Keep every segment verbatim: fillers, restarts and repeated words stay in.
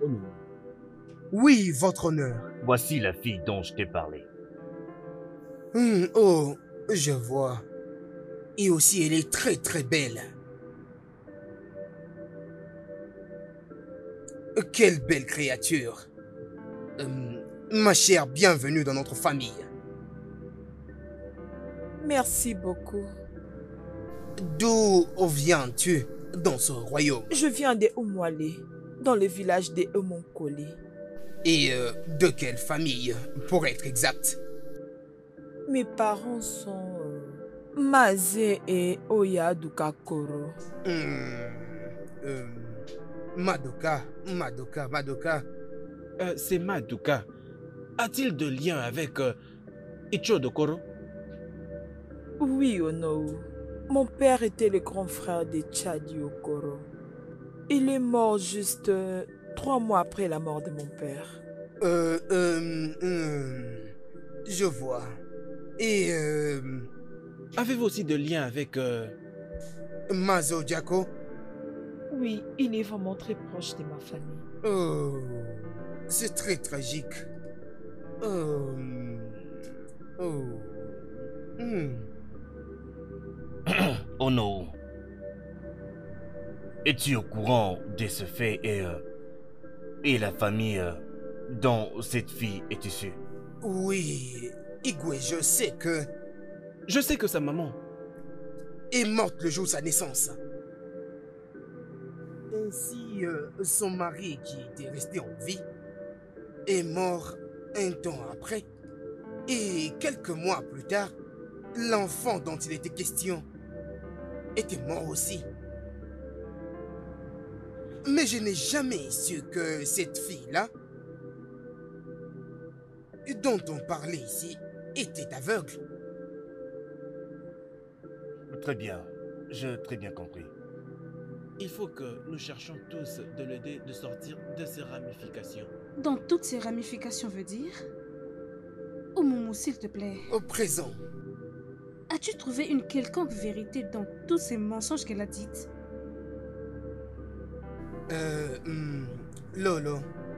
Ono. Oui, votre honneur. Voici la fille dont je t'ai parlé. Hmm, oh, je vois. Et aussi, elle est très très belle. Quelle belle créature. Euh, ma chère, bienvenue dans notre famille. Merci beaucoup. D'où viens-tu dans ce royaume? Je viens de Umwale, dans le village de Emonkole. Et euh, de quelle famille, pour être exact? Mes parents sont euh, Maze et Oya Dukakoro. Hmm, euh, Madoka, Madoka, Madoka. Euh, c'est Madoka. A-t-il de lien avec euh, Icho Dokoro? Oui, Ono. Mon père était le grand frère de Chadi Okoro. Il est mort juste euh, trois mois après la mort de mon père. Euh, euh, euh, je vois. Et euh, Avez-vous aussi de lien avec... Euh... Mazo Jako? Oui, il est vraiment très proche de ma famille. Oh, c'est très tragique. Oh, oh. Hmm. Ono, es-tu au courant de ce fait et, euh, et la famille euh, dont cette fille est issue? Oui, Igwe, je sais que Je sais que sa maman... est morte le jour de sa naissance. Ainsi, euh, son mari qui était resté en vie est mort un temps après. Et quelques mois plus tard, l'enfant dont il était question était mort aussi. Mais je n'ai jamais su que cette fille-là, dont on parlait ici, était aveugle. Très bien, j'ai très bien compris. Il faut que nous cherchions tous de l'aider de sortir de ces ramifications. Dans toutes ces ramifications veut dire... Oh Moumou, s'il te plaît. Au présent, As-tu trouvé une quelconque vérité dans tous ces mensonges qu'elle a dites? euh, hmm, Lolo,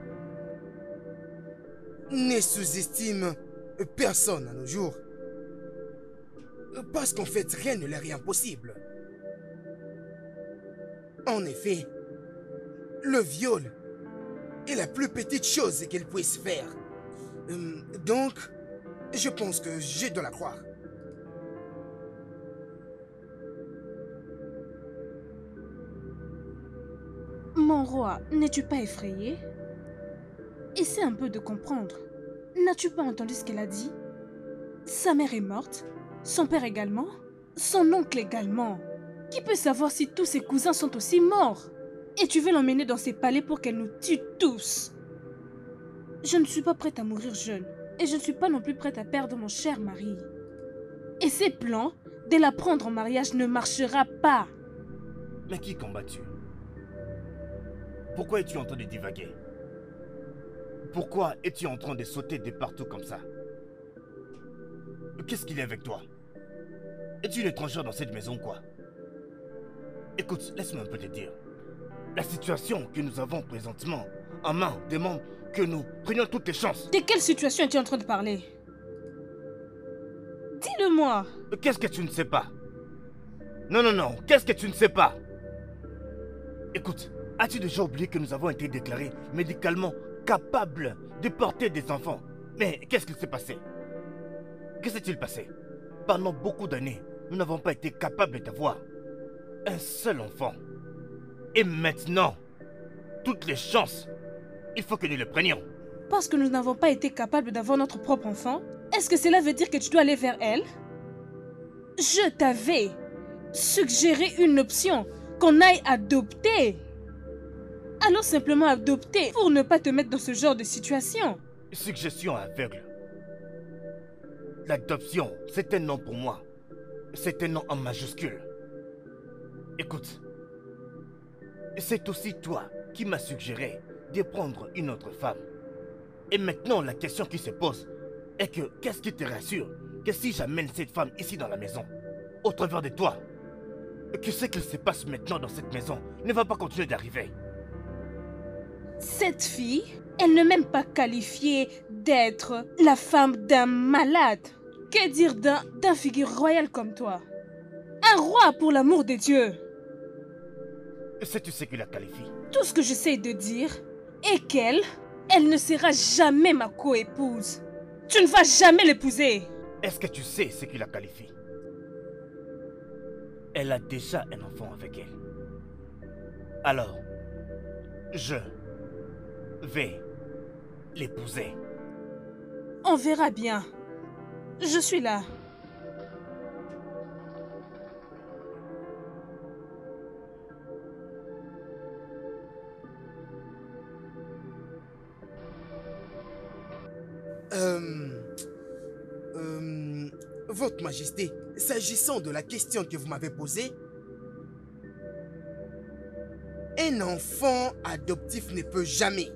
ne sous-estime personne à nos jours. Parce qu'en fait, rien ne leur est impossible. En effet, le viol est la plus petite chose qu'elle puisse faire. Hum, Donc, je pense que je dois la croire. Mon roi, n'es-tu pas effrayé? Essaie un peu de comprendre. N'as-tu pas entendu ce qu'elle a dit? Sa mère est morte, son père également, son oncle également. Qui peut savoir si tous ses cousins sont aussi morts? Et tu veux l'emmener dans ses palais pour qu'elle nous tue tous? Je ne suis pas prête à mourir jeune, et je ne suis pas non plus prête à perdre mon cher mari. Et ses plans de la prendre en mariage ne marchera pas. Mais qui combat-tu? Pourquoi es-tu en train de divaguer? Pourquoi es-tu en train de sauter de partout comme ça? Qu'est-ce qu'il y a avec toi? Es-tu une étrangère dans cette maison, quoi? Écoute, laisse-moi un peu te dire. La situation que nous avons présentement en main demande que nous prenions toutes les chances. De quelle situation es-tu en train de parler? Dis-le-moi. Qu'est-ce que tu ne sais pas? Non, non, non, qu'est-ce que tu ne sais pas? Écoute, as-tu déjà oublié que nous avons été déclarés médicalement capables de porter des enfants? Mais qu'est-ce qu'il s'est passé? Que s'est-il passé? Pendant beaucoup d'années, nous n'avons pas été capables d'avoir un seul enfant. Et maintenant, toutes les chances, il faut que nous les prenions. Parce que nous n'avons pas été capables d'avoir notre propre enfant, est-ce que cela veut dire que tu dois aller vers elle? Je t'avais suggéré une option, qu'on aille adopter. Alors simplement adopter pour ne pas te mettre dans ce genre de situation. Suggestion aveugle. L'adoption, c'est un nom pour moi. C'est un nom en majuscule. Écoute, c'est aussi toi qui m'as suggéré de prendre une autre femme. Et maintenant, la question qui se pose est que qu'est-ce qui te rassure que si j'amène cette femme ici dans la maison, au travers de toi, que ce qu'il se passe maintenant dans cette maison ne va pas continuer d'arriver? Cette fille, elle n'est même pas qualifiée d'être la femme d'un malade. Que dire d'un d'un figure royale comme toi? Un roi pour l'amour de Dieu. Sais-tu ce qui la qualifie? Tout ce que j'essaie de dire est qu'elle, elle ne sera jamais ma coépouse. Tu ne vas jamais l'épouser. Est-ce que tu sais ce qui la qualifie? Elle a déjà un enfant avec elle. Alors, je vais l'épouser. On verra bien. Je suis là. Euh, euh, Votre Majesté, s'agissant de la question que vous m'avez posée, un enfant adoptif ne peut jamais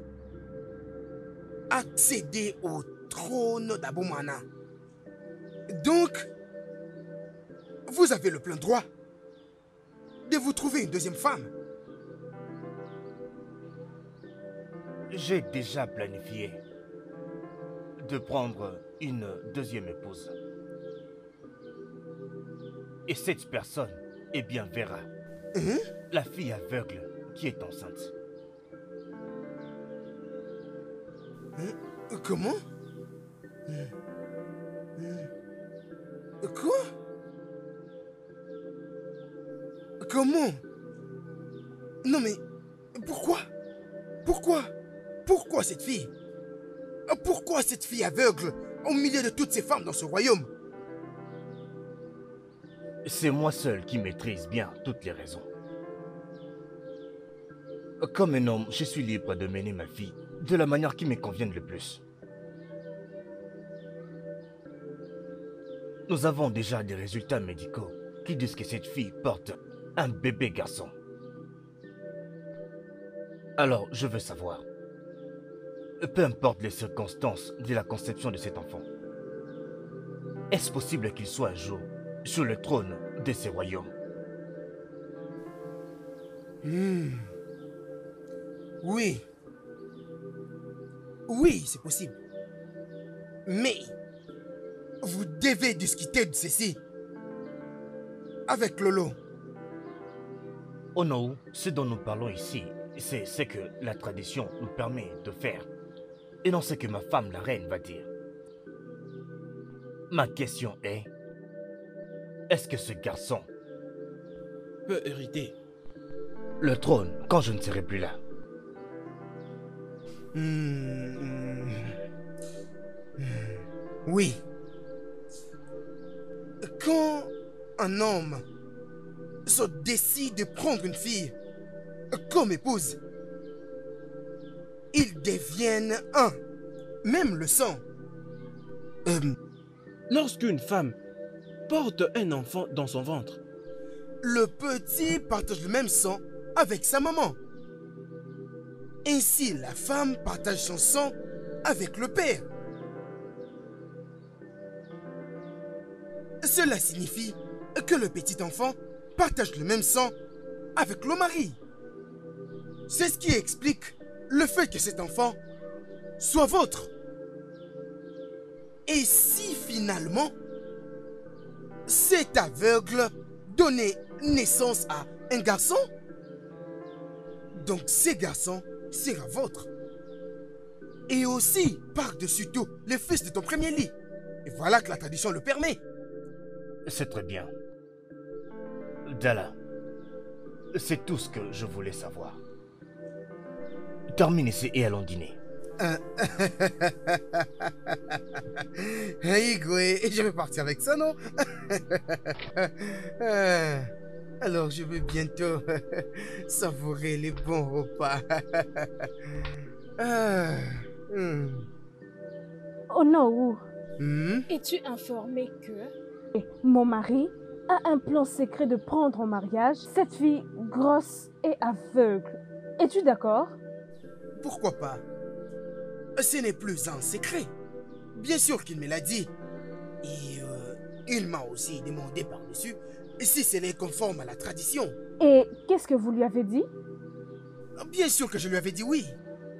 accéder au trône d'Abomana. Donc, vous avez le plein droit de vous trouver une deuxième femme. J'ai déjà planifié de prendre une deuxième épouse. Et cette personne, eh bien, verra Hein? la fille aveugle qui est enceinte. Hein? Comment? Hein? Hein? Quoi? Comment? Non mais, pourquoi? Pourquoi? Pourquoi cette fille? Pourquoi cette fille aveugle au milieu de toutes ces femmes dans ce royaume? C'est moi seul qui maîtrise bien toutes les raisons. Comme un homme, je suis libre de mener ma vie de la manière qui me convienne le plus. Nous avons déjà des résultats médicaux qui disent que cette fille porte un bébé garçon. Alors, je veux savoir, peu importe les circonstances de la conception de cet enfant, est-ce possible qu'il soit un jour sur le trône de ces royaumes? Hmm. Oui. Oui, c'est possible. Mais, vous devez discuter de ceci avec Lolo. Oh non, ce dont nous parlons ici, c'est ce que la tradition nous permet de faire. Et non ce que ma femme, la reine, va dire. Ma question est, est-ce que ce garçon Peut hériter. le trône quand je ne serai plus là? Hmm. Hmm. Oui. Quand un homme se décide de prendre une fille comme épouse, ils deviennent un, même le sang. Euh, Lorsqu'une femme porte un enfant dans son ventre, le petit partage le même sang avec sa maman. Ainsi, la femme partage son sang avec le père. Cela signifie que le petit enfant partage le même sang avec le mari. C'est ce qui explique le fait que cet enfant soit vôtre. Et si finalement, cet aveugle donnait naissance à un garçon, donc ce garçon sera vôtre. Et aussi, par-dessus tout, le fils de ton premier lit. Et voilà que la tradition le permet. C'est très bien. Dalla, c'est tout ce que je voulais savoir. Termine ici et allons dîner. Igwe, je vais partir avec ça, non? Euh, Alors, je vais bientôt savourer les bons repas. Ah, hmm. Oh non. Hmm? Es-tu informé que... Mon mari a un plan secret de prendre en mariage cette fille grosse et aveugle. Es-tu d'accord? Pourquoi pas? Ce n'est plus un secret. Bien sûr qu'il me l'a dit. Et euh, il m'a aussi demandé par-dessus si c'est conforme à la tradition. Et qu'est-ce que vous lui avez dit? Bien sûr que je lui avais dit oui.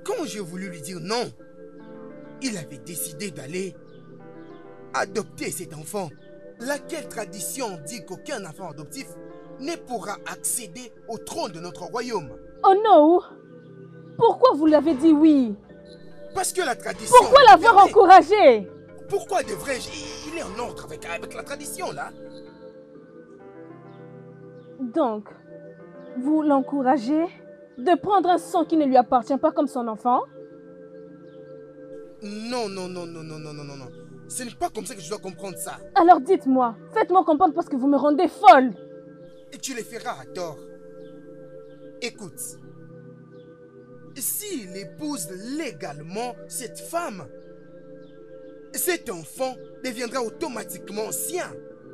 quand j'ai voulu lui dire non, il avait décidé d'aller adopter cet enfant. Laquelle tradition dit qu'aucun enfant adoptif ne pourra accéder au trône de notre royaume? Oh non! Pourquoi vous l'avez dit oui? Parce que la tradition... Pourquoi l'avoir permet. encouragé? Pourquoi devrais-je... Il est en ordre avec, avec la tradition, là. Donc, vous l'encouragez de prendre un sang qui ne lui appartient pas comme son enfant? Non, non, non, non, non, non, non, non, non. Ce n'est pas comme ça que je dois comprendre ça. Alors dites-moi, faites-moi comprendre parce que vous me rendez folle. Et tu les feras à tort. Écoute, s'il épouse légalement cette femme, cet enfant deviendra automatiquement sien.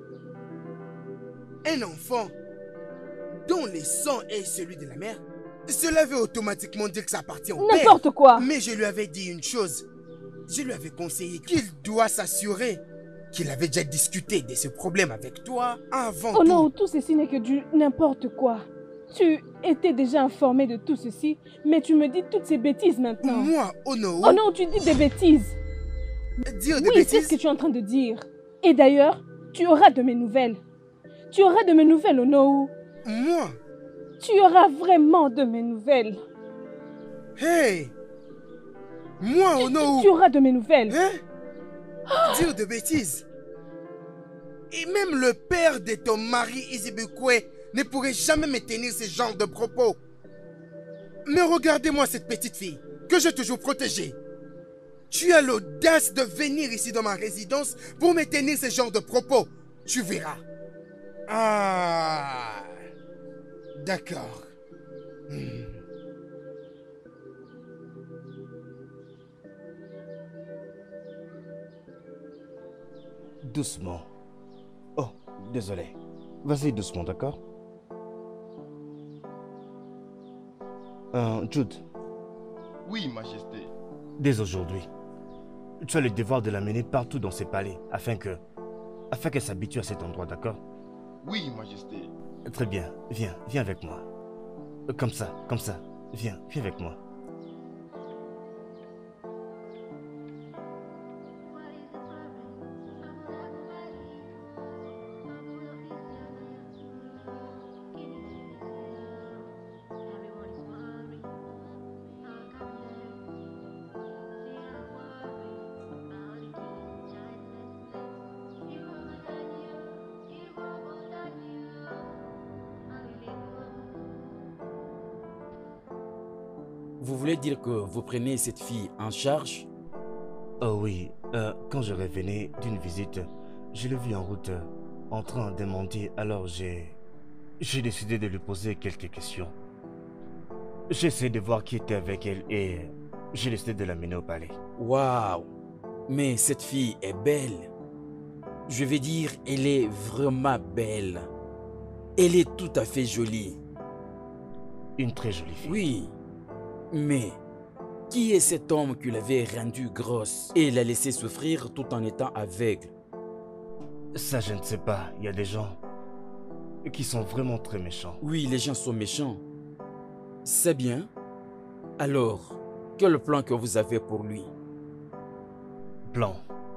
Un enfant dont le sang est celui de la mère, cela veut automatiquement dire que ça appartient au père. N'importe quoi. Mais je lui avais dit une chose. Je lui avais conseillé qu'il doit s'assurer qu'il avait déjà discuté de ce problème avec toi avant Oh tout. non, tout ceci n'est que du n'importe quoi. Tu étais déjà informé de tout ceci, mais tu me dis toutes ces bêtises maintenant. Moi, Ono, Oh non, tu dis des bêtises. dire des Oui, c'est bêtises, ce que tu es en train de dire. Et d'ailleurs, tu auras de mes nouvelles. Tu auras de mes nouvelles, Ono. moi, Tu auras vraiment de mes nouvelles. hey, moi, Ono, Tu auras de mes nouvelles. hein? Dire de bêtises. Et même le père de ton mari, Izibukwe, ne pourrait jamais me tenir ce genre de propos. Mais regardez-moi cette petite fille, que j'ai toujours protégée. Tu as l'audace de venir ici dans ma résidence pour me tenir ce genre de propos. Tu verras. Ah, d'accord. Hmm. Doucement. Oh, désolé. Vas-y doucement, d'accord? Euh, Jude, Oui, Majesté. dès aujourd'hui, tu as le devoir de l'amener partout dans ses palais afin que, afin qu'elle s'habitue à cet endroit, d'accord? Oui, Majesté. Très bien, viens, viens avec moi. Comme ça, comme ça. Viens, viens avec moi. Vous voulez dire que vous prenez cette fille en charge? Oh oui, euh, quand je revenais d'une visite, je l'ai vue en route, euh, en train de mendier, alors j'ai... J'ai décidé de lui poser quelques questions. J'ai essayé de voir qui était avec elle et j'ai décidé de l'amener au palais. Waouh! Mais cette fille est belle. Je veux dire, elle est vraiment belle. Elle est tout à fait jolie. Une très jolie fille. Oui, mais qui est cet homme qui l'avait rendue grosse et l'a laissé souffrir tout en étant aveugle? Ça, je ne sais pas. Il y a des gens qui sont vraiment très méchants. Oui, les gens sont méchants. C'est bien. Alors, quel plan que vous avez pour lui? Plan.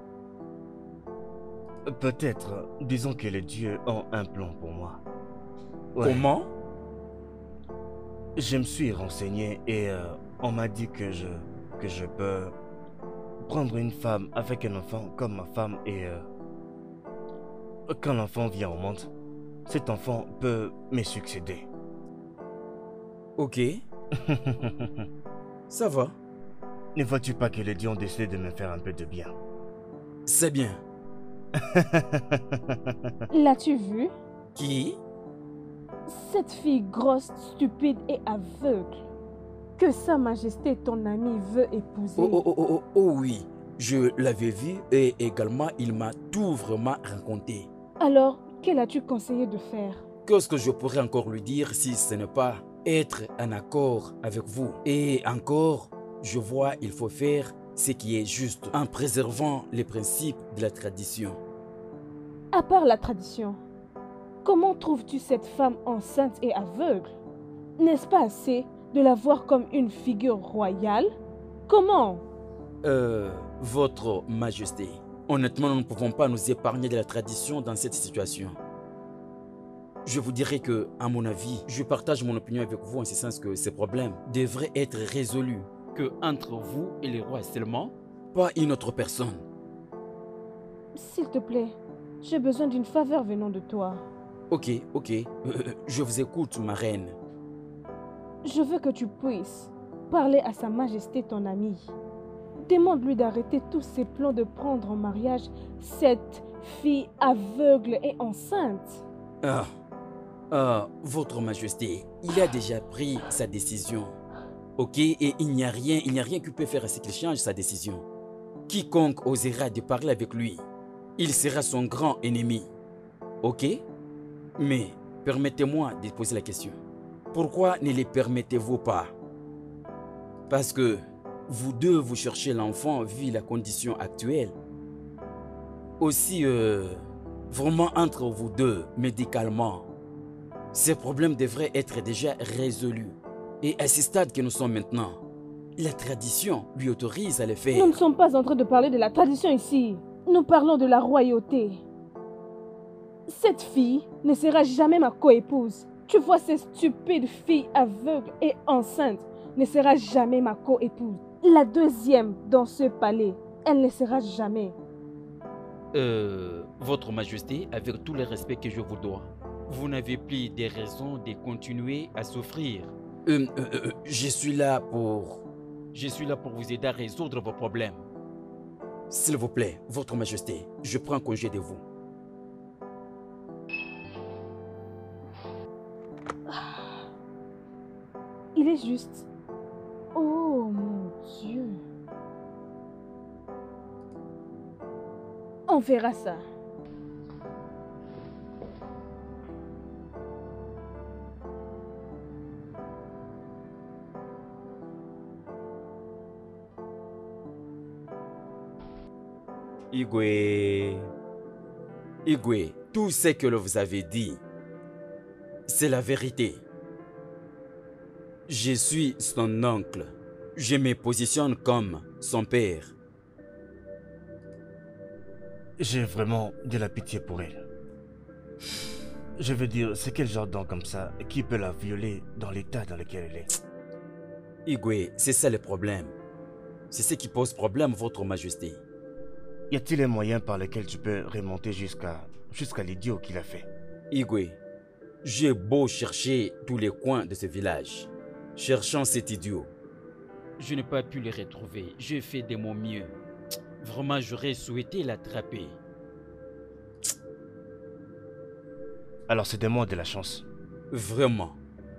Peut-être, disons que les dieux ont un plan pour moi. Ouais. Comment? Je me suis renseigné et euh, on m'a dit que je, que je peux prendre une femme avec un enfant comme ma femme et euh, quand l'enfant vient au monde, cet enfant peut me succéder. Ok, ça va. Ne vois-tu pas que les dieux ont décidé de me faire un peu de bien? C'est bien. L'as-tu vu? Qui? Cette fille grosse, stupide et aveugle que Sa Majesté ton ami veut épouser. Oh, oh, oh, oh, oh, oh oui, je l'avais vu et également il m'a tout vraiment raconté. Alors, quel as-tu conseillé de faire? Qu'est-ce que je pourrais encore lui dire si ce n'est pas être en accord avec vous? Et encore, je vois, il faut faire ce qui est juste en préservant les principes de la tradition. À part la tradition, comment trouves-tu cette femme enceinte et aveugle? N'est-ce pas assez de la voir comme une figure royale Comment? Euh, Votre Majesté, honnêtement, nous ne pouvons pas nous épargner de la tradition dans cette situation. Je vous dirais que, à mon avis, je partage mon opinion avec vous en ce sens que ces problèmes devraient être résolus que entre vous et les rois seulement, pas une autre personne. S'il te plaît, j'ai besoin d'une faveur venant de toi. Ok, ok, euh, je vous écoute, ma reine. Je veux que tu puisses parler à Sa Majesté ton ami. Demande-lui d'arrêter tous ses plans de prendre en mariage cette fille aveugle et enceinte. Ah, ah, Votre Majesté, il a déjà pris sa décision. Ok, et il n'y a rien, il n'y a rien qui peut faire à ce qu'il change sa décision. Quiconque osera de parler avec lui, il sera son grand ennemi. Ok? Mais permettez-moi de poser la question. Pourquoi ne les permettez-vous pas? Parce que vous deux, vous cherchez l'enfant vu la condition actuelle. Aussi, euh, vraiment entre vous deux, médicalement, ces problèmes devraient être déjà résolus. Et à ce stade que nous sommes maintenant, la tradition lui autorise à le faire. Nous ne sommes pas en train de parler de la tradition ici. Nous parlons de la royauté. Cette fille ne sera jamais ma coépouse. Tu vois, cette stupide fille aveugle et enceinte ne sera jamais ma coépouse. La deuxième dans ce palais, elle ne sera jamais. Euh, Votre Majesté, avec tout le respect que je vous dois, vous n'avez plus des raisons de continuer à souffrir. Euh, euh, euh, je suis là pour... Je suis là pour vous aider à résoudre vos problèmes. S'il vous plaît, Votre Majesté, je prends congé de vous. Il est juste. Oh mon Dieu. On verra ça. Igwe, Igwe, tout ce que vous avez dit, c'est la vérité. Je suis son oncle. Je me positionne comme son père. J'ai vraiment de la pitié pour elle. Je veux dire, c'est quel genre d'homme comme ça qui peut la violer dans l'état dans lequel elle est? Igwe, c'est ça le problème. C'est ce qui pose problème, Votre Majesté. Y a-t-il un moyen par lequel tu peux remonter jusqu'à jusqu'à l'idiot qu'il a fait? Igwe, j'ai beau chercher tous les coins de ce village, cherchant cet idiot. Je n'ai pas pu le retrouver. J'ai fait de mon mieux. Vraiment, j'aurais souhaité l'attraper. Alors c'est des mots de la chance. Vraiment.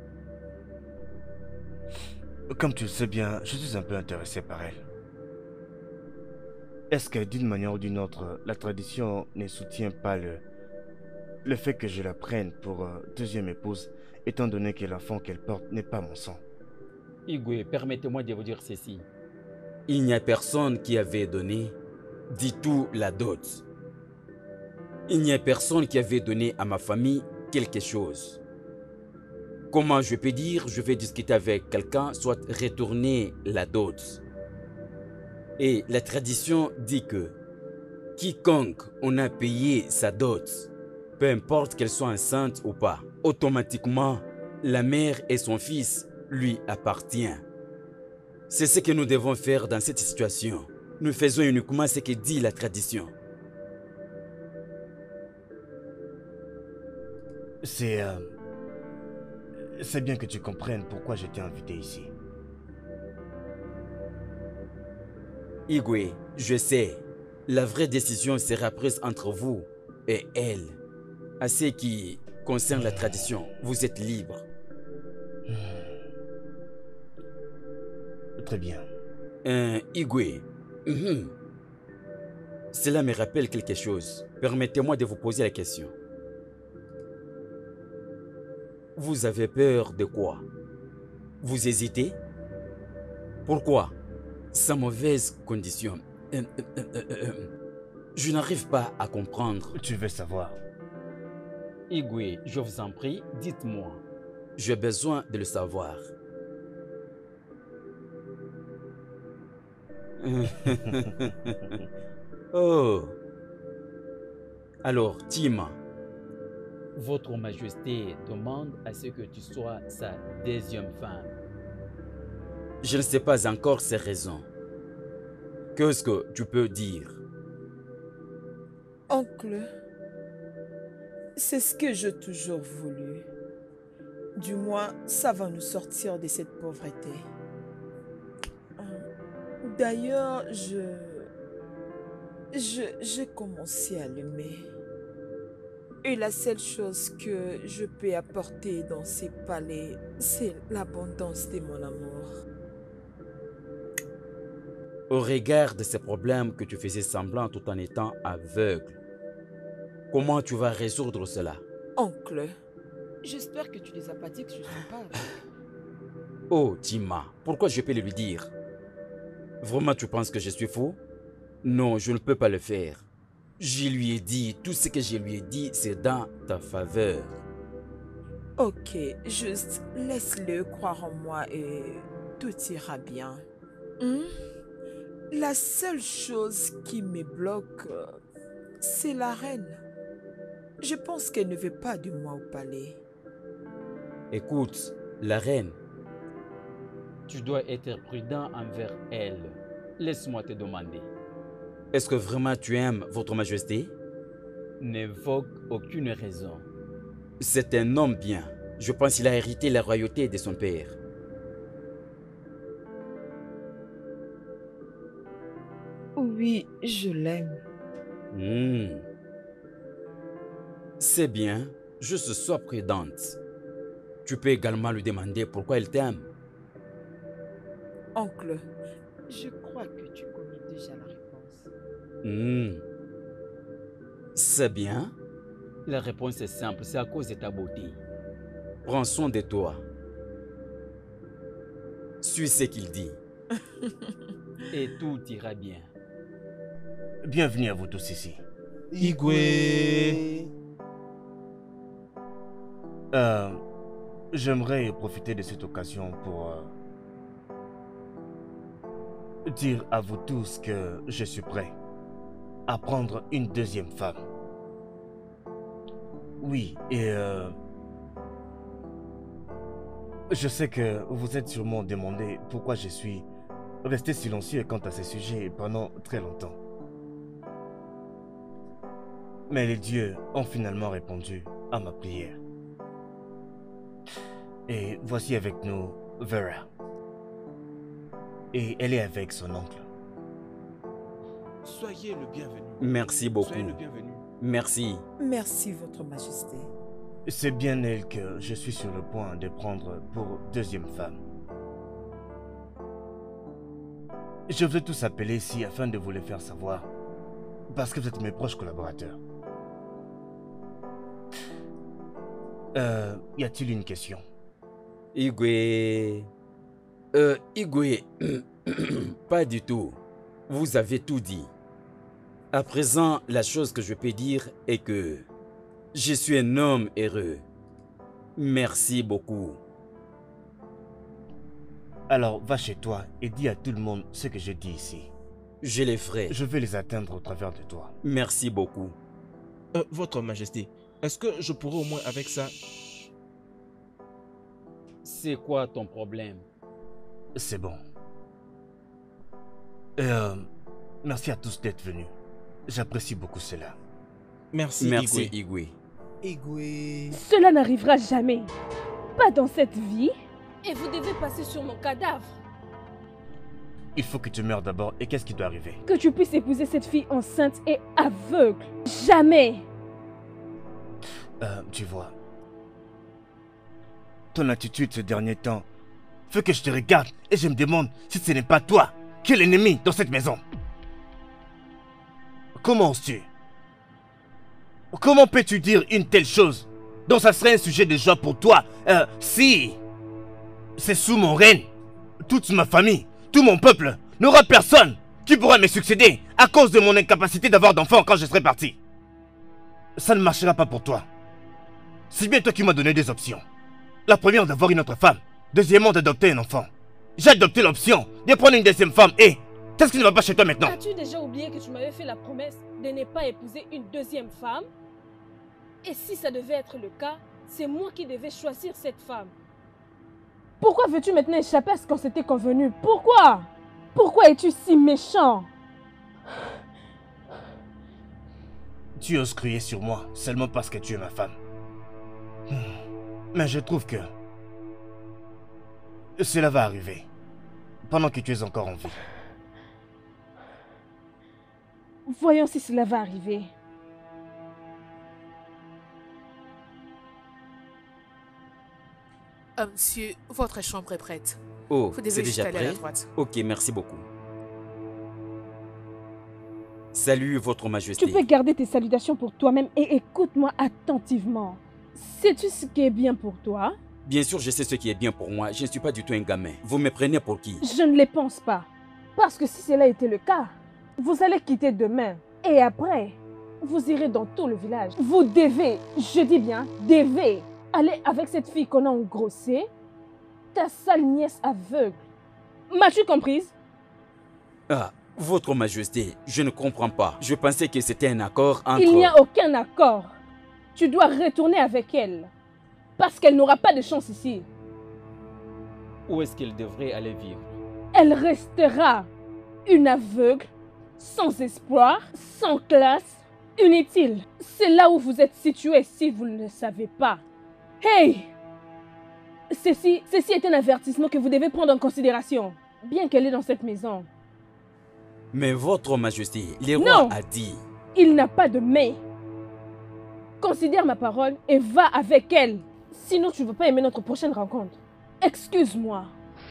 Comme tu le sais bien, je suis un peu intéressé par elle. Est-ce que d'une manière ou d'une autre, la tradition ne soutient pas le, le fait que je la prenne pour euh, deuxième épouse, étant donné que l'enfant qu'elle porte n'est pas mon sang? Igwe, permettez-moi de vous dire ceci. Il n'y a personne qui avait donné du tout la dot. Il n'y a personne qui avait donné à ma famille quelque chose. Comment je peux dire, je vais discuter avec quelqu'un, soit retourner la dot. Et la tradition dit que quiconque on a payé sa dot, peu importe qu'elle soit enceinte ou pas, automatiquement, la mère et son fils lui appartiennent. C'est ce que nous devons faire dans cette situation. Nous faisons uniquement ce que dit la tradition. C'est... Euh, c'est bien que tu comprennes pourquoi je t'ai invité ici. Igwe, je sais, la vraie décision sera prise entre vous et elle. À ce qui concerne la tradition, vous êtes libre. Très bien. Euh, Igwe, mm-hmm. Cela me rappelle quelque chose. Permettez-moi de vous poser la question. Vous avez peur de quoi? Vous hésitez? Pourquoi? Sans mauvaise condition. Euh, euh, euh, euh, je n'arrive pas à comprendre. Tu veux savoir? Igwe, je vous en prie, dites-moi. J'ai besoin de le savoir. Oh. Alors, Tima, votre majesté demande à ce que tu sois sa deuxième femme. Je ne sais pas encore ses raisons. Qu'est-ce que tu peux dire? Oncle, c'est ce que j'ai toujours voulu. Du moins, ça va nous sortir de cette pauvreté. D'ailleurs, je... je... j'ai commencé à l'aimer. Et la seule chose que je peux apporter dans ces palais, c'est l'abondance de mon amour. Au regard de ces problèmes que tu faisais semblant tout en étant aveugle, comment tu vas résoudre cela? Oncle, j'espère que tu les as pas dit que je suis pas aveugle. Oh, Tima, pourquoi je peux le lui dire? Vraiment, tu penses que je suis fou? Non, je ne peux pas le faire. Je lui ai dit, tout ce que je lui ai dit, c'est dans ta faveur. Ok, juste laisse-le croire en moi et tout ira bien. Hmm? La seule chose qui me bloque, c'est la reine. Je pense qu'elle ne veut pas de moi au palais. Écoute, la reine, tu dois être prudent envers elle. Laisse-moi te demander. Est-ce que vraiment tu aimes votre majesté? N'évoque aucune raison. C'est un homme bien. Je pense qu'il a hérité la royauté de son père. Oui, je l'aime. Mmh. C'est bien, juste sois prudente. Tu peux également lui demander pourquoi elle t'aime. Oncle, je crois que tu connais déjà la réponse. Mmh. C'est bien. La réponse est simple, c'est à cause de ta beauté. Prends soin de toi. Suis ce qu'il dit. Et tout ira bien. Bienvenue à vous tous ici. Igwe. Euh, J'aimerais profiter de cette occasion pour euh, dire à vous tous que je suis prêt à prendre une deuxième femme. Oui, et euh, je sais que vous êtes sûrement demandé pourquoi je suis resté silencieux quant à ce sujet pendant très longtemps. Mais les dieux ont finalement répondu à ma prière. Et voici avec nous Vera. Et elle est avec son oncle. Soyez le bienvenu. Merci beaucoup. Soyez le bienvenu. Merci. Merci, votre majesté. C'est bien elle que je suis sur le point de prendre pour deuxième femme. Je vous ai tous appelé ici afin de vous le faire savoir, parce que vous êtes mes proches collaborateurs. Euh, y a-t-il une question? Igwe... Euh, Igwe... Pas du tout. Vous avez tout dit. À présent, la chose que je peux dire est que je suis un homme heureux. Merci beaucoup. Alors, va chez toi et dis à tout le monde ce que je dis ici. Je les ferai. Je vais les atteindre au travers de toi. Merci beaucoup. Euh, votre majesté, est-ce que je pourrais au moins avec ça? C'est quoi ton problème? C'est bon. Euh, merci à tous d'être venus. J'apprécie beaucoup cela. Merci, Merci, Igwe. Igwe. Igwe. Cela n'arrivera jamais. Pas dans cette vie. Et vous devez passer sur mon cadavre. Il faut que tu meurs d'abord. Et qu'est-ce qui doit arriver? Que tu puisses épouser cette fille enceinte et aveugle. Jamais. Euh, tu vois. Ton attitude ces derniers temps fait que je te regarde et je me demande si ce n'est pas toi qui es l'ennemi dans cette maison. Comment oses-tu? Comment peux-tu dire une telle chose dont ça serait un sujet de joie pour toi euh, si c'est sous mon règne, toute ma famille, tout mon peuple n'aura personne qui pourra me succéder à cause de mon incapacité d'avoir d'enfants quand je serai parti. Ça ne marchera pas pour toi. C'est bien toi qui m'as donné des options. La première, d'avoir une autre femme. Deuxièmement, d'adopter un enfant. J'ai adopté l'option de prendre une deuxième femme et Qu'est-ce qui ne va pas chez toi maintenant? As-tu déjà oublié que tu m'avais fait la promesse de ne pas épouser une deuxième femme? Et si ça devait être le cas, c'est moi qui devais choisir cette femme. Pourquoi veux-tu maintenant échapper à ce qu'on s'était convenu? Pourquoi? Pourquoi es-tu si méchant? Tu oses crier sur moi seulement parce que tu es ma femme. Mais je trouve que cela va arriver pendant que tu es encore en vie. Voyons si cela va arriver. Euh, monsieur, votre chambre est prête. Oh, Vous devez c'est juste déjà aller à la prêt? droite. Ok, merci beaucoup. Salut, votre majesté. Tu peux garder tes salutations pour toi-même et écoute-moi attentivement. Sais-tu ce qui est bien pour toi? Bien sûr, je sais ce qui est bien pour moi. Je ne suis pas du tout un gamin. Vous me prenez pour qui? Je ne le pense pas. Parce que si cela était le cas, vous allez quitter demain. Et après, vous irez dans tout le village. Vous devez, je dis bien, devez aller avec cette fille qu'on a engrossée, ta sale nièce aveugle. M'as-tu comprise? Ah, votre majesté, je ne comprends pas. Je pensais que c'était un accord entre... Il n'y a aucun accord. Tu dois retourner avec elle. Parce qu'elle n'aura pas de chance ici. Où est-ce qu'elle devrait aller vivre? Elle restera une aveugle, sans espoir, sans classe, inutile. C'est là où vous êtes situé si vous ne le savez pas. Hey! Ceci, ceci est un avertissement que vous devez prendre en considération, bien qu'elle est dans cette maison. Mais votre majesté, le Non. roi a dit... Il n'a pas de mais. Considère ma parole et va avec elle. Sinon, tu ne vas pas aimer notre prochaine rencontre. Excuse-moi.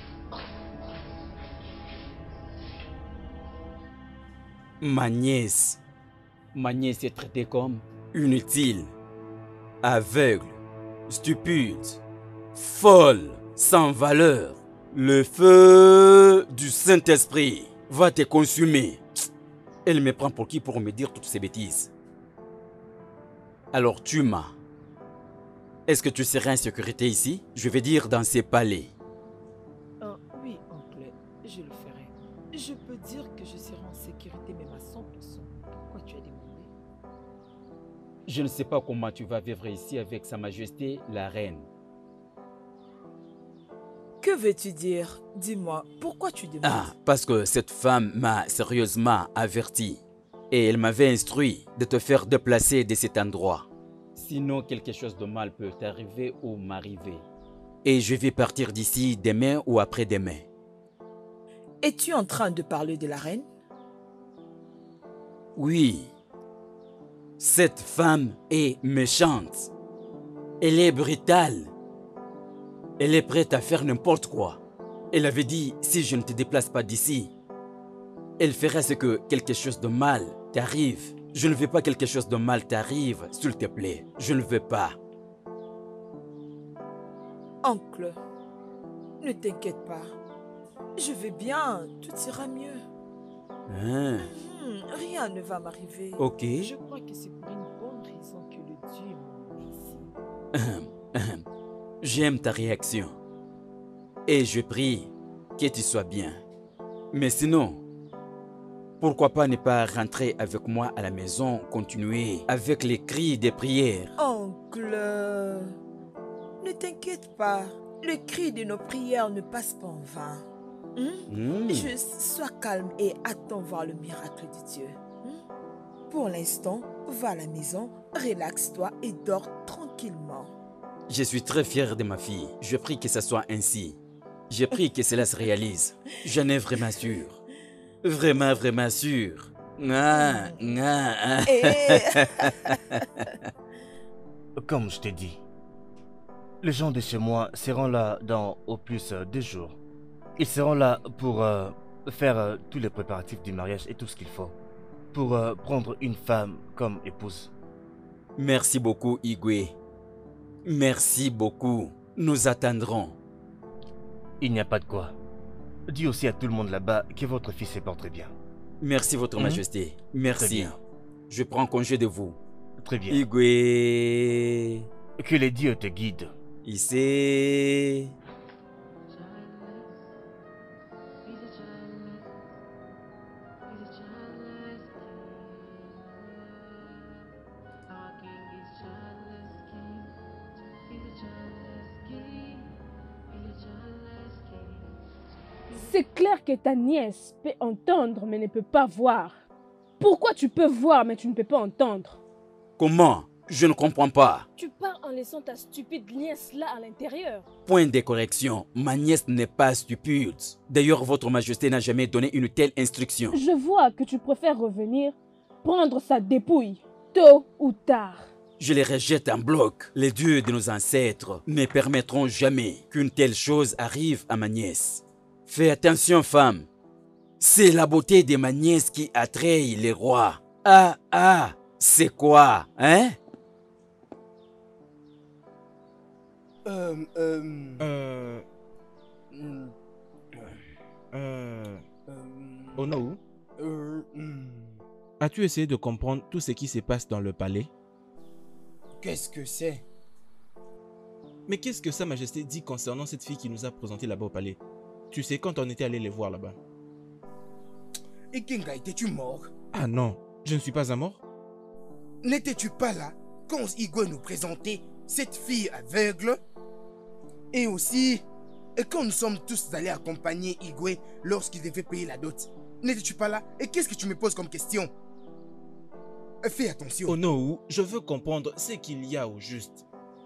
Ma nièce. Ma nièce est traitée comme inutile, aveugle, stupide, folle, sans valeur. Le feu du Saint-Esprit va te consumer. Elle me prend pour qui pour me dire toutes ces bêtises? Alors tu m'as. Est-ce que tu seras en sécurité ici? Je vais dire dans ces palais. Oh, oui, oncle, je le ferai. Je peux dire que je serai en sécurité, même à cent pour cent. Pourquoi tu as demandé? Je ne sais pas comment tu vas vivre ici avec Sa Majesté la Reine. Que veux-tu dire? Dis-moi, pourquoi tu demandes? Ah, parce que cette femme m'a sérieusement averti. Et elle m'avait instruit de te faire déplacer de cet endroit. Sinon, quelque chose de mal peut t'arriver ou m'arriver. Et je vais partir d'ici demain ou après-demain. Es-tu en train de parler de la reine? Oui. Cette femme est méchante. Elle est brutale. Elle est prête à faire n'importe quoi. Elle avait dit, si je ne te déplace pas d'ici, elle ferait ce que quelque chose de mal t'arrive. Je ne veux pas que quelque chose de mal t'arrive, s'il te plaît. Je ne veux pas. Oncle, ne t'inquiète pas. Je vais bien, tout ira mieux. Hein? Hmm, rien ne va m'arriver. Ok. Je crois que c'est pour une bonne raison que le Dieu m'a mis ici. J'aime ta réaction. Et je prie que tu sois bien. Mais sinon, pourquoi pas ne pas rentrer avec moi à la maison, continuer avec les cris des prières? Oncle, ne t'inquiète pas. Le cri de nos prières ne passe pas en vain. Hmm? Hmm. Juste sois calme et attends voir le miracle de Dieu. Hmm? Pour l'instant, va à la maison, relaxe-toi et dors tranquillement. Je suis très fier de ma fille. Je prie que ce soit ainsi. Je prie que cela se réalise. J'en ai vraiment sûr. Vraiment, vraiment sûr. Ah, ah, ah. Et... Comme je t'ai dit, les gens de chez moi seront là dans au plus euh, deux jours. Ils seront là pour euh, faire euh, tous les préparatifs du mariage et tout ce qu'il faut. Pour euh, prendre une femme comme épouse. Merci beaucoup, Igwe. Merci beaucoup. Nous attendrons. Il n'y a pas de quoi. Dis aussi à tout le monde là-bas que votre fils se porte bien. Merci, votre Mhm. majesté. Merci. Très bien. Je prends congé de vous. Très bien. Igwe. Que les dieux te guident. Ici. C'est clair que ta nièce peut entendre mais ne peut pas voir. Pourquoi tu peux voir mais tu ne peux pas entendre? Comment? Je ne comprends pas. Tu pars en laissant ta stupide nièce là à l'intérieur. Point de correction. Ma nièce n'est pas stupide. D'ailleurs, votre majesté n'a jamais donné une telle instruction. Je vois que tu préfères revenir prendre sa dépouille, tôt ou tard. Je les rejette en bloc. Les dieux de nos ancêtres ne permettront jamais qu'une telle chose arrive à ma nièce. Fais attention, femme. C'est la beauté de ma nièce qui attrait les rois. Ah, ah, c'est quoi, hein? Euh, euh, Euh... hmm, Euh... euh, Oh non. euh, hmm. As-tu essayé de comprendre tout ce qui se passe dans le palais? Qu'est-ce que c'est? Mais qu'est-ce que Sa Majesté dit concernant cette fille qui nous a présenté là-bas au palais? Tu sais, quand on était allé les voir là-bas. Ikenga, étais-tu mort? Ah non, je ne suis pas un mort. N'étais-tu pas là quand Igwe nous présentait cette fille aveugle? Et aussi, et quand nous sommes tous allés accompagner Igwe lorsqu'il devait payer la dot? N'étais-tu pas là? Et qu'est-ce que tu me poses comme question? Fais attention. Oh non, je veux comprendre ce qu'il y a au juste.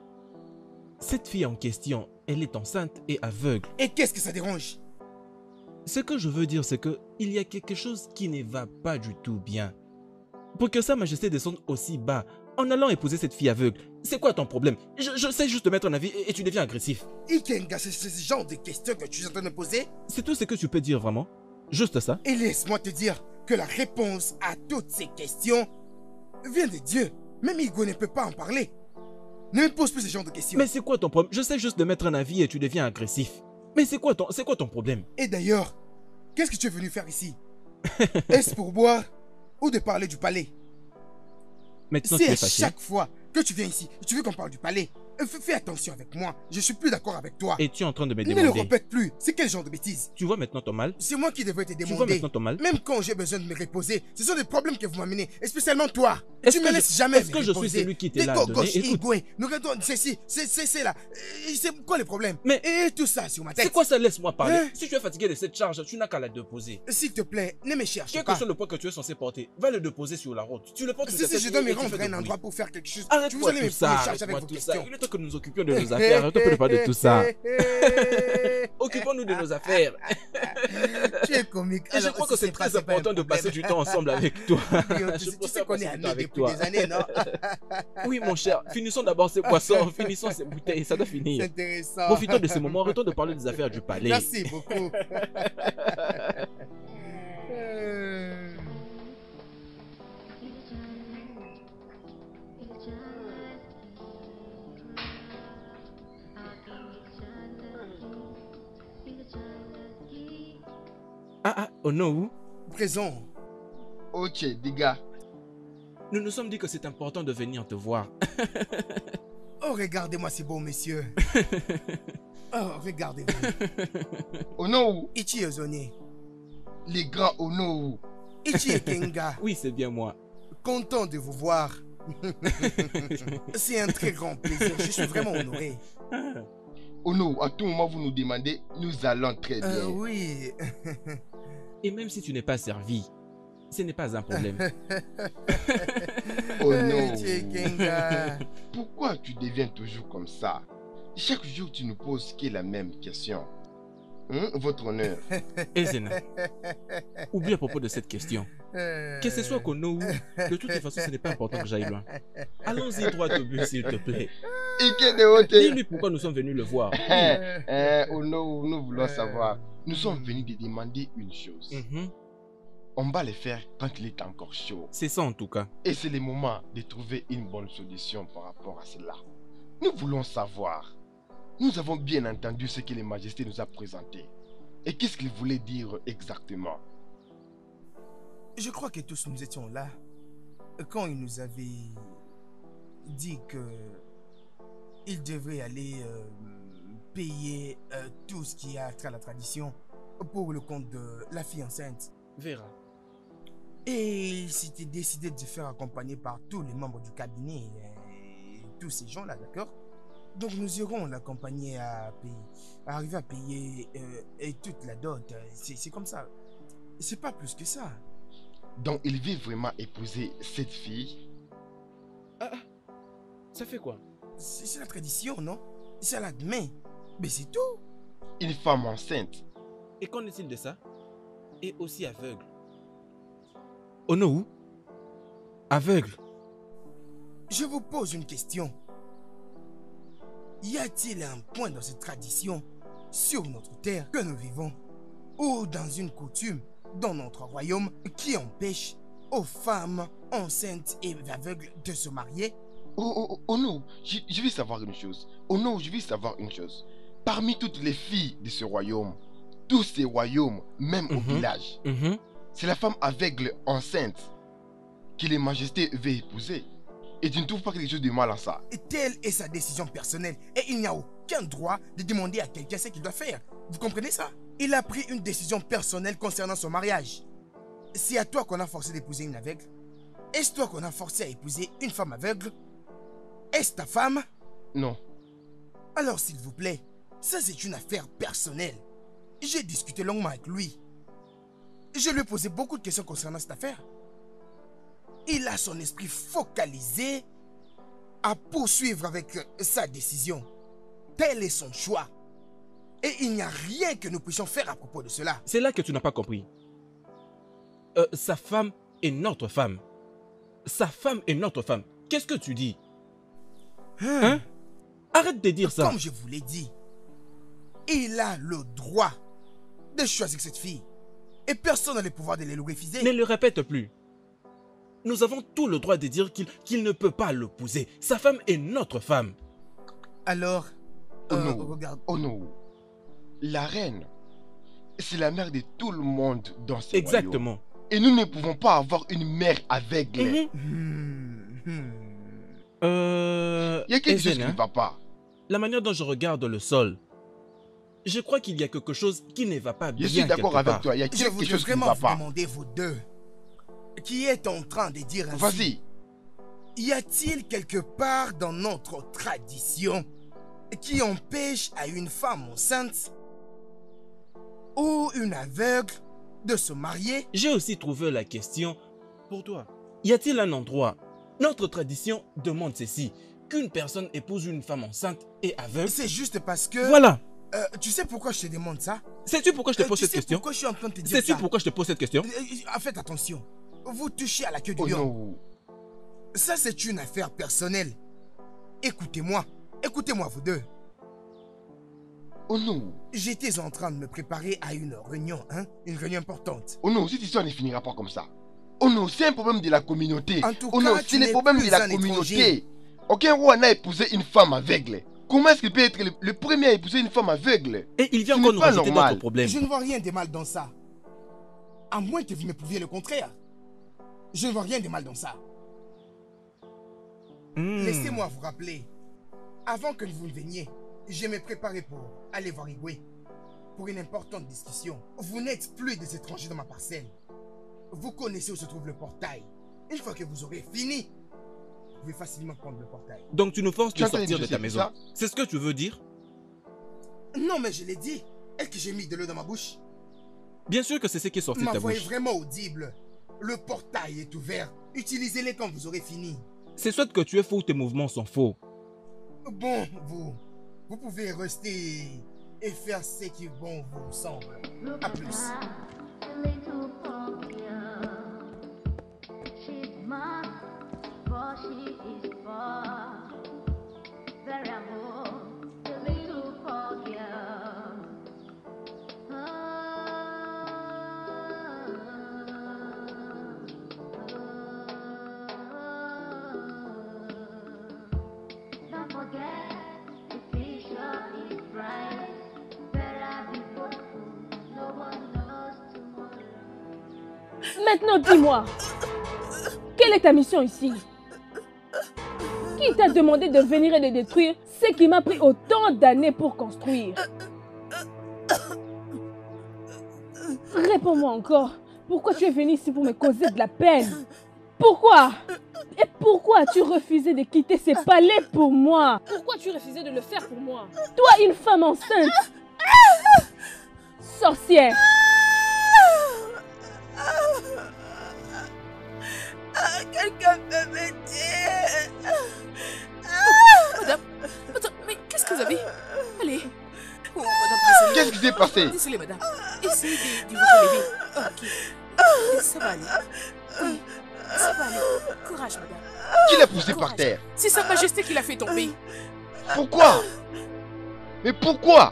Cette fille en question, elle est enceinte et aveugle. Et qu'est-ce que ça dérange? Ce que je veux dire, c'est que il y a quelque chose qui ne va pas du tout bien. Pour que Sa Majesté descende aussi bas, en allant épouser cette fille aveugle, c'est quoi ton problème? je, je sais juste te mettre en avis et, et tu deviens agressif. Ikenga, c'est ce genre de questions que tu es en train de poser? C'est tout ce que tu peux dire vraiment? Juste ça? Et laisse-moi te dire que la réponse à toutes ces questions vient de Dieu. Même Igwe ne peut pas en parler. Ne me pose plus ce genre de questions. Mais c'est quoi ton problème? Je sais juste de mettre un avis et tu deviens agressif. Mais c'est quoi ton, c'est quoi ton problème? Et d'ailleurs, qu'est-ce que tu es venu faire ici? Est-ce pour boire ou de parler du palais? Maintenant tu Si es à fâché. chaque fois que tu viens ici, tu veux qu'on parle du palais, fais, fais attention avec moi. Je suis plus d'accord avec toi. Et tu es en train de me Ne le demander. répète plus. C'est quel genre de bêtises? Tu vois maintenant ton mal? C'est moi qui devrais te Tu vois demander. maintenant ton mal? Même quand j'ai besoin de me reposer, ce sont des problèmes que vous m'amenez. Et spécialement toi. Est-ce Tu que me je- laisses jamais est-ce me que je suis reposer. celui qui te Des l'a go- donné? gauche, Écoute. Igwe. Nous regardons, c'est ci, c'est c'est- c'est là. Euh, C'est quoi le problème? Mais- Et tout ça sur ma tête. C'est quoi ça? Laisse-moi parler. Hein? Si tu es fatigué de cette charge, tu n'as qu'à la déposer. S'il te plaît, ne me cherche Quel que pas. soit le poids que tu es censé porter, va le déposer sur la route. Tu le portes sur Si, ta si tête je et- dois me et tu rendre fais à un de bruit. endroit pour faire quelque chose, Arrête-moi vous allez me tout ça, charger avec arrête-moi vos tout questions. ça. Il est temps que nous nous occupions de nos affaires. Arrête pas de parler de tout ça. Occupons-nous de nos affaires. Tu es comique. Et je crois que c'est très important de passer du temps ensemble avec toi. Tu Je sais préfère qu'on est passer du temps amis avec depuis toi. des années, non? Oui, mon cher, finissons d'abord ces poissons, finissons ces bouteilles, ça doit C'est finir. intéressant. Profitons de ce moment, retourne de parler des affaires du palais. Merci beaucoup. Euh, Ah ah, oh non, Présent. Ok, diga. nous nous sommes dit que c'est important de venir te voir. Oh, regardez-moi ces beaux messieurs. Oh, regardez-vous. Onowu, Ichi Ozone. les grands Onowu. Ichi Ikenga. Oui, c'est bien moi. Content de vous voir. C'est un très grand plaisir. Je suis vraiment honoré. Onowu, à tout moment vous nous demandez, nous allons très bien. Euh, oui. Et même si tu n'es pas servi, ce n'est pas un problème. Oh non. Ichi Ikenga. Pourquoi tu deviens toujours comme ça? Chaque jour tu nous poses que la même question. Hein, votre honneur. Ezena, oublie à propos de cette question. Euh, Que ce soit qu'on ou, de toutes les façons, ce n'est pas important que j'aille loin. Allons-y droit au but, s'il te plaît. Ike de Ote. Dis-lui pourquoi nous sommes venus le voir. Hein, hein, Onowu, nous voulons savoir. Nous sommes venus de demander une chose. Mhm. On va le faire quand il est encore chaud. C'est ça en tout cas. Et c'est le moment de trouver une bonne solution par rapport à cela. Nous voulons savoir. Nous avons bien entendu ce que les majestés nous a présenté. Et qu'est-ce qu'il voulait dire exactement? Je crois que tous nous étions là quand il nous avait dit que il devrait aller euh, payer euh, tout ce qui a trait à la tradition pour le compte de la fille enceinte. Vera. Et il s'était décidé de se faire accompagner par tous les membres du cabinet et tous ces gens-là, d'accord? Donc nous irons l'accompagner à payer, à arriver à payer euh, et toute la dot. C'est comme ça. C'est pas plus que ça. Donc il veut vraiment épouser cette fille? Ah, ah, ça fait quoi? C'est la tradition, non? Ça l'admet. Mais c'est tout. Une femme enceinte. Et qu'en est-il de ça? Et aussi aveugle. Onou? Aveugle? Je vous pose une question. Y a-t-il un point dans cette tradition, sur notre terre que nous vivons, ou dans une coutume dans notre royaume qui empêche aux femmes enceintes et aveugles de se marier? Oh, oh, oh, oh non, je, je veux savoir une chose. Oh non, je veux savoir une chose. Parmi toutes les filles de ce royaume, tous ces royaumes, même Mhm. au village, Mhm. c'est la femme aveugle enceinte que les majestés veulent épouser. Et tu ne trouves pas quelque chose de mal en ça? Et telle est sa décision personnelle et il n'y a aucun droit de demander à quelqu'un ce qu'il doit faire. Vous comprenez ça? Il a pris une décision personnelle concernant son mariage. C'est à toi qu'on a forcé d'épouser une aveugle? Est-ce toi qu'on a forcé à épouser une femme aveugle? Est-ce ta femme? Non. Alors s'il vous plaît, ça c'est une affaire personnelle. J'ai discuté longuement avec lui. Je lui ai posé beaucoup de questions concernant cette affaire. Il a son esprit focalisé à poursuivre avec sa décision. Tel est son choix. Et il n'y a rien que nous puissions faire à propos de cela. C'est là que tu n'as pas compris. Euh, sa femme est notre femme. Sa femme est notre femme. Qu'est-ce que tu dis? Hein? Arrête de dire ça. Comme je vous l'ai dit, il a le droit de choisir cette fille. Et personne n'a le pouvoir de les refuser. Ne le répète plus. Nous avons tout le droit de dire qu'il qu'il ne peut pas l'épouser. Sa femme est notre femme. Alors, Oh euh, non. regarde. Oh non. La reine, c'est la mère de tout le monde dans ce royaume. Exactement. Et nous ne pouvons pas avoir une mère aveugle. Mhm. Hmm, hmm. Euh... Il y a quelque chose Ezen, qui hein, ne va pas. la manière dont je regarde le sol, je crois qu'il y a quelque chose qui ne va pas Je bien suis d'accord quelque avec part. toi. Il y a Je quelque voudrais chose qui ne vraiment va vous pas. demander, vous deux, qui êtes en train de dire ainsi. Vas-y. Y a-t-il quelque part dans notre tradition qui empêche à une femme enceinte ou une aveugle de se marier? J'ai aussi trouvé la question pour toi. Y a-t-il un endroit? Notre tradition demande ceci, qu'une personne épouse une femme enceinte et aveugle. C'est juste parce que... Voilà. Euh, tu sais pourquoi je te demande ça? Sais-tu pourquoi je te Euh, pose tu cette sais question? pourquoi je suis en train de te dire Sais-tu ça? pourquoi je te pose cette question? Euh, Faites attention. Vous touchez à la queue du Oh lion. non. Ça, c'est une affaire personnelle. Écoutez-moi. Écoutez-moi, vous deux. Oh non. J'étais en train de me préparer à une réunion, hein? Une réunion importante. Oh non, cette histoire ne finira pas comme ça. Oh non, c'est un problème de la communauté. En tout Oh cas, non, tu c'est le n'es problème plus de la un communauté. étranger. Aucun roi n'a épousé une femme aveugle. Comment est-ce qu'il peut être le, le premier à épouser une femme aveugle? Et il vient Ce encore n'est nous pas rajouter normal. d'autres problèmes. Je ne vois rien de mal dans ça. À moins que vous me prouviez le contraire. Je ne vois rien de mal dans ça. Hmm. Laissez-moi vous rappeler. Avant que vous ne veniez, je me préparais pour aller voir Igwe. Pour une importante discussion. Vous n'êtes plus des étrangers dans ma parcelle. Vous connaissez où se trouve le portail. Une fois que vous aurez fini, vous pouvez facilement prendre le portail. Donc tu nous forces Tu de es en train de sortir de dire ta c'est maison. ça? C'est ce que tu veux dire? Non, mais je l'ai dit. Est-ce que j'ai mis de l'eau dans ma bouche? Bien sûr que c'est ce qui est sorti de Ma ta voix est bouche. vraiment audible. Le portail est ouvert. Utilisez-les quand vous aurez fini. C'est soit que tu es faux ou tes mouvements sont faux. Bon, vous, vous pouvez rester et faire ce qui bon vous semble. A plus. Maintenant, dis-moi, quelle est ta mission ici? Qui t'a demandé de venir et de détruire ce qui m'a pris autant d'années pour construire? Réponds-moi encore, pourquoi tu es venu ici pour me causer de la peine? Pourquoi? Et Pourquoi as-tu refusé de quitter ces palais pour moi? Pourquoi tu refusais de le faire pour moi? Toi, une femme enceinte! Sorcière! Quelqu'un peut m'aider. Madame, madame, mais qu'est-ce que vous avez? Allez. Oh, madame, désolée. Qu'est-ce qui s'est passé? Désolée, madame. Essayez de, de vous relever. Ok. Ça va aller. Oui, ça va aller. Courage, madame. Qui l'a poussé Courage. par terre? C'est Sa Majesté qui l'a fait tomber. Pourquoi? Mais pourquoi?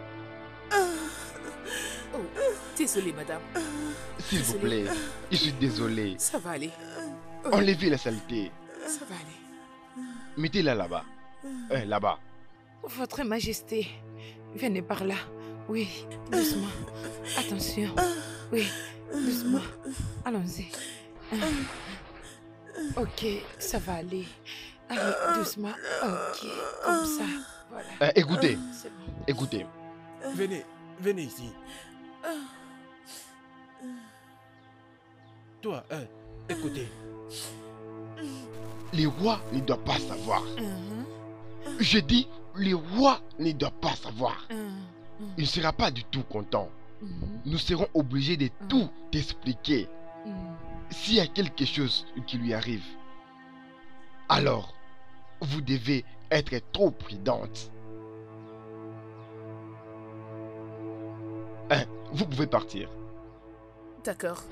Oh, désolée, madame. S'il vous plaît, je suis désolé. Ça va aller. Enlevez la saleté. Ça va aller. Mettez-la là-bas. Hein, là-bas. Votre Majesté, venez par là. Oui, doucement. Attention. Oui, doucement. Allons-y. Ok, ça va aller. Allez, doucement. Ok, comme ça. Voilà. Hein, écoutez, C'est bon. écoutez. Venez, venez ici. Toi, hein, écoutez. Les rois ne doivent pas savoir. Mhm, Je dis, les rois ne doivent pas savoir. mhm, Il ne sera pas du tout content. mhm, Nous serons obligés de tout expliquer. mhm. S'il y a quelque chose qui lui arrive, alors vous devez être trop prudente. Hein, vous pouvez partir. D'accord.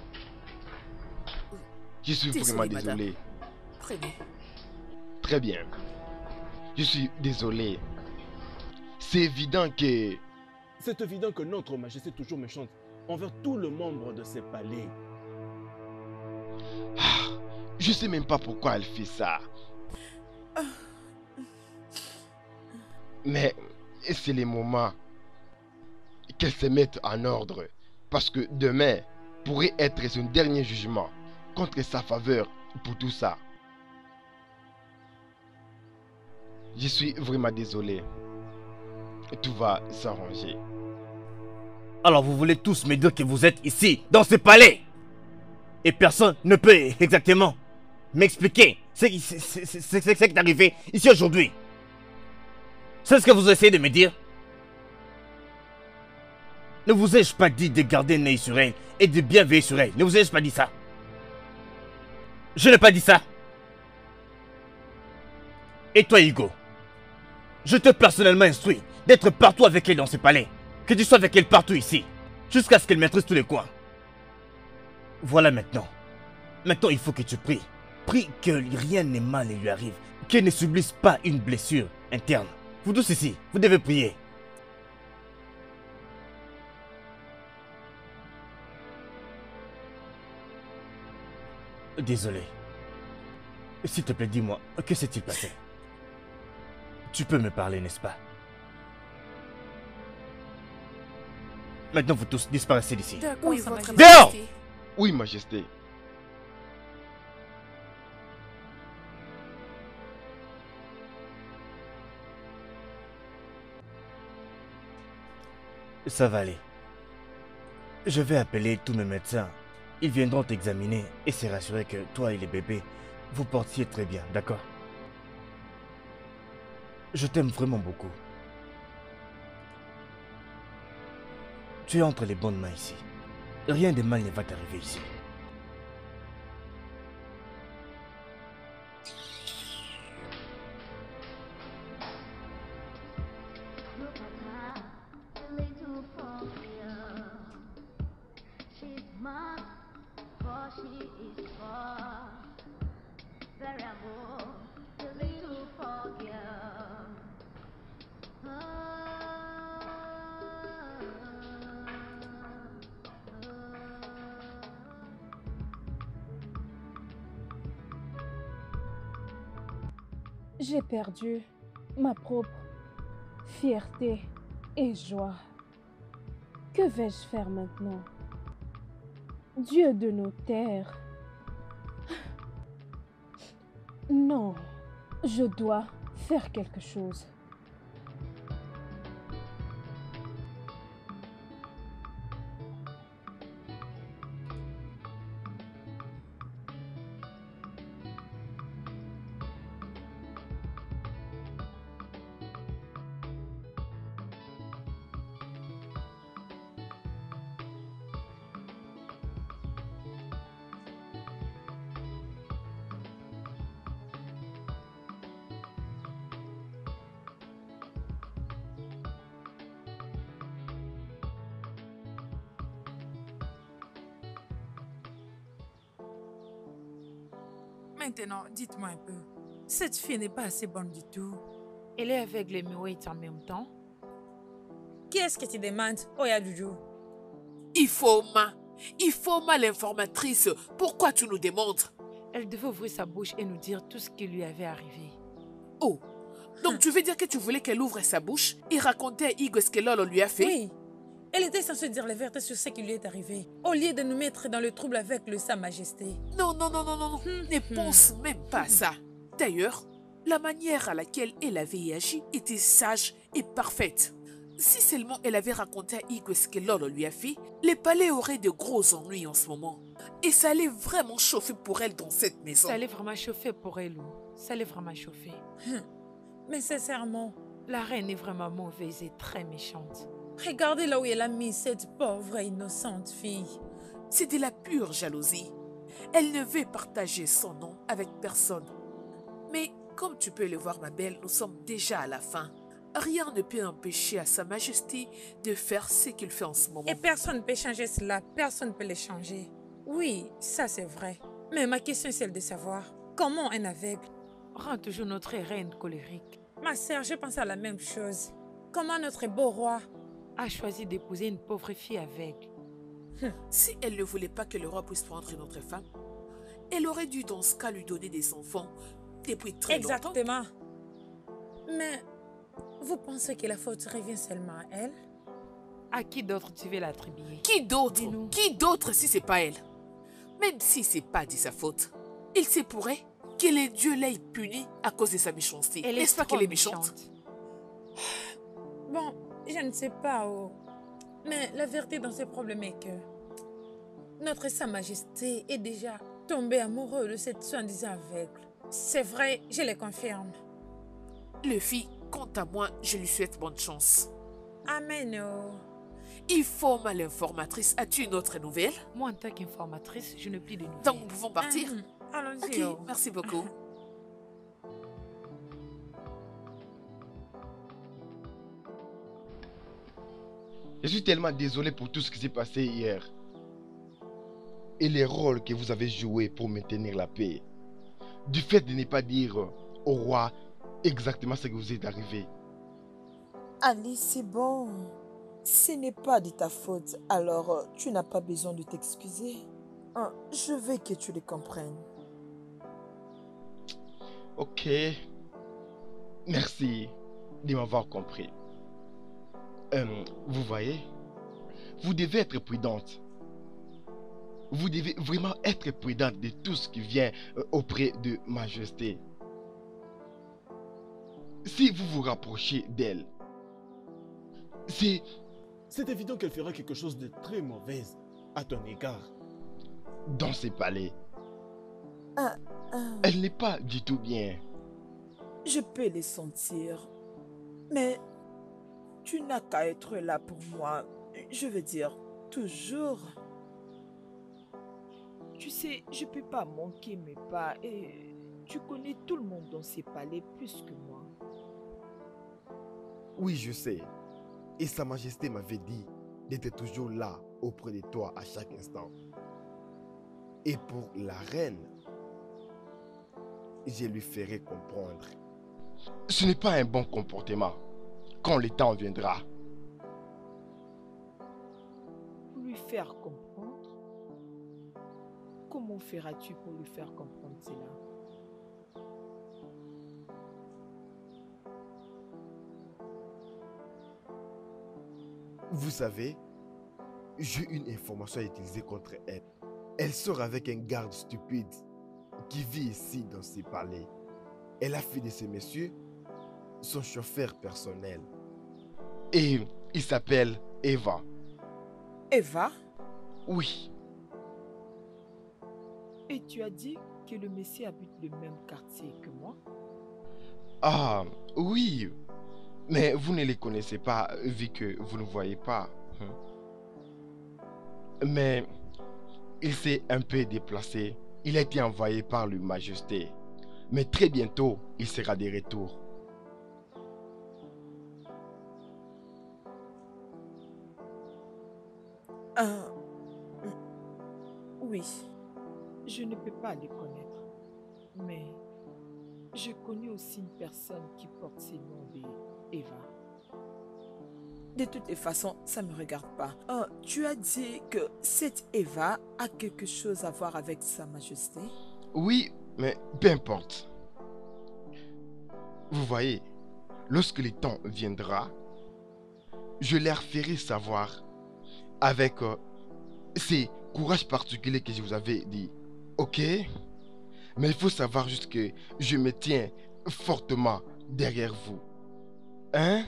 Je suis Désolé, vraiment madame. désolé. Prenez. Très bien. Je suis désolé. C'est évident que... C'est évident que notre majesté est toujours méchante envers tout le membre de ces palais. Ah, je sais même pas pourquoi elle fait ça. Mais c'est les moments qu'elle se mette en ordre. Parce que demain pourrait être son dernier jugement contre sa faveur pour tout ça. Je suis vraiment désolé. Tout va s'arranger. Alors vous voulez tous me dire que vous êtes ici, dans ce palais, et personne ne peut exactement m'expliquer ce qui c'est- c'est- c'est- c'est- c'est- c'est qui est arrivé ici aujourd'hui. C'est ce que vous essayez de me dire? Ne vous ai-je pas dit de garder un œil sur elle et de bien veiller sur elle? Ne vous ai-je pas dit ça? Je n'ai pas dit ça. Et toi, Hugo, je t'ai personnellement instruit d'être partout avec elle dans ce palais. Que tu sois avec elle partout ici, jusqu'à ce qu'elle maîtrise tous les coins. Voilà maintenant. Maintenant, il faut que tu pries. Prie que rien de mal ne lui arrive. Qu'elle ne subisse pas une blessure interne. Vous tous ici, vous devez prier. Désolé. S'il te plaît, dis-moi, que s'est-il passé? Tu peux me parler, n'est-ce pas? Maintenant, vous tous disparaissez d'ici. D'accord, Oui, Sa votre Majesté. Dehors! Oui, Majesté. Ça va aller. Je vais appeler tous mes médecins. Ils viendront t'examiner et se rassurer que toi et les bébés, vous portiez très bien, d'accord? Je t'aime vraiment beaucoup. Tu es entre les bonnes mains ici. Rien de mal ne va t'arriver ici. J'ai perdu ma propre fierté et joie. Que vais-je faire maintenant? Dieu de nos terres. Non, je dois faire quelque chose. Maintenant, dites-moi un peu. Cette fille n'est pas assez bonne du tout. Elle est aveugle et muette en même temps. Qui est-ce que tu demandes? Oya Doudou. Ifoma, Ifoma l'informatrice, pourquoi tu nous démontres? Elle devait ouvrir sa bouche et nous dire tout ce qui lui avait arrivé. Oh, donc tu veux dire que tu voulais qu'elle ouvre sa bouche et raconter à Igwe ce que Lolo lui a fait? Oui. Elle était censée dire la vérité sur ce qui lui est arrivé, au lieu de nous mettre dans le trouble avec le Sa Majesté. Non, non, non, non, non, non. Ne pense même pas à ça. D'ailleurs, la manière à laquelle elle avait agi était sage et parfaite. Si seulement elle avait raconté à Igwe ce que Lolo lui a fait, les palais auraient de gros ennuis en ce moment. Et ça allait vraiment chauffer pour elle dans cette maison. Ça allait vraiment chauffer pour elle, ou ça allait vraiment chauffer. Mais sincèrement, la reine est vraiment mauvaise et très méchante. Regardez là où elle a mis cette pauvre et innocente fille. C'est de la pure jalousie. Elle ne veut partager son nom avec personne. Mais comme tu peux le voir, ma belle, nous sommes déjà à la fin. Rien ne peut empêcher à Sa Majesté de faire ce qu'il fait en ce moment. Et personne ne peut changer cela, personne ne peut le changer. Oui, ça c'est vrai. Mais ma question est celle de savoir, comment un aveugle rend toujours notre reine colérique? Ma sœur, je pense à la même chose. Comment notre beau roi a choisi d'épouser une pauvre fille aveugle? Si elle ne voulait pas que le roi puisse prendre une autre femme, elle aurait dû dans ce cas lui donner des enfants depuis très Exactement. longtemps. Exactement. Mais vous pensez que la faute revient seulement à elle? À qui d'autre tu veux l'attribuer? Qui d'autre? Qui d'autre si c'est pas elle? Même si c'est pas de sa faute, il se pourrait que les dieux l'aient punie à cause de sa méchanceté. N'est-ce pas qu'elle est méchante? Bon, je ne sais pas, oh. Mais la vérité dans ce problème est que notre Sa Majesté est déjà tombée amoureuse de cette soi-disant aveugle. C'est vrai, je le confirme. Le fille, quant à moi, je lui souhaite bonne chance. Amen. Oh. Ifoma l'informatrice, as-tu une autre nouvelle? Moi, en tant qu'informatrice, je n'ai plus de nouvelles. Donc, nous pouvons partir? Mm-hmm. Allons-y. Ok, merci beaucoup. Je suis tellement désolé pour tout ce qui s'est passé hier. Et les rôles que vous avez joués pour maintenir la paix. Du fait de ne pas dire au roi exactement ce que vous êtes arrivé. Alice, c'est bon. Ce n'est pas de ta faute, alors tu n'as pas besoin de t'excuser. Hein, je veux que tu le comprennes. Ok. Merci de m'avoir compris. Euh, vous voyez, vous devez être prudente. Vous devez vraiment être prudente de tout ce qui vient euh, auprès de Majesté. Si vous vous rapprochez d'elle, c'est... C'est évident qu'elle fera quelque chose de très mauvais à ton égard. Dans ces palais, Ah, ah, elle n'est pas du tout bien. je peux les sentir. Mais tu n'as qu'à être là pour moi. Je veux dire, toujours. Tu sais, je peux pas manquer mes pas et tu connais tout le monde dans ces palais plus que moi. Oui, je sais. Et Sa Majesté m'avait dit d'être toujours là auprès de toi à chaque instant. Et pour la reine, je lui ferai comprendre. Ce n'est pas un bon comportement. Quand le temps viendra. Pour lui faire comprendre? Comment feras-tu pour lui faire comprendre cela? Vous savez, j'ai une information à utiliser contre elle. Elle sort avec un garde stupide qui vit ici dans ces palais. Elle a fait de ce monsieur son chauffeur personnel. Et il s'appelle Eva. Eva? Oui. Et tu as dit que le Messie habite le même quartier que moi? Ah, oui. Mais vous ne les connaissez pas vu que vous ne voyez pas. Mais il s'est un peu déplacé. Il a été envoyé par le Majesté. Mais très bientôt, il sera de retour. Ah, oui. Je ne peux pas les connaître. Mais je connais aussi une personne qui porte ces noms de Eva. De toutes les façons, ça ne me regarde pas. Oh, tu as dit que cette Eva a quelque chose à voir avec Sa Majesté? Oui, mais peu importe. Vous voyez, lorsque le temps viendra, je leur ferai savoir avec euh, ces courages particuliers que je vous avais dit. Ok? Mais il faut savoir juste que je me tiens fortement derrière vous. Hein?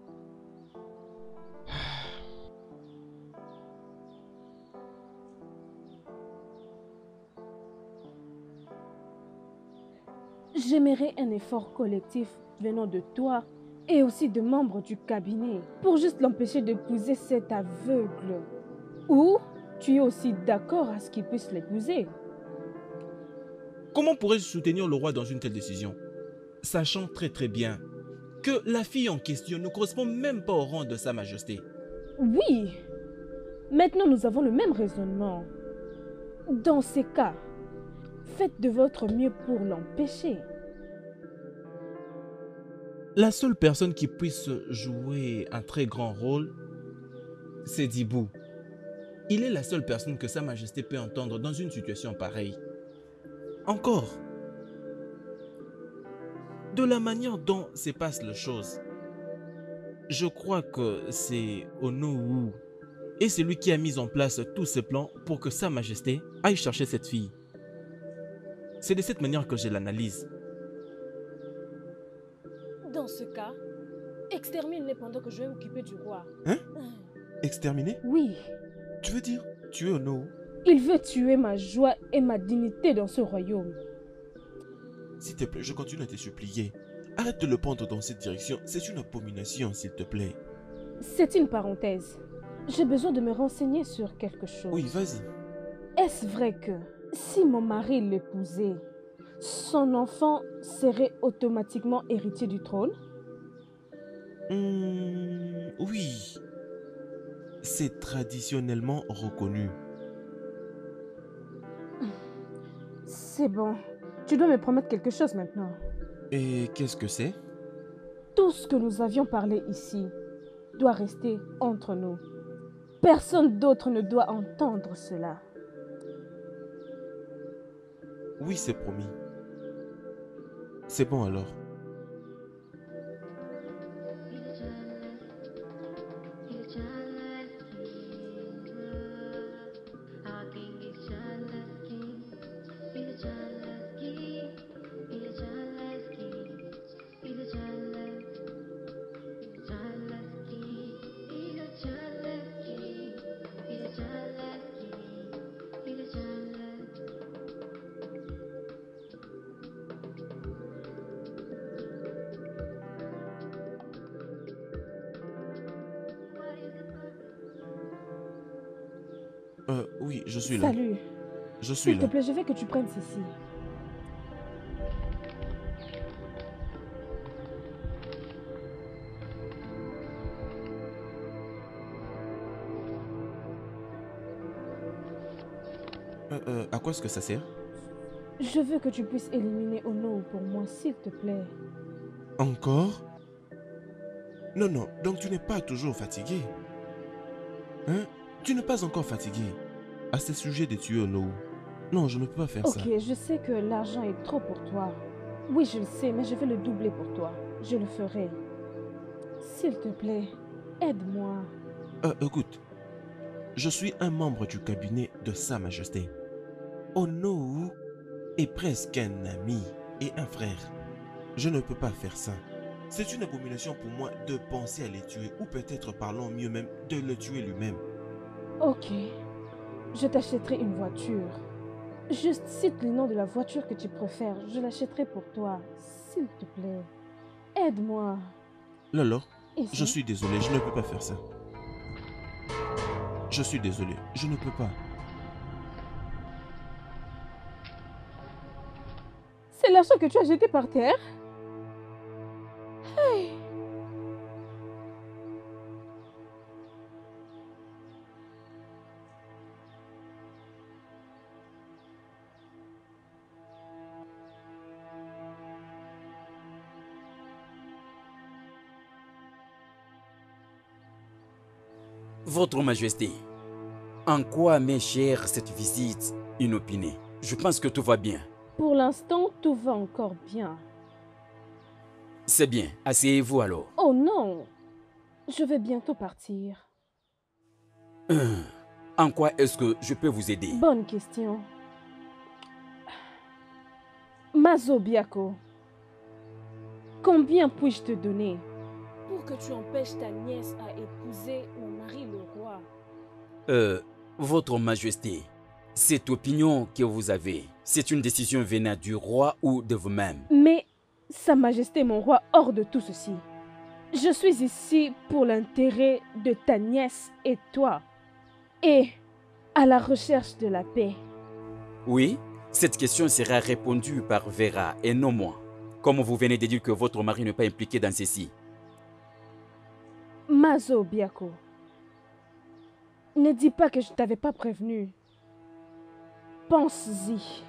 J'aimerais un effort collectif venant de toi et aussi de membres du cabinet pour juste l'empêcher d'épouser cet aveugle. Ou tu es aussi d'accord à ce qu'il puisse l'épouser? Comment pourrais-je soutenir le roi dans une telle décision, sachant très très bien que la fille en question ne correspond même pas au rang de Sa Majesté? Oui. Maintenant, nous avons le même raisonnement. Dans ces cas, faites de votre mieux pour l'empêcher. La seule personne qui puisse jouer un très grand rôle, c'est Dibou. Il est la seule personne que Sa Majesté peut entendre dans une situation pareille. Encore, de la manière dont se passent les choses, je crois que c'est Onowu et c'est lui qui a mis en place tous ces plans pour que Sa Majesté aille chercher cette fille. C'est de cette manière que je l'analyse. Dans ce cas, extermine-les pendant que je vais m'occuper du roi. Hein? Exterminer? Oui. Tu veux dire tuer Onowu? Il veut tuer ma joie et ma dignité dans ce royaume. S'il te plaît, je continue à te supplier. Arrête de le prendre dans cette direction. C'est une abomination, s'il te plaît. C'est une parenthèse. J'ai besoin de me renseigner sur quelque chose. Oui, vas-y. Est-ce vrai que si mon mari l'épousait, son enfant serait automatiquement héritier du trône? Hum, oui. C'est traditionnellement reconnu. C'est bon. Tu dois me promettre quelque chose maintenant. Et qu'est-ce que c'est? Tout ce que nous avions parlé ici doit rester entre nous. Personne d'autre ne doit entendre cela. Oui, c'est promis. C'est bon alors. Euh, oui, je suis là. Salut. Je suis S'il là. te plaît, je veux que tu prennes ceci. Euh, euh, à quoi est-ce que ça sert? Je veux que tu puisses éliminer Ono pour moi, s'il te plaît. Encore? Non, non, donc tu n'es pas toujours fatigué. Hein? Tu n'es pas encore fatigué. À ce sujet de tuer Ono. Non, je ne peux pas faire ça. Ok, je sais que l'argent est trop pour toi. Oui, je le sais, mais je vais le doubler pour toi. Je le ferai. S'il te plaît, aide-moi. Euh, écoute. Je suis un membre du cabinet de Sa Majesté. Ono est presque un ami et un frère. Je ne peux pas faire ça. C'est une abomination pour moi de penser à les tuer, ou peut-être parlons mieux même de le tuer lui-même. Ok, je t'achèterai une voiture. Juste cite le nom de la voiture que tu préfères. Je l'achèterai pour toi. S'il te plaît, aide-moi. Lolo, Et ça? je suis désolé, je ne peux pas faire ça. Je suis désolé, je ne peux pas. C'est l'argent que tu as jeté par terre? Hey. Votre Majesté, en quoi m'est chère cette visite inopinée? Je pense que tout va bien. Pour l'instant, tout va encore bien. C'est bien, asseyez-vous alors. Oh non, je vais bientôt partir. Euh, en quoi est-ce que je peux vous aider? Bonne question. Mazo Biako, combien puis-je te donner? Pour que tu empêches ta nièce à épouser mon mari le roi. Euh, Votre Majesté, cette opinion que vous avez, c'est une décision venant du roi ou de vous-même? Mais, Sa Majesté mon roi, hors de tout ceci. Je suis ici pour l'intérêt de ta nièce et toi. Et à la recherche de la paix. Oui, cette question sera répondue par Vera et non moi. Comme vous venez de dire que votre mari n'est pas impliqué dans ceci. Mazo Biako, ne dis pas que je t'avais pas prévenu. Pense-y.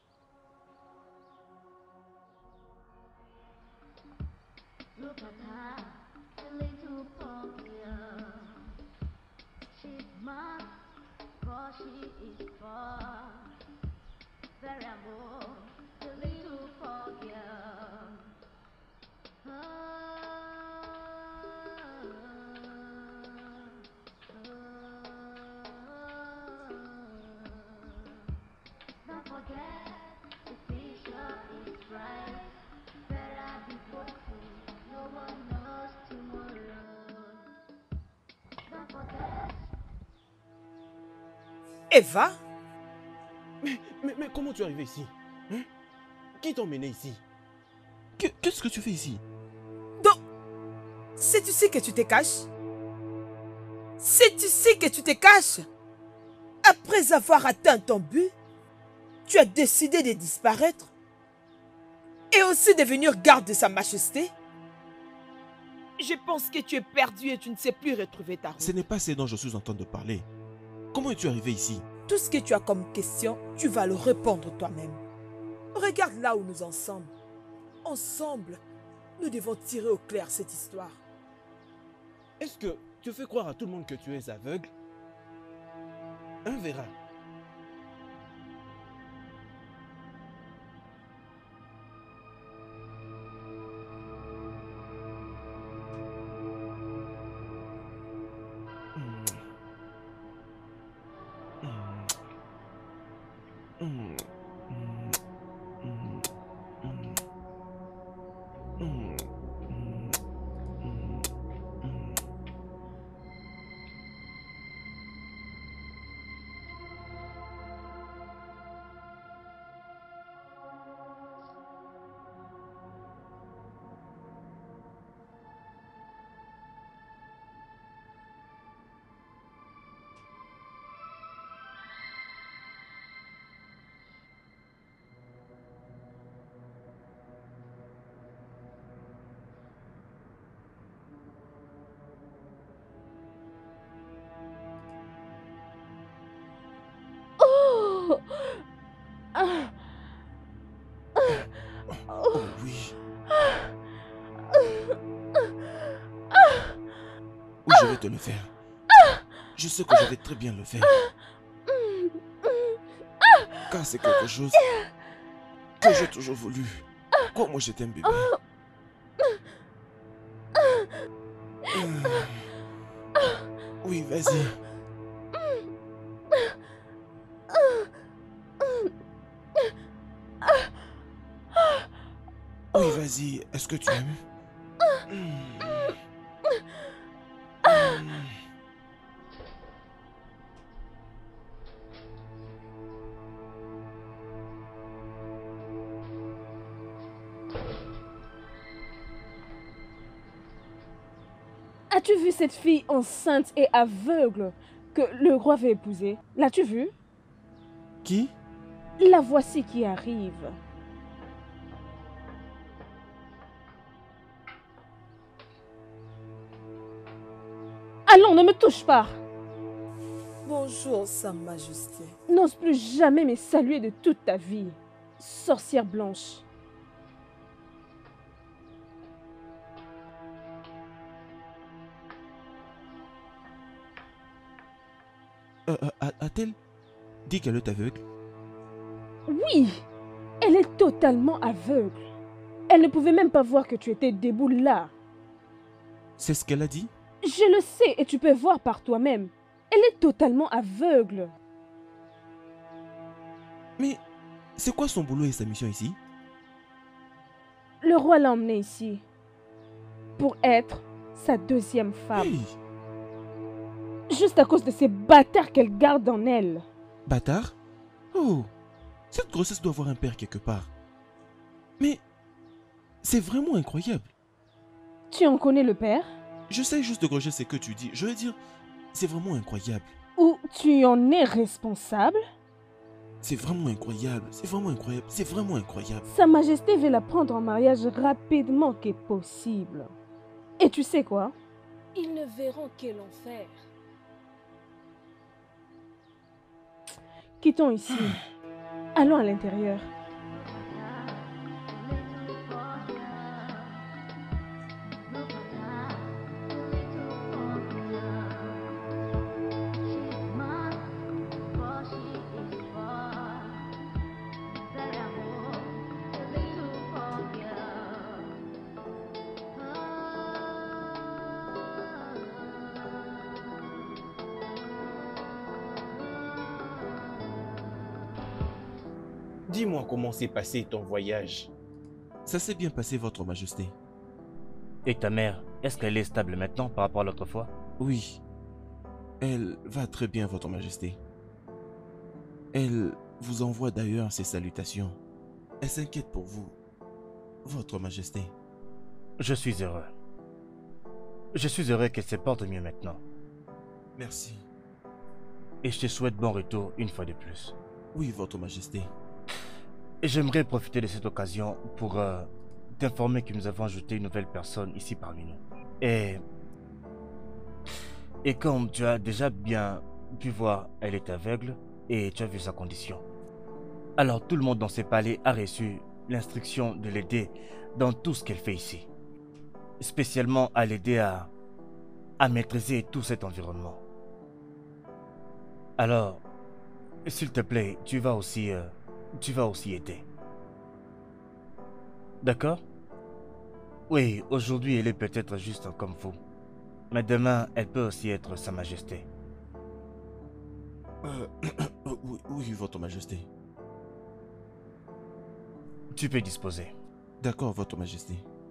Eva? Mais, mais, mais comment tu es arrivé ici? Hein? Qui t'a emmené ici? Que- Qu'est-ce que tu fais ici? Donc, c'est ici que tu te caches? C'est ici que tu te caches? Après avoir atteint ton but, tu as décidé de disparaître et aussi devenir garde de Sa Majesté? Je pense que tu es perdu et tu ne sais plus retrouver ta route. Ce n'est pas ce dont je suis en train de parler. Comment es-tu arrivé ici? Tout ce que tu as comme question, tu vas le répondre toi-même. Regarde là où nous en sommes. Ensemble, nous devons tirer au clair cette histoire. Est-ce que tu fais croire à tout le monde que tu es aveugle? Un verra. Oh oui. Oui, je vais te le faire. Je sais que je vais très bien le faire. Car c'est quelque chose que j'ai toujours voulu. Quand moi j'étais un bébé. Oui, vas-y. Oui, vas-y. Est-ce que tu aimes? As-tu vu cette fille enceinte et aveugle que le roi va épouser? L'as-tu vue? Qui? La voici qui arrive. Allons, ne me touche pas. Bonjour, Sa Majesté. N'ose plus jamais me saluer de toute ta vie, sorcière blanche. euh, euh, a-t-elle dit qu'elle est aveugle? Oui, elle est totalement aveugle. Elle ne pouvait même pas voir que tu étais debout là. C'est ce qu'elle a dit? Je le sais et tu peux voir par toi-même. Elle est totalement aveugle. Mais c'est quoi son boulot et sa mission ici? Le roi l'a emmenée ici pour être sa deuxième femme. Hey. Juste à cause de ces bâtards qu'elle garde en elle. Bâtard? Oh, cette grossesse doit avoir un père quelque part. Mais c'est vraiment incroyable. Tu en connais le père? Je sais juste de grossesse ce que tu dis. Je veux dire, c'est vraiment incroyable. Ou tu en es responsable? C'est vraiment incroyable, c'est vraiment incroyable, c'est vraiment incroyable. Sa Majesté veut la prendre en mariage rapidement que possible. Et tu sais quoi? Ils ne verront que l'enfer. Quittons ici. Allons à l'intérieur. Dis-moi comment s'est passé ton voyage. Ça s'est bien passé, votre majesté. Et ta mère, est-ce qu'elle est stable maintenant par rapport à l'autre fois? Oui. Elle va très bien, votre majesté. Elle vous envoie d'ailleurs ses salutations. Elle s'inquiète pour vous, votre majesté. Je suis heureux. Je suis heureux qu'elle se porte mieux maintenant. Merci. Et je te souhaite bon retour une fois de plus. Oui, votre majesté. Et j'aimerais profiter de cette occasion pour euh, t'informer que nous avons ajouté une nouvelle personne ici parmi nous. Et... Et comme tu as déjà bien pu voir, elle est aveugle et tu as vu sa condition. Alors tout le monde dans ce palais a reçu l'instruction de l'aider dans tout ce qu'elle fait ici. Spécialement à l'aider à, à maîtriser tout cet environnement. Alors, s'il te plaît, tu vas aussi... Euh, Tu vas aussi aider. D'accord? Oui, aujourd'hui elle est peut-être juste comme vous. Mais demain, elle peut aussi être Sa Majesté. Euh, oui, oui, votre majesté. Tu peux disposer. D'accord, votre majesté.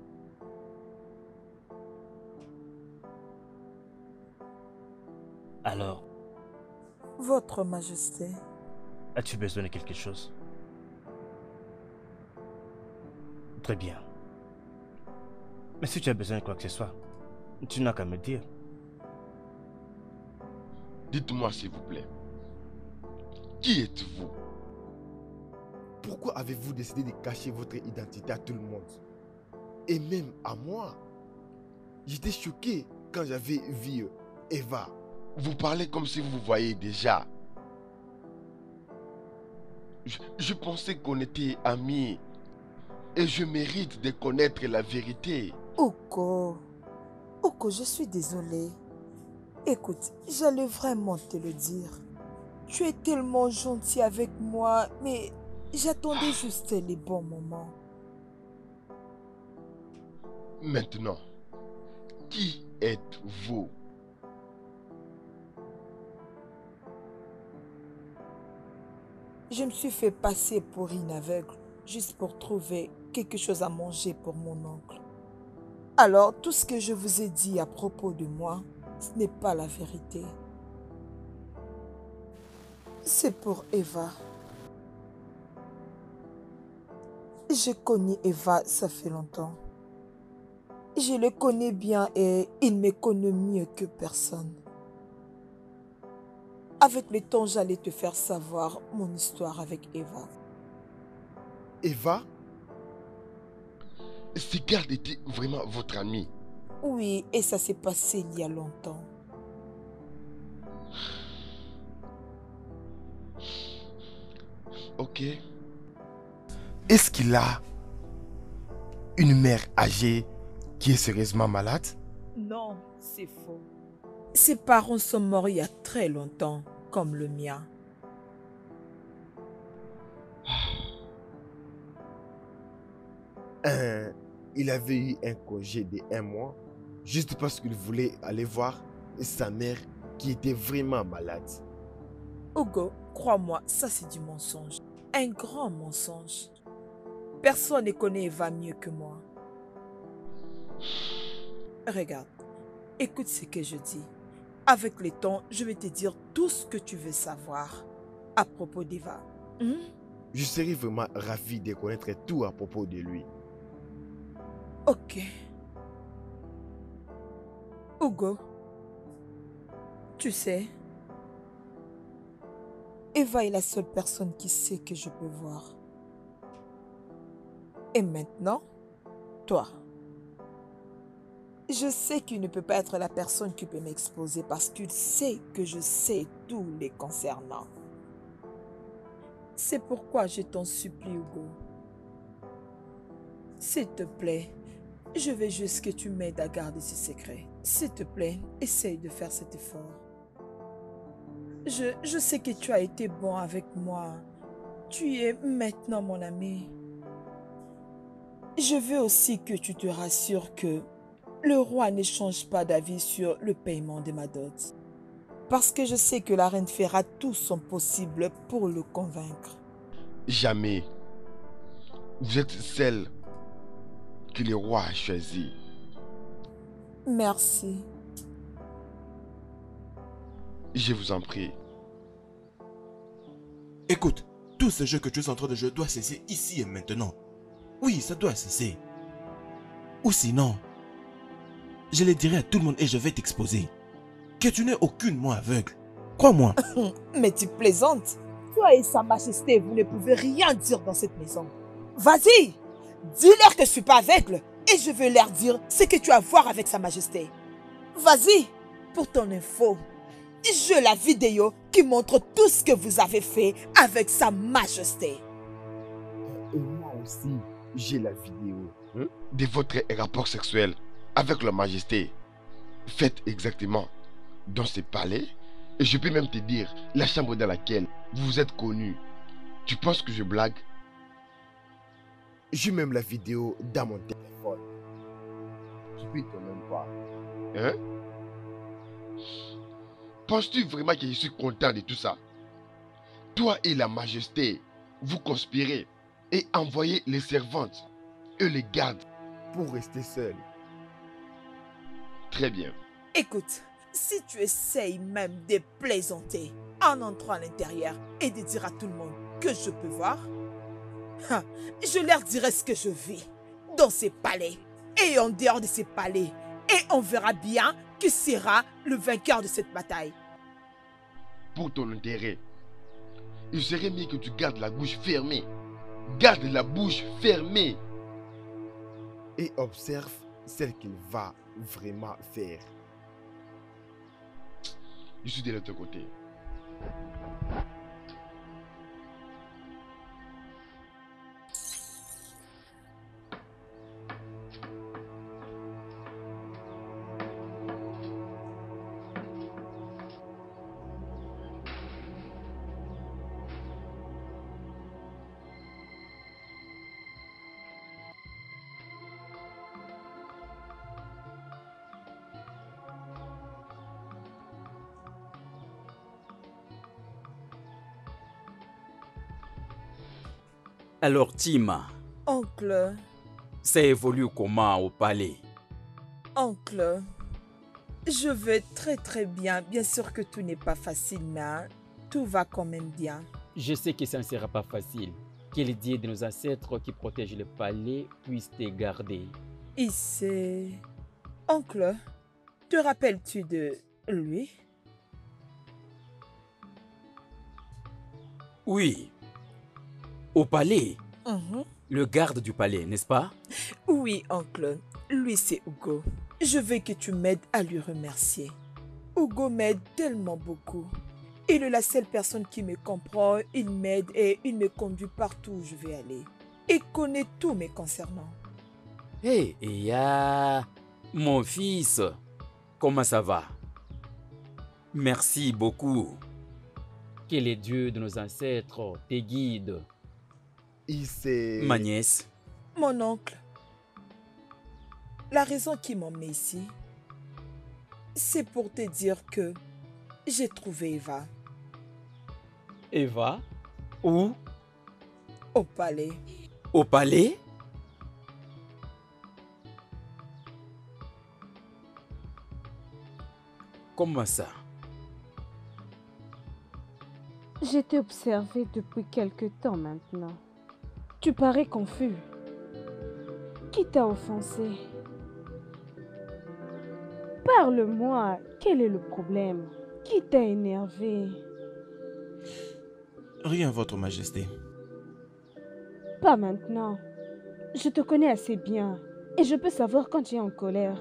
Alors, Votre Majesté. as-tu besoin de quelque chose? Très bien. Mais si tu as besoin de quoi que ce soit, tu n'as qu'à me dire. Dites-moi s'il vous plaît. Qui êtes-vous? Pourquoi avez-vous décidé de cacher votre identité à tout le monde? Et même à moi? J'étais choqué quand j'avais vu Eva. Vous parlez comme si vous voyez déjà. Je, je pensais qu'on était amis. Et je mérite de connaître la vérité. Oko. Oko, je suis désolée. Écoute, j'allais vraiment te le dire. Tu es tellement gentil avec moi, mais j'attendais juste les bons moments. Maintenant, qui êtes-vous? Je me suis fait passer pour une aveugle, juste pour trouver quelque chose à manger pour mon oncle. Alors, tout ce que je vous ai dit à propos de moi, ce n'est pas la vérité. C'est pour Eva. Je connais Eva, ça fait longtemps. Je le connais bien et il me connaît mieux que personne. Avec le temps, j'allais te faire savoir mon histoire avec Eva. Eva? Sigurd était vraiment votre ami? Oui, et ça s'est passé il y a longtemps. Ok. Est-ce qu'il a une mère âgée qui est sérieusement malade? Non, c'est faux. Ses parents sont morts il y a très longtemps, comme le mien. Euh, il avait eu un congé de un mois juste parce qu'il voulait aller voir sa mère qui était vraiment malade. Hugo, crois-moi, ça c'est du mensonge. Un grand mensonge. Personne ne connaît Eva mieux que moi. Regarde, écoute ce que je dis. Avec le temps, je vais te dire tout ce que tu veux savoir à propos d'Eva. Hmm? Je serais vraiment ravi de connaître tout à propos de lui. Ok. Hugo, tu sais, Eva est la seule personne qui sait que je peux voir. Et maintenant, toi. Je sais qu'il ne peut pas être la personne qui peut m'exposer parce qu'il sait que je sais tout les concernant. C'est pourquoi je t'en supplie, Hugo. S'il te plaît, je veux juste que tu m'aides à garder ce secret. S'il te plaît, essaye de faire cet effort. Je, je sais que tu as été bon avec moi. Tu es maintenant mon ami. Je veux aussi que tu te rassures que le roi ne change pas d'avis sur le paiement de ma dot. Parce que je sais que la reine fera tout son possible pour le convaincre. Jamais. Vous êtes celle que le roi a choisie. Merci. Je vous en prie. Écoute, tout ce jeu que tu es en train de jouer doit cesser ici et maintenant. Oui, ça doit cesser. Ou sinon, je le dirai à tout le monde et je vais t'exposer. Que tu n'es aucune moi aveugle. Crois-moi. Mais tu plaisantes. Toi et sa majesté, vous ne pouvez rien dire dans cette maison. Vas-y, dis-leur que je ne suis pas aveugle et je vais leur dire ce que tu as à voir avec sa majesté. Vas-y, pour ton info, j'ai la vidéo qui montre tout ce que vous avez fait avec sa majesté. Et moi aussi, j'ai la vidéo. Hein? De votre rapport sexuel avec la majesté. Faites exactement dans ce palais. Et je peux même te dire la chambre dans laquelle vous vous êtes connus. Tu penses que je blague? J'ai même la vidéo dans mon téléphone. Je peux quand même pas. Hein? Penses-tu vraiment que je suis content de tout ça? Toi et la majesté, vous conspirez et envoyez les servantes et les gardes pour rester seul. Très bien. Écoute, si tu essayes même de plaisanter en entrant à l'intérieur et de dire à tout le monde que je peux voir, je leur dirai ce que je vis dans ces palais et en dehors de ces palais. Et on verra bien qui sera le vainqueur de cette bataille. Pour ton intérêt, il serait mieux que tu gardes la bouche fermée. Garde la bouche fermée. Et observe celle qu'il va vraiment faire. Je suis de l'autre côté. Alors, Tima, Oncle, ça évolue comment au palais? oncle, je vais très très bien. Bien sûr que tout n'est pas facile, mais tout va quand même bien. Je sais que ça ne sera pas facile. Que les dieux de nos ancêtres qui protègent le palais puissent te garder. Ici, oncle, te rappelles-tu de lui? Oui. Au palais? Mhm. Le garde du palais, n'est-ce pas? Oui, oncle. Lui, c'est Hugo. Je veux que tu m'aides à lui remercier. Hugo m'aide tellement beaucoup. Il est la seule personne qui me comprend, il m'aide et il me conduit partout où je vais aller. Il connaît tout me concernant. Hé, hey, Eya, mon fils, comment ça va? Merci beaucoup. Que les dieux de nos ancêtres te guident. Il s'est... Ma nièce. Mon oncle, la raison qui m'emmène ici, c'est pour te dire que j'ai trouvé Eva. Eva? Où? Au palais. Au palais? Comment ça? Je t'ai observé depuis quelque temps maintenant. Tu parais confus. Qui t'a offensé? Parle-moi, quel est le problème? Qui t'a énervé? Rien, Votre Majesté. Pas maintenant. Je te connais assez bien et je peux savoir quand tu es en colère.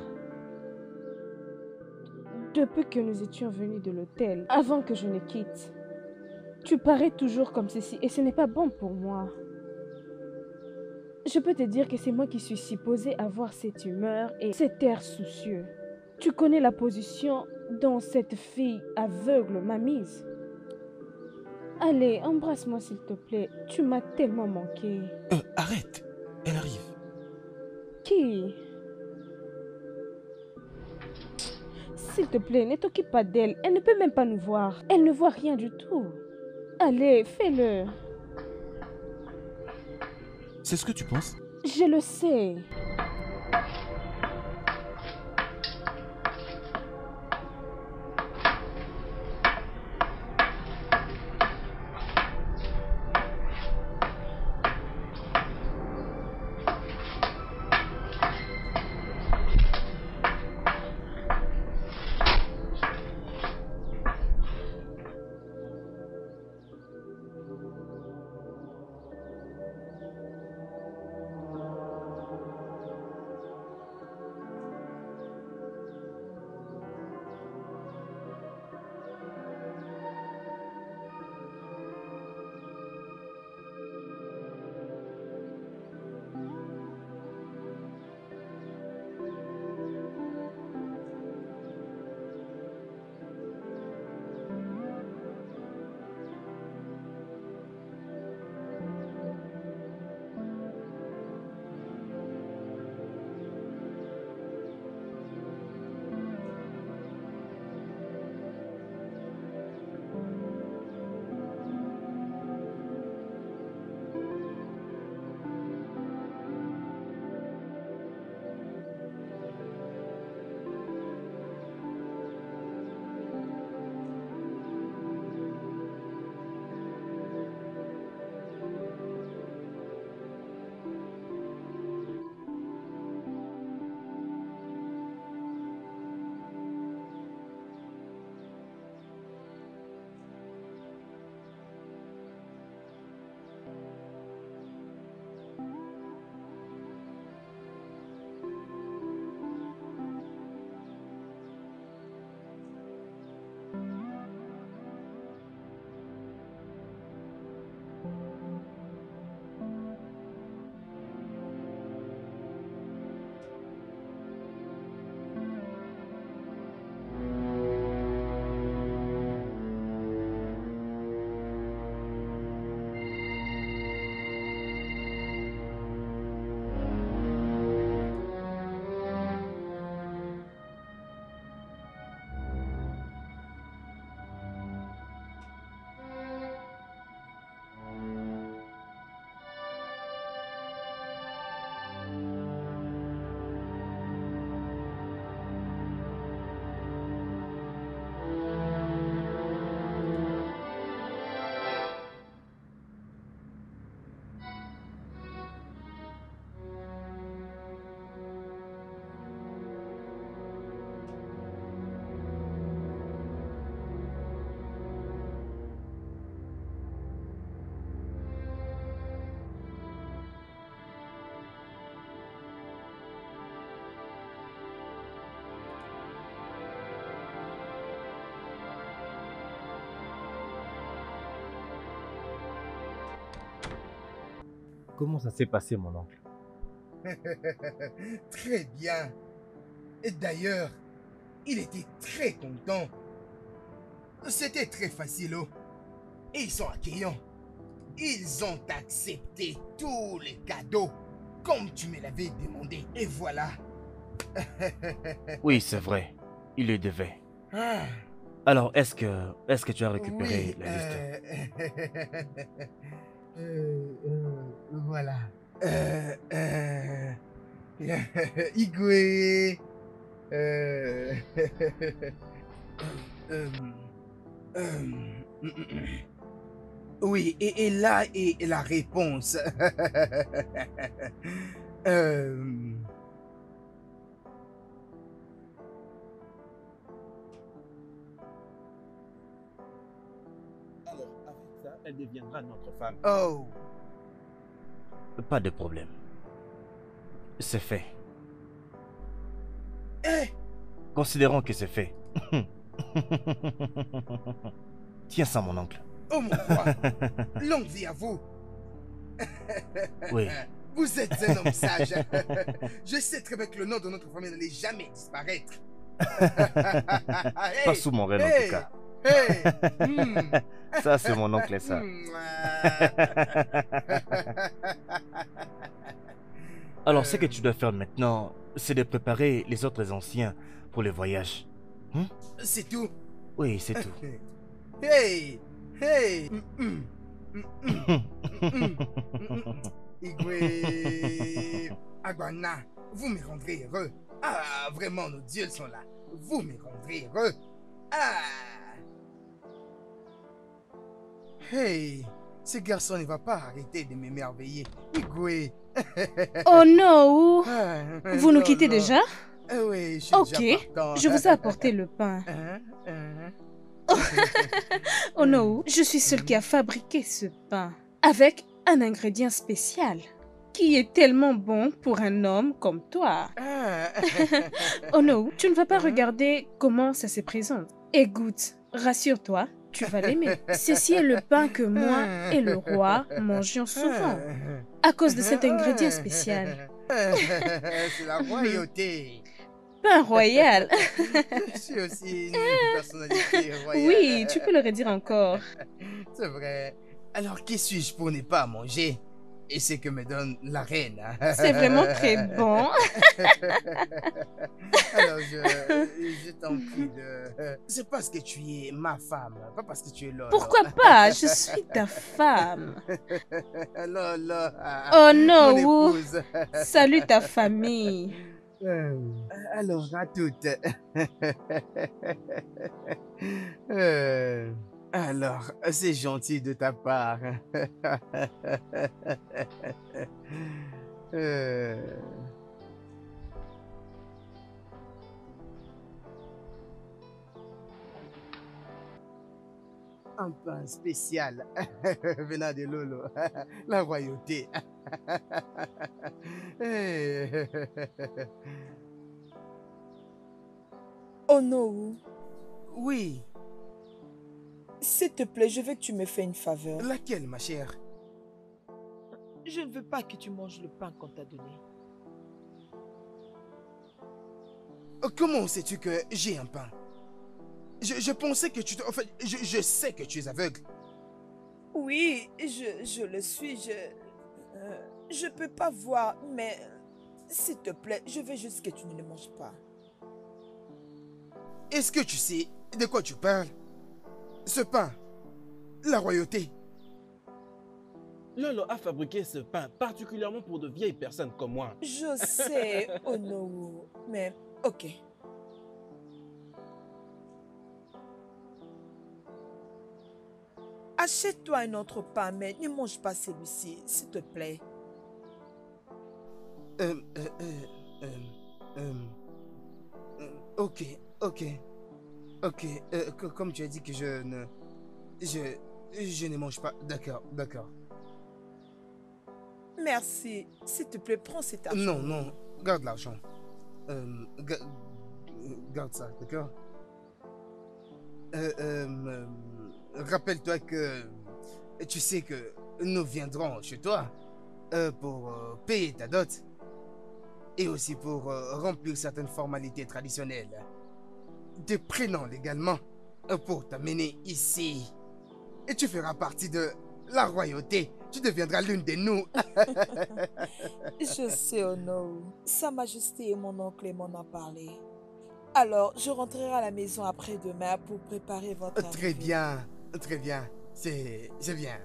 Depuis que nous étions venus de l'hôtel, avant que je ne quitte, tu parais toujours comme ceci et ce n'est pas bon pour moi. Je peux te dire que c'est moi qui suis supposée avoir cette humeur et cet air soucieux. Tu connais la position dont cette fille aveugle m'a mise. Allez, embrasse-moi s'il te plaît. Tu m'as tellement manqué. Euh, arrête. Elle arrive. Qui? S'il te plaît, ne t'occupe pas d'elle. Elle ne peut même pas nous voir. Elle ne voit rien du tout. Allez, fais-le. C'est ce que tu penses? Je le sais. Comment ça s'est passé, mon oncle? Très bien. Et d'ailleurs, il était très content. C'était très facile, oh. Et ils sont accueillants. Ils ont accepté tous les cadeaux, comme tu me l'avais demandé. Et voilà. Oui, c'est vrai. Il le devait. Ah. Alors, est-ce que, est-ce que tu as récupéré Oui, la liste? euh, euh, euh, Voilà. Euh, euh, Igwe. Euh, euh, euh, oui, et, et là est la réponse. euh, Alors, avec ça, elle deviendra notre femme. Oh. Pas de problème. C'est fait. Eh. Considérons que c'est fait. Tiens ça, mon oncle. Oh mon roi, longue vie à vous. Oui. Vous êtes un homme sage. Je sais très bien que le nom de notre famille n'allait jamais disparaître. Pas sous mon règne, hey, en tout cas. Hey, mm. Ça, c'est mon oncle, ça. Alors, ce que tu dois faire maintenant, c'est de préparer les autres anciens pour le voyage. Hmm? C'est tout? Oui, c'est tout. Hey! Hey! Mm, mm, mm, mm, mm. Igwe Agwana, vous me rendrez heureux. Ah, vraiment, nos dieux sont là. Vous me rendrez heureux. Ah! Hey! Ce garçon ne va pas arrêter de m'émerveiller. Igwe! Oh non! Ah, Vous nous non, quittez non. déjà? Ah oui, je suis Ok, déjà partant. je vous ai apporté le pain. Hein, hein. Oh non, je suis seule qui a fabriqué ce pain avec un ingrédient spécial qui est tellement bon pour un homme comme toi. Ah. Oh non, tu ne vas pas regarder comment ça se présente. Et goûte, rassure-toi, tu vas l'aimer. Ceci est le pain que moi et le roi mangeons souvent à cause de cet ingrédient spécial. C'est la royauté. Pain royal. Je suis aussi une personnalité royale. Oui, tu peux le redire encore. C'est vrai. Alors, qui suis-je pour ne pas manger? Et c'est que me donne la reine. C'est vraiment très bon. Alors, je, je t'en prie de... C'est parce que tu es ma femme, pas parce que tu es Lola. Pourquoi pas? Je suis ta femme. Lola. Oh non, mon ou- épouse. Salut ta famille. Euh, Alors, à toutes. Euh, alors, c'est gentil de ta part. Euh, Un pain spécial venant de Lolo, la royauté. Oh non. Oui. S'il te plaît, je veux que tu me fasses une faveur. Laquelle, ma chère? Je ne veux pas que tu manges le pain qu'on t'a donné. Comment sais-tu que j'ai un pain? Je, je pensais que tu... te- En fait, je, je sais que tu es aveugle. Oui, je, je le suis. Je euh, je peux pas voir, mais s'il te plaît, je veux juste que tu ne le manges pas. Est-ce que tu sais de quoi tu parles? Ce pain, la royauté. Lolo a fabriqué ce pain particulièrement pour de vieilles personnes comme moi. Je sais, oh non, mais ok. Achète-toi un autre pain, mais ne mange pas celui-ci, s'il te plaît. Euh, euh, euh, euh, euh, euh, ok, ok, ok. euh, co- comme tu as dit que je ne... Je... Je ne mange pas. D'accord, d'accord. Merci. S'il te plaît, prends cet argent. Non, non, garde l'argent. Euh, ga- garde ça, d'accord? Euh, euh, euh, Rappelle-toi que tu sais que nous viendrons chez toi euh, pour euh, payer ta dot et aussi pour euh, remplir certaines formalités traditionnelles. Te prenons légalement euh, pour t'amener ici. et tu feras partie de la royauté. Tu deviendras l'une de nous. Je sais, Ono. Sa Majesté et mon oncle m'en ont parlé. Alors, je rentrerai à la maison après-demain pour préparer votre Très arrivée. bien, très bien. C'est c'est bien.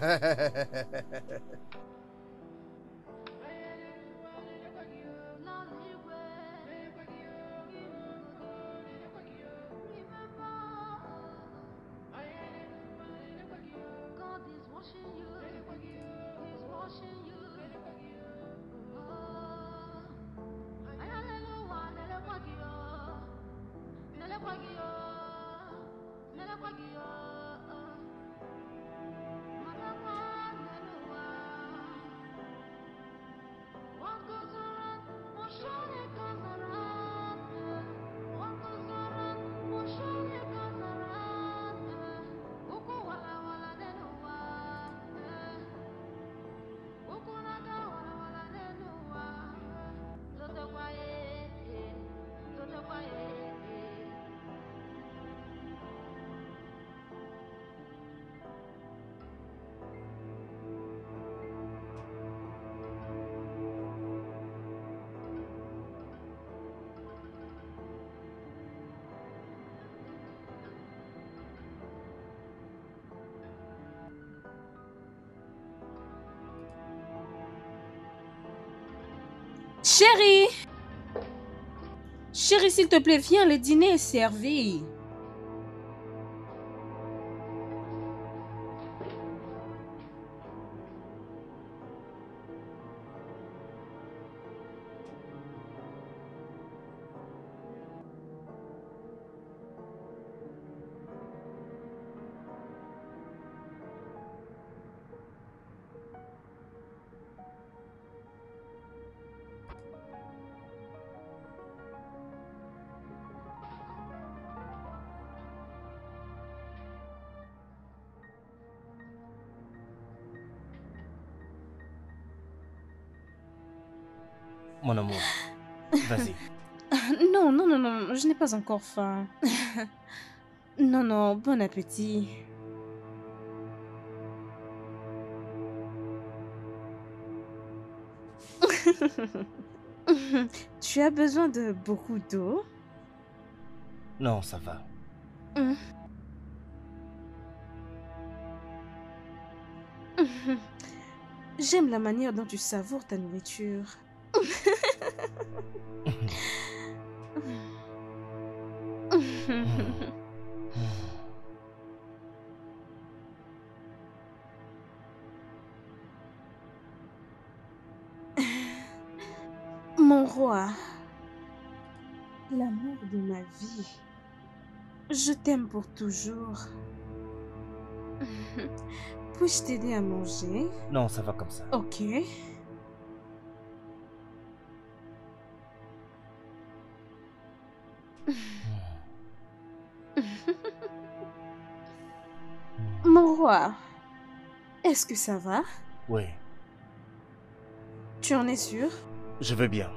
Chérie! Chérie, s'il te plaît, viens, le dîner est servi. Mon amour, vas-y. Non, non, non, non, je n'ai pas encore faim. Non, non, bon appétit. Tu as besoin de beaucoup d'eau? Non, ça va. Hum. J'aime la manière dont tu savoures ta nourriture. Mon roi, l'amour de ma vie, je t'aime pour toujours. Puis-je t'aider à manger? Non, ça va comme ça. Ok. Mon roi, est-ce que ça va? Oui, Tu en es sûr? je veux bien.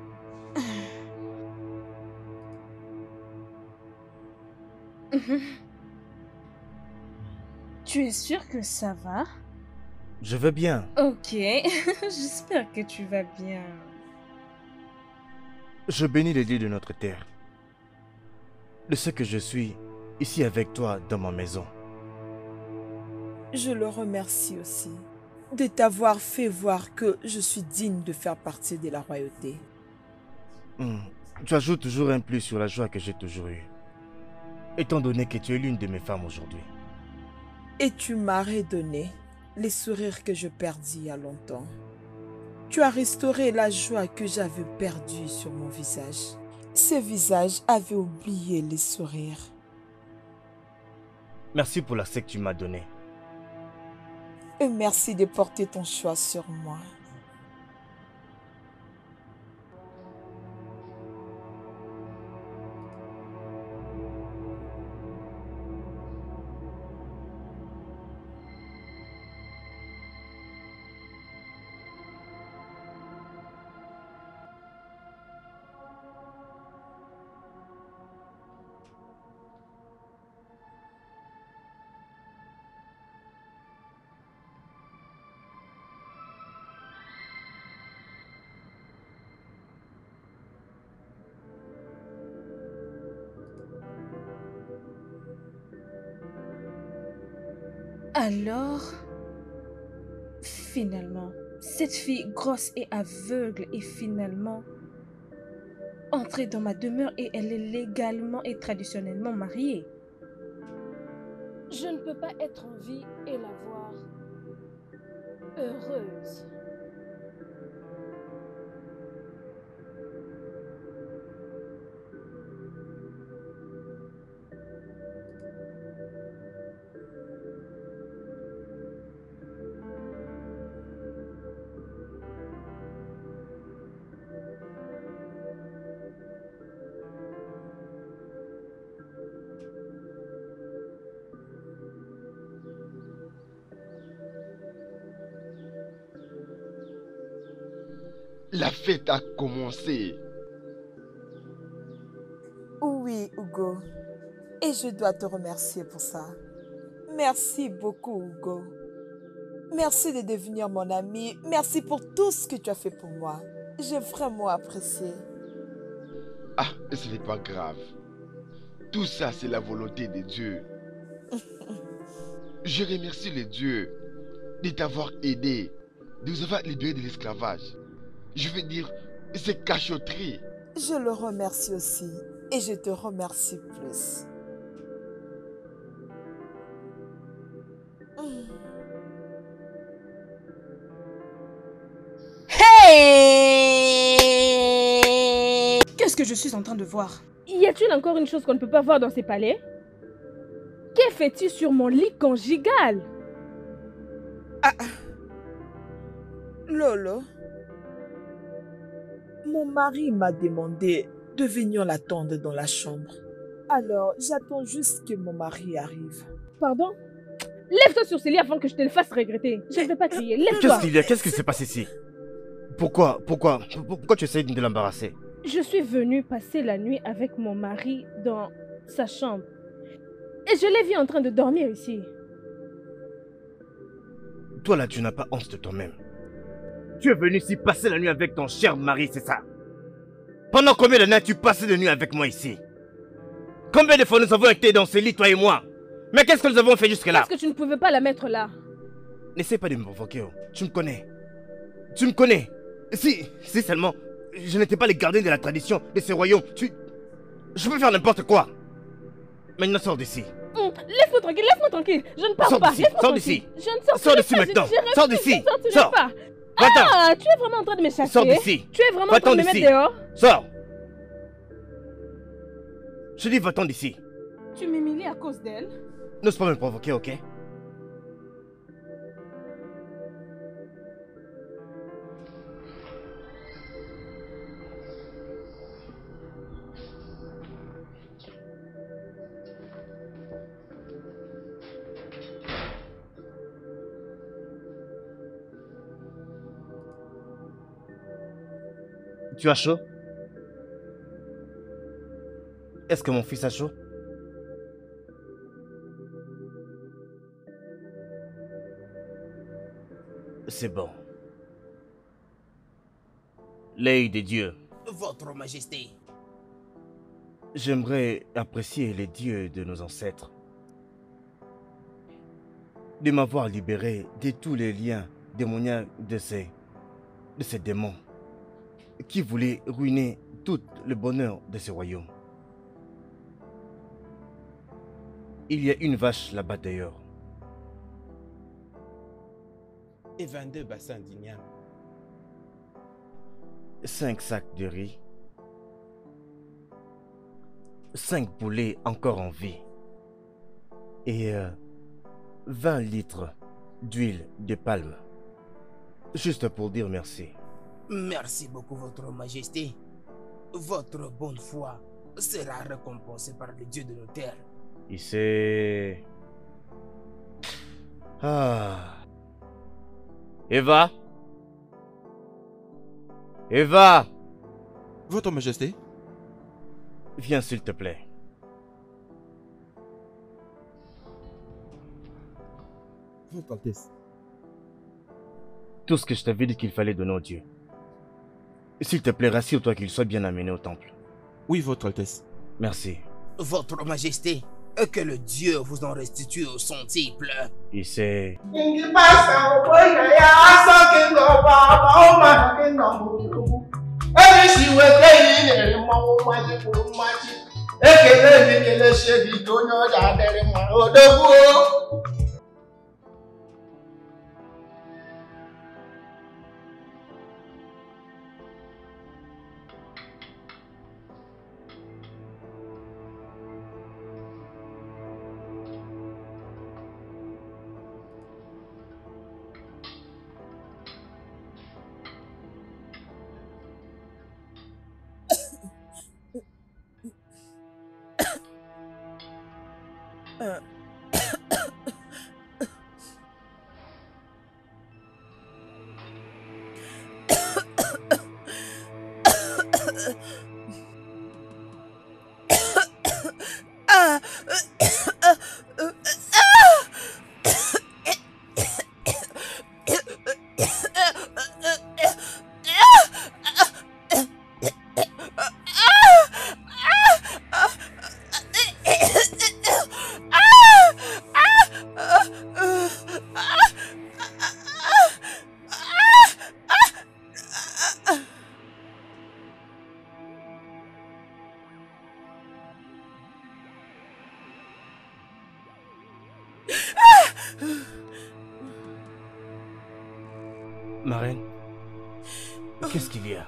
Tu es sûr que ça va? Je veux bien. Ok, j'espère que tu vas bien. Je bénis le Dieu de notre terre, de ce que je suis ici avec toi dans ma maison. Je le remercie aussi de t'avoir fait voir que je suis digne de faire partie de la royauté. Hmm, Tu ajoutes toujours un plus sur la joie que j'ai toujours eue, étant donné que tu es l'une de mes femmes aujourd'hui. Et tu m'as redonné les sourires que je perdis il y a longtemps. Tu as restauré la joie que j'avais perdue sur mon visage. Ce visage avait oublié les sourires. Merci pour l'accès que tu m'as donné. Et merci de porter ton choix sur moi. Alors, finalement, cette fille grosse et aveugle est finalement entrée dans ma demeure et elle est légalement et traditionnellement mariée. Je ne peux pas être en vie et la voir heureuse. La fête a commencé. Oui, Hugo. Et je dois te remercier pour ça. Merci beaucoup, Hugo. Merci de devenir mon ami. Merci pour tout ce que tu as fait pour moi. J'ai vraiment apprécié. Ah, ce n'est pas grave. Tout ça, c'est la volonté de Dieu. Je remercie le Dieu de t'avoir aidé, de nous avoir libérés de l'esclavage. Je veux dire, c'est cachotterie. Je le remercie aussi. Et je te remercie plus. Hey! Qu'est-ce que je suis en train de voir? Y a-t-il encore une chose qu'on ne peut pas voir dans ces palais? Que fais-tu sur mon lit conjugal? Ah. Lolo. Mon mari m'a demandé de venir l'attendre dans la chambre. Alors, j'attends juste que mon mari arrive. Pardon? Lève-toi sur ce lit avant que je te le fasse regretter. Je ne vais pas crier. Lève-toi. Qu'est-ce qu'il y a? Qu'est-ce qui s'est passé ici? Pourquoi? Pourquoi? Pourquoi tu essayes de l'embarrasser? Je suis venue passer la nuit avec mon mari dans sa chambre. Et je l'ai vu en train de dormir ici. Toi là, tu n'as pas honte de toi-même. Tu es venu ici passer la nuit avec ton cher mari, c'est ça? Pendant combien d'années as-tu passé de nuit avec moi ici? Combien de fois nous avons été dans ce lit, toi et moi? Mais qu'est-ce que nous avons fait jusque-là? Est-ce que tu ne pouvais pas la mettre là? N'essaie pas de me provoquer, oh. Tu me connais. Tu me connais. Si, si seulement je n'étais pas les gardiens de la tradition de ce royaume, tu... Je peux faire n'importe quoi. Maintenant, sors d'ici. Hum, laisse-moi tranquille, laisse-moi tranquille. Je ne pars sors pas. D'ici, Laisse-moi sors tranquille. d'ici. Je ne sortirai Sors d'ici pas. maintenant. Je, je Sors d'ici. Je ne sortirai Sors. pas. Va-t'en. Ah, tu es vraiment en train de me chasser. Sors d'ici. Tu es vraiment en train de me mettre dehors. Sors. Je dis va-t'en d'ici. Tu m'humilies à cause d'elle? N'ose pas me provoquer, ok? Tu as chaud? Est-ce que mon fils a chaud? C'est bon. L'œil de Dieu. Votre Majesté. J'aimerais apprécier les dieux de nos ancêtres. De m'avoir libéré de tous les liens démoniaques de ces, de ces démons qui voulaient ruiner tout le bonheur de ce royaume. Il y a une vache là-bas d'ailleurs. Et vingt-deux bassins d'igname. Cinq sacs de riz. Cinq poulets encore en vie. Et euh, vingt litres d'huile de palme. Juste pour dire merci. Merci beaucoup, Votre Majesté. Votre bonne foi sera récompensée par le Dieu de nos terres. Il sait... Ah... Eva? Eva? Votre Majesté? Viens s'il te plaît. Votre Altesse. Tout ce que je t'avais dit qu'il fallait donner au Dieu. S'il te plaît, rassure-toi qu'il soit bien amené au temple. Oui, Votre Altesse. Merci. Votre Majesté, Et que le Dieu vous en restitue au centuple. Et c'est... Euh, ah, Marraine, qu'est-ce qu'il y a?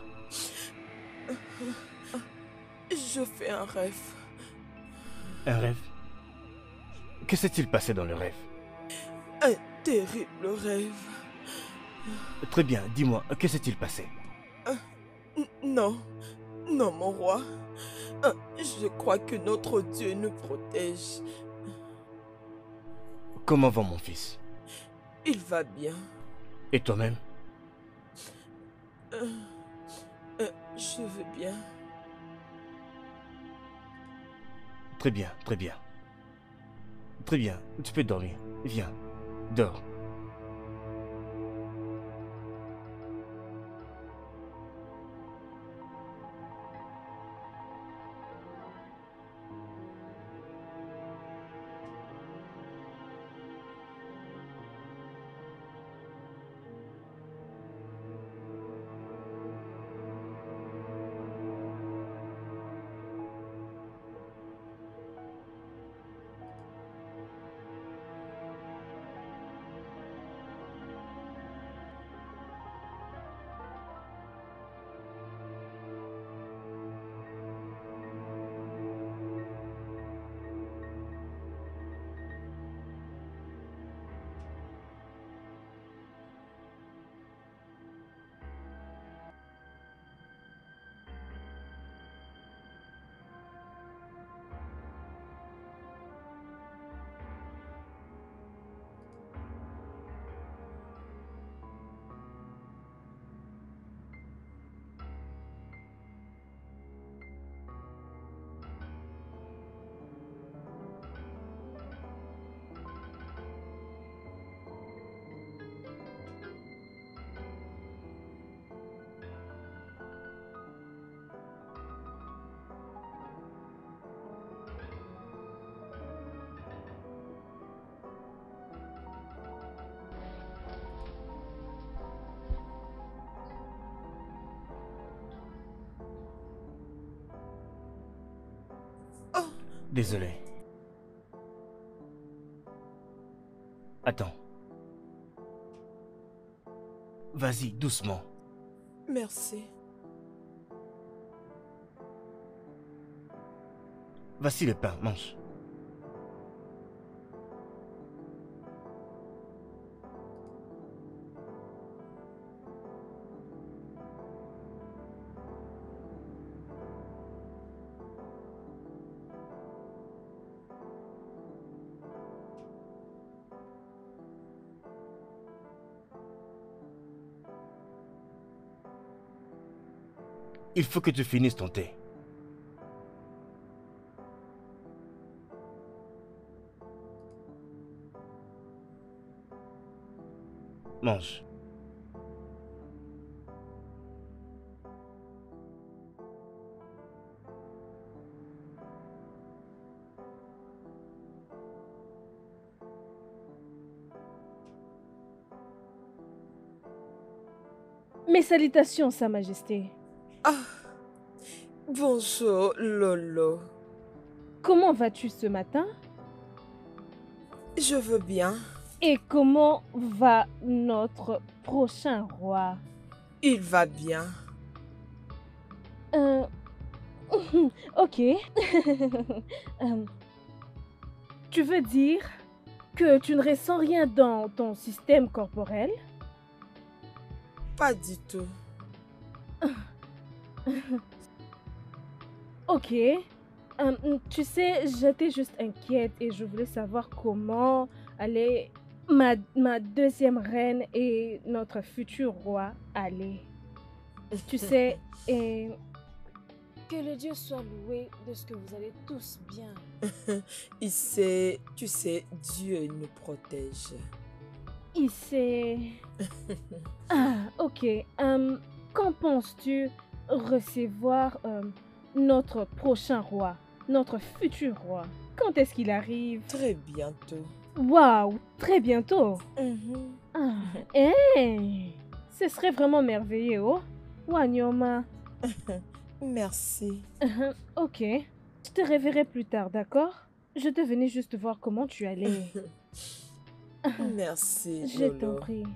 Je fais un rêve. Un rêve? Que s'est-il passé dans le rêve? Un terrible rêve. Très bien, dis-moi, que s'est-il passé? N- Non, non mon roi. Euh, Je crois que notre Dieu nous protège. Comment va mon fils? Il va bien. Et toi-même? Euh, euh, je veux bien. Très bien, très bien. Très bien, tu peux dormir. Viens, dors. Désolé. Attends. Vas-y, doucement. Merci. Voici le pain, mange. Il faut que tu finisses ton thé. Mange. Mes salutations, Sa Majesté. Ah, bonjour, Lolo. Comment vas-tu ce matin? Je veux bien. Et comment va notre prochain roi? Il va bien. Euh... ok. euh... Tu veux dire que tu ne ressens rien dans ton système corporel? Pas du tout. Ok. Euh, tu sais, j'étais juste inquiète et je voulais savoir comment allait ma, ma deuxième reine et notre futur roi aller. Tu sais, et... Que le Dieu soit loué de ce que vous allez tous bien. Il sait, tu sais, Dieu nous protège. Il sait... Ah, ok. Um, quand penses-tu recevoir um, notre prochain roi, notre futur roi? Quand est-ce qu'il arrive? Très bientôt. Waouh, très bientôt. Mm-hmm. Ah, hey, ce serait vraiment merveilleux, oh. Wanyoma. Merci. Uh-huh, ok. Je te reverrai plus tard, d'accord? Je te venais juste voir comment tu allais. Merci, Je Lolo. t'en prie.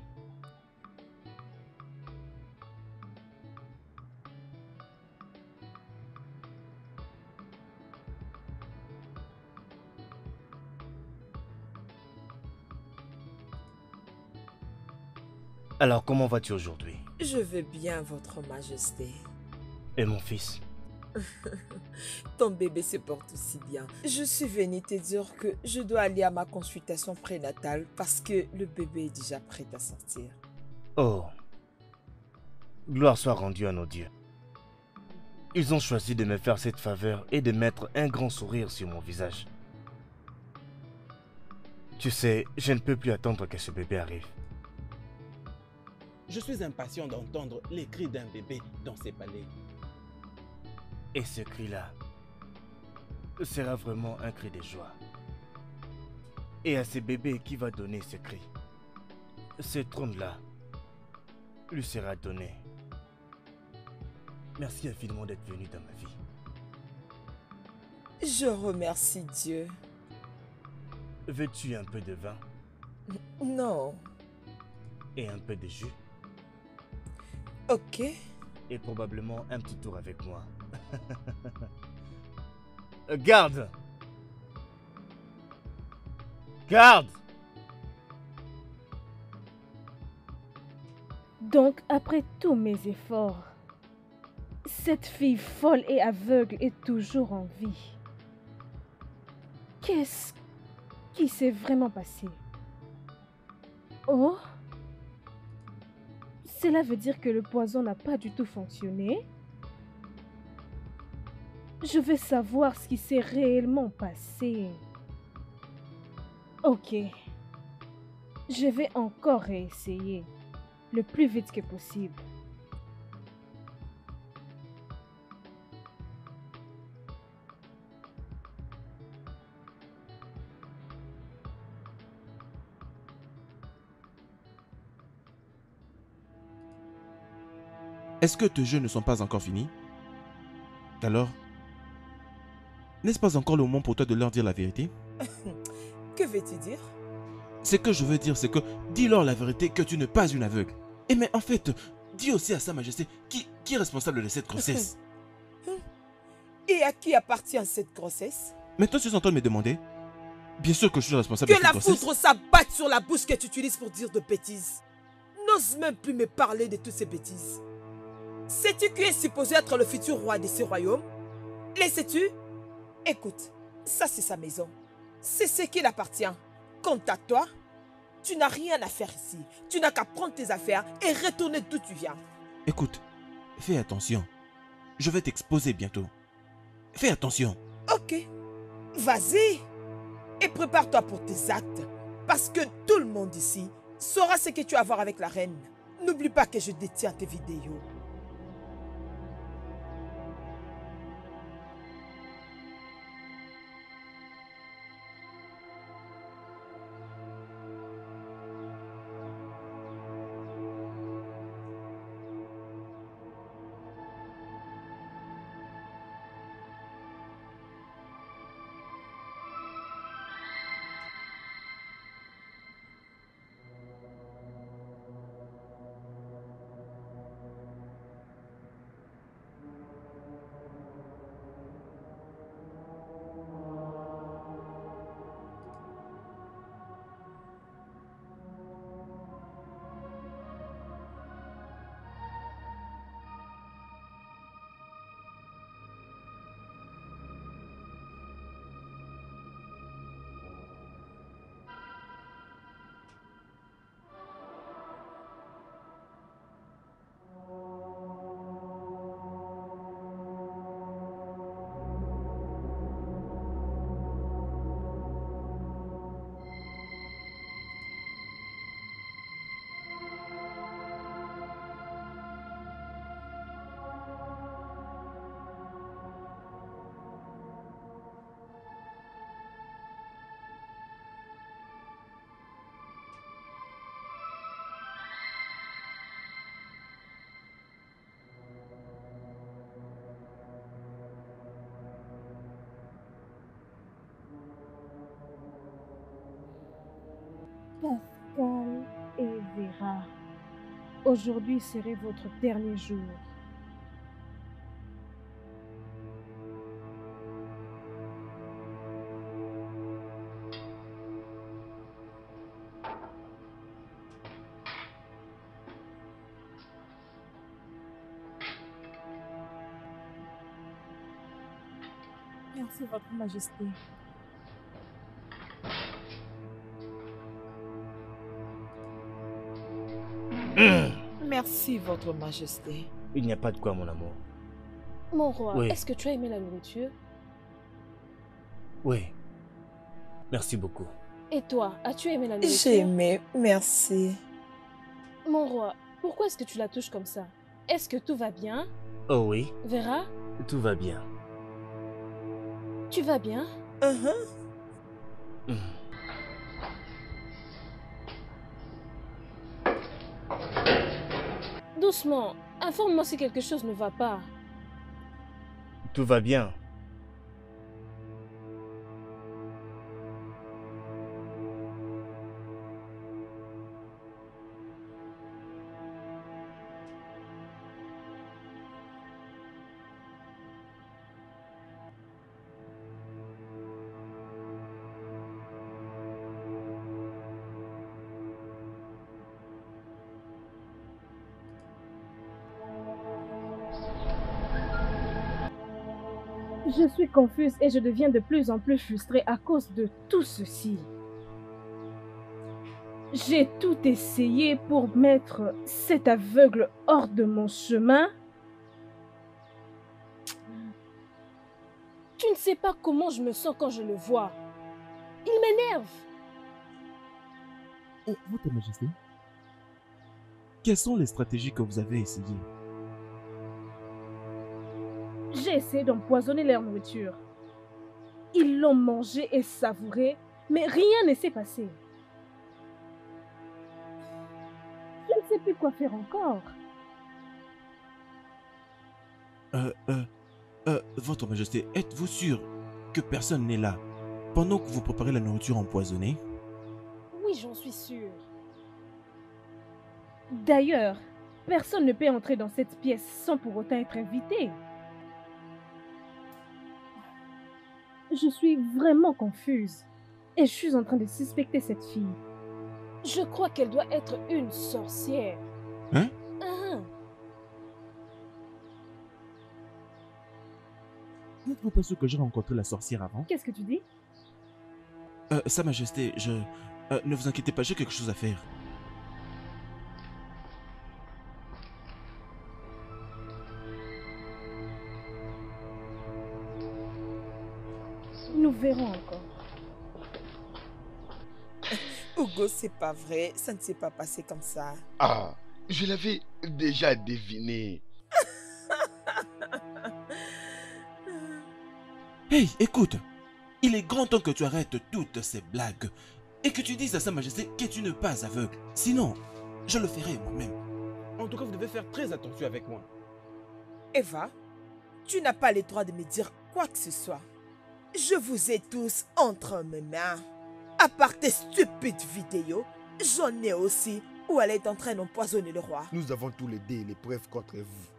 Alors, comment vas-tu aujourd'hui? Je vais bien, Votre Majesté. Et mon fils? Ton bébé se porte aussi bien. Je suis venue te dire que je dois aller à ma consultation prénatale parce que le bébé est déjà prêt à sortir. Oh, gloire soit rendue à nos dieux. Ils ont choisi de me faire cette faveur et de mettre un grand sourire sur mon visage. Tu sais, je ne peux plus attendre que ce bébé arrive. Je suis impatient d'entendre les cris d'un bébé dans ces palais. Et ce cri-là sera vraiment un cri de joie. Et à ce bébé qui va donner ce cri, ce trône-là lui sera donné. Merci infiniment d'être venu dans ma vie. Je remercie Dieu. Veux-tu un peu de vin? Non. Et un peu de jus? Ok. Et probablement un petit tour avec moi. Garde! Garde! Donc, après tous mes efforts, cette fille folle et aveugle est toujours en vie. Qu'est-ce qui s'est vraiment passé? Oh? Cela veut dire que le poison n'a pas du tout fonctionné? Je veux savoir ce qui s'est réellement passé. Ok. Je vais encore réessayer. Le plus vite que possible. Est-ce que tes jeux ne sont pas encore finis? Alors, n'est-ce pas encore le moment pour toi de leur dire la vérité? Que veux-tu dire? Ce que je veux dire, c'est que dis-leur la vérité que tu n'es pas une aveugle. Et mais en fait, dis aussi à Sa Majesté qui, qui est responsable de cette grossesse. Et à qui appartient cette grossesse? Mais toi, tu es en train de me demander? Bien sûr que je suis responsable de Que cette la grossesse. foudre s'abatte sur la bouche que tu utilises pour dire de bêtises. N'ose même plus me parler de toutes ces bêtises. Sais-tu qui est supposé être le futur roi de ce royaume? Le sais-tu? Écoute, ça c'est sa maison. C'est ce qui appartient. Quant à toi, tu n'as rien à faire ici. Tu n'as qu'à prendre tes affaires et retourner d'où tu viens. Écoute, fais attention. Je vais t'exposer bientôt. Fais attention. Ok, vas-y. Et prépare-toi pour tes actes. Parce que tout le monde ici saura ce que tu as à voir avec la reine. N'oublie pas que je détiens tes vidéos. Pascal et Vera, aujourd'hui serait votre dernier jour. Merci, Votre Majesté. Merci, Votre Majesté. Il n'y a pas de quoi, mon amour. Mon roi, Oui. est-ce que tu as aimé la nourriture? Oui. Merci beaucoup. Et toi, as-tu aimé la nourriture? J'ai aimé, merci. Mon roi, pourquoi est-ce que tu la touches comme ça? Est-ce que tout va bien? Oh oui, Vera, tout va bien. tu vas bien? Uh-huh. Hmm. Doucement, informe-moi si quelque chose ne va pas. Tout va bien. Je suis confuse et je deviens de plus en plus frustrée à cause de tout ceci. J'ai tout essayé pour mettre cet aveugle hors de mon chemin. Tu ne sais pas comment je me sens quand je le vois. Il m'énerve. Oh, Votre Majesté, quelles sont les stratégies que vous avez essayées? J'ai essayé d'empoisonner leur nourriture. Ils l'ont mangé et savouré, mais rien ne s'est passé. Je ne sais plus quoi faire encore. Euh, euh, euh, Votre Majesté, êtes-vous sûr que personne n'est là pendant que vous préparez la nourriture empoisonnée? Oui, j'en suis sûre. D'ailleurs, personne ne peut entrer dans cette pièce sans pour autant être invité. Je suis vraiment confuse et je suis en train de suspecter cette fille. Je crois qu'elle doit être une sorcière. Hein? Ah, N'êtes-vous pas sûr que j'ai rencontré la sorcière avant? Qu'est-ce que tu dis? Euh, Sa Majesté, je... euh, ne vous inquiétez pas, j'ai quelque chose à faire. Nous verrons encore. Hugo, c'est pas vrai. Ça ne s'est pas passé comme ça. Ah, je l'avais déjà deviné. Hey, écoute, il est grand temps que tu arrêtes toutes ces blagues et que tu dises à Sa Majesté que tu n'es pas aveugle. Sinon, je le ferai moi-même. En tout cas, vous devez faire très attention avec moi. Eva, tu n'as pas le droit de me dire quoi que ce soit. Je vous ai tous entre mes mains. À part tes stupides vidéos, j'en ai aussi où elle est en train d'empoisonner le roi. Nous avons tous les deux les preuves contre vous.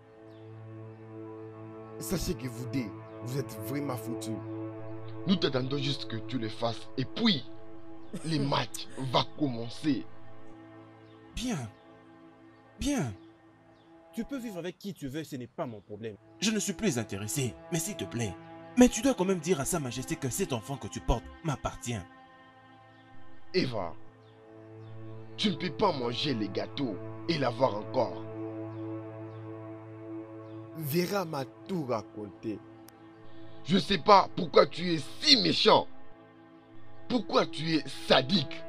Sachez que vous deux, vous êtes vraiment foutus. Nous t'attendons juste que tu le fasses et puis les matchs vont commencer. Bien. Bien. Tu peux vivre avec qui tu veux, ce n'est pas mon problème. Je ne suis plus intéressé, mais s'il te plaît. Mais tu dois quand même dire à Sa Majesté que cet enfant que tu portes m'appartient. Eva, tu ne peux pas manger les gâteaux et l'avoir encore. Vera m'a tout raconté. Je ne sais pas pourquoi tu es si méchant. Pourquoi tu es sadique.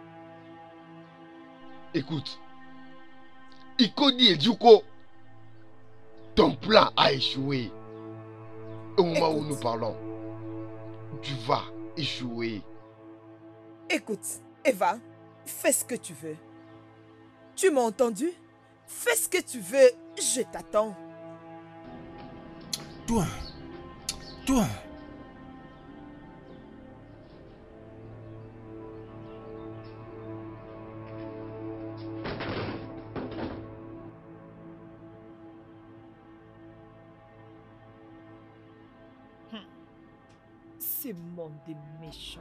Écoute, Ikodi et Djuko, ton plan a échoué. Au moment Écoute. où nous parlons, tu vas échouer. Écoute, Eva, fais ce que tu veux. Tu m'as entendu? Fais ce que tu veux, je t'attends. Toi, toi. Ce monde est méchant.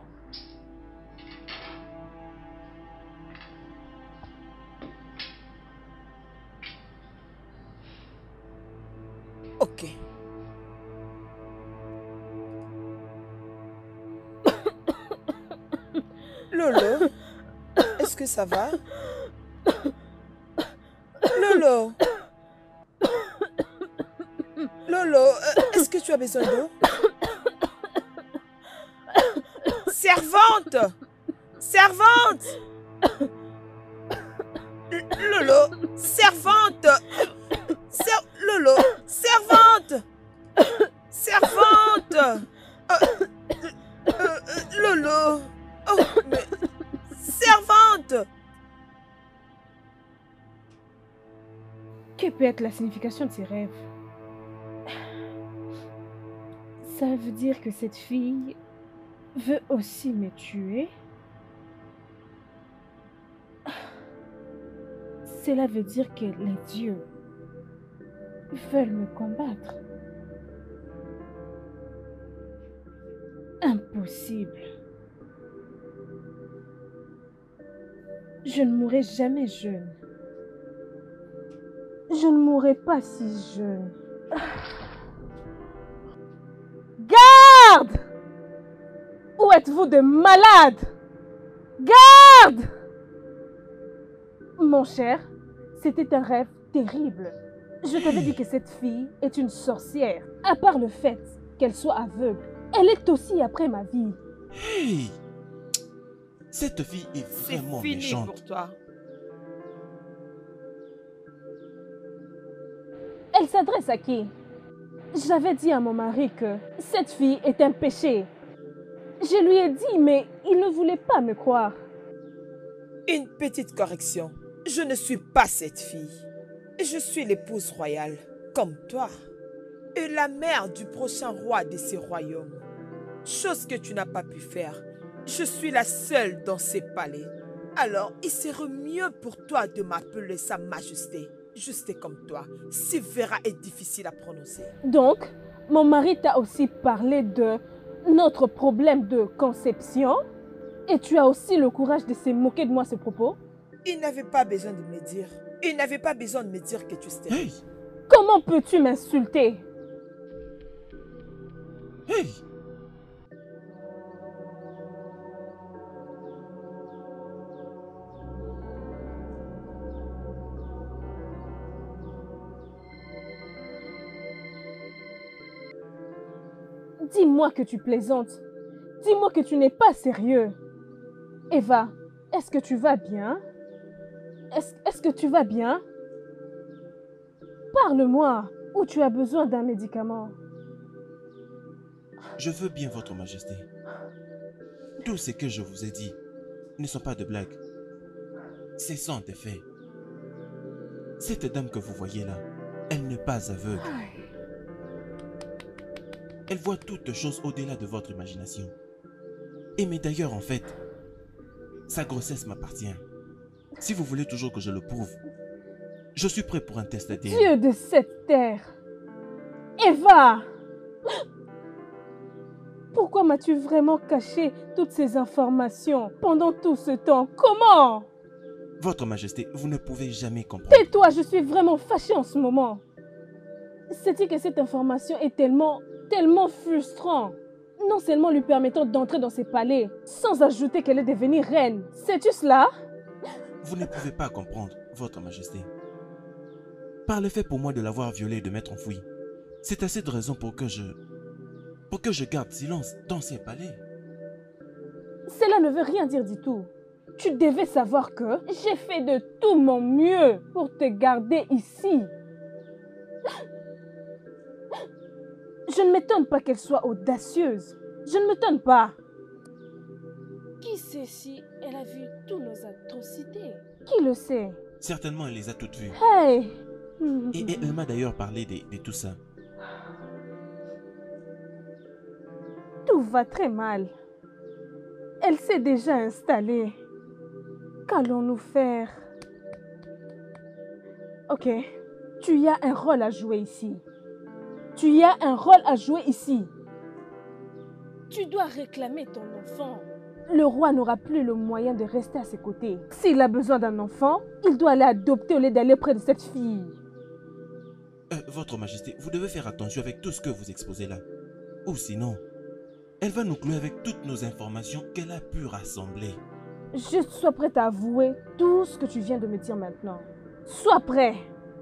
Ok. Lolo, est-ce que ça va? Lolo. Lolo, euh, est-ce que tu as besoin d'eau? Servante! Servante! L- Lolo, servante! Ser- Lolo, servante! Servante! Euh, euh, euh, Lolo! Oh, mais... Servante! Que peut être la signification de ces rêves? Ça veut dire que cette fille veut aussi me tuer? Cela veut dire que les dieux veulent me combattre. Impossible. Je ne mourrai jamais jeune. Je ne mourrai pas si jeune. Garde! Où êtes-vous de malade? Garde! Mon cher, c'était un rêve terrible. Je t'avais dit que cette fille est une sorcière. À part le fait qu'elle soit aveugle, elle est aussi après ma vie. Hey! Cette fille est C'est vraiment fini méchante. pour toi. Elle s'adresse à qui? J'avais dit à mon mari que cette fille est un péché. Je lui ai dit, mais il ne voulait pas me croire. Une petite correction. Je ne suis pas cette fille. Je suis l'épouse royale, comme toi. Et la mère du prochain roi de ces royaumes. Chose que tu n'as pas pu faire. Je suis la seule dans ces palais. Alors, il serait mieux pour toi de m'appeler Sa Majesté. Juste comme toi. Sivera est difficile à prononcer. Donc, mon mari t'a aussi parlé de notre problème de conception? Et tu as aussi le courage de se moquer de moi à ce propos? Il n'avait pas besoin de me dire. Il n'avait pas besoin de me dire que tu stérile. Hey! Comment peux-tu m'insulter? Hey! Dis-moi que tu plaisantes. Dis-moi que tu n'es pas sérieux. Eva, est-ce que tu vas bien? Est-ce est-ce que tu vas bien? Parle-moi. Ou tu as besoin d'un médicament? Je veux bien, Votre Majesté. Tout ce que je vous ai dit ne sont pas de blagues. Ce sont des faits. Cette dame que vous voyez là, elle n'est pas aveugle. Elle voit toutes choses au-delà de votre imagination. Et mais d'ailleurs, en fait, sa grossesse m'appartient. Si vous voulez toujours que je le prouve, je suis prêt pour un test A D N. Dieu de cette terre! Eva! Pourquoi m'as-tu vraiment caché toutes ces informations pendant tout ce temps? Comment? Votre Majesté, vous ne pouvez jamais comprendre. Tais-toi, je suis vraiment fâchée en ce moment. C'est-il que cette information est tellement, tellement frustrante? Non seulement lui permettant d'entrer dans ses palais, sans ajouter qu'elle est devenue reine. Sais-tu cela? Vous ne pouvez pas comprendre, Votre Majesté. Par le fait pour moi de l'avoir violée et de m'être enfoui, c'est assez de raison pour que je... pour que je garde silence dans ces palais. Cela ne veut rien dire du tout. Tu devais savoir que j'ai fait de tout mon mieux pour te garder ici. Je ne m'étonne pas qu'elle soit audacieuse. Je ne m'étonne pas. Qui sait si elle a vu toutes nos atrocités? Qui le sait? Certainement, elle les a toutes vues. Hey! Et, et elle m'a d'ailleurs parlé de, de tout ça. Tout va très mal. Elle s'est déjà installée. Qu'allons-nous faire? Ok, tu y as un rôle à jouer ici. Tu y as un rôle à jouer ici. Tu dois réclamer ton enfant. Le roi n'aura plus le moyen de rester à ses côtés. S'il a besoin d'un enfant, il doit aller adopter au lieu d'aller près de cette fille. Euh, Votre Majesté, vous devez faire attention avec tout ce que vous exposez là. Ou sinon, elle va nous clouer avec toutes nos informations qu'elle a pu rassembler. Juste sois prête à avouer tout ce que tu viens de me dire maintenant. Sois prêt.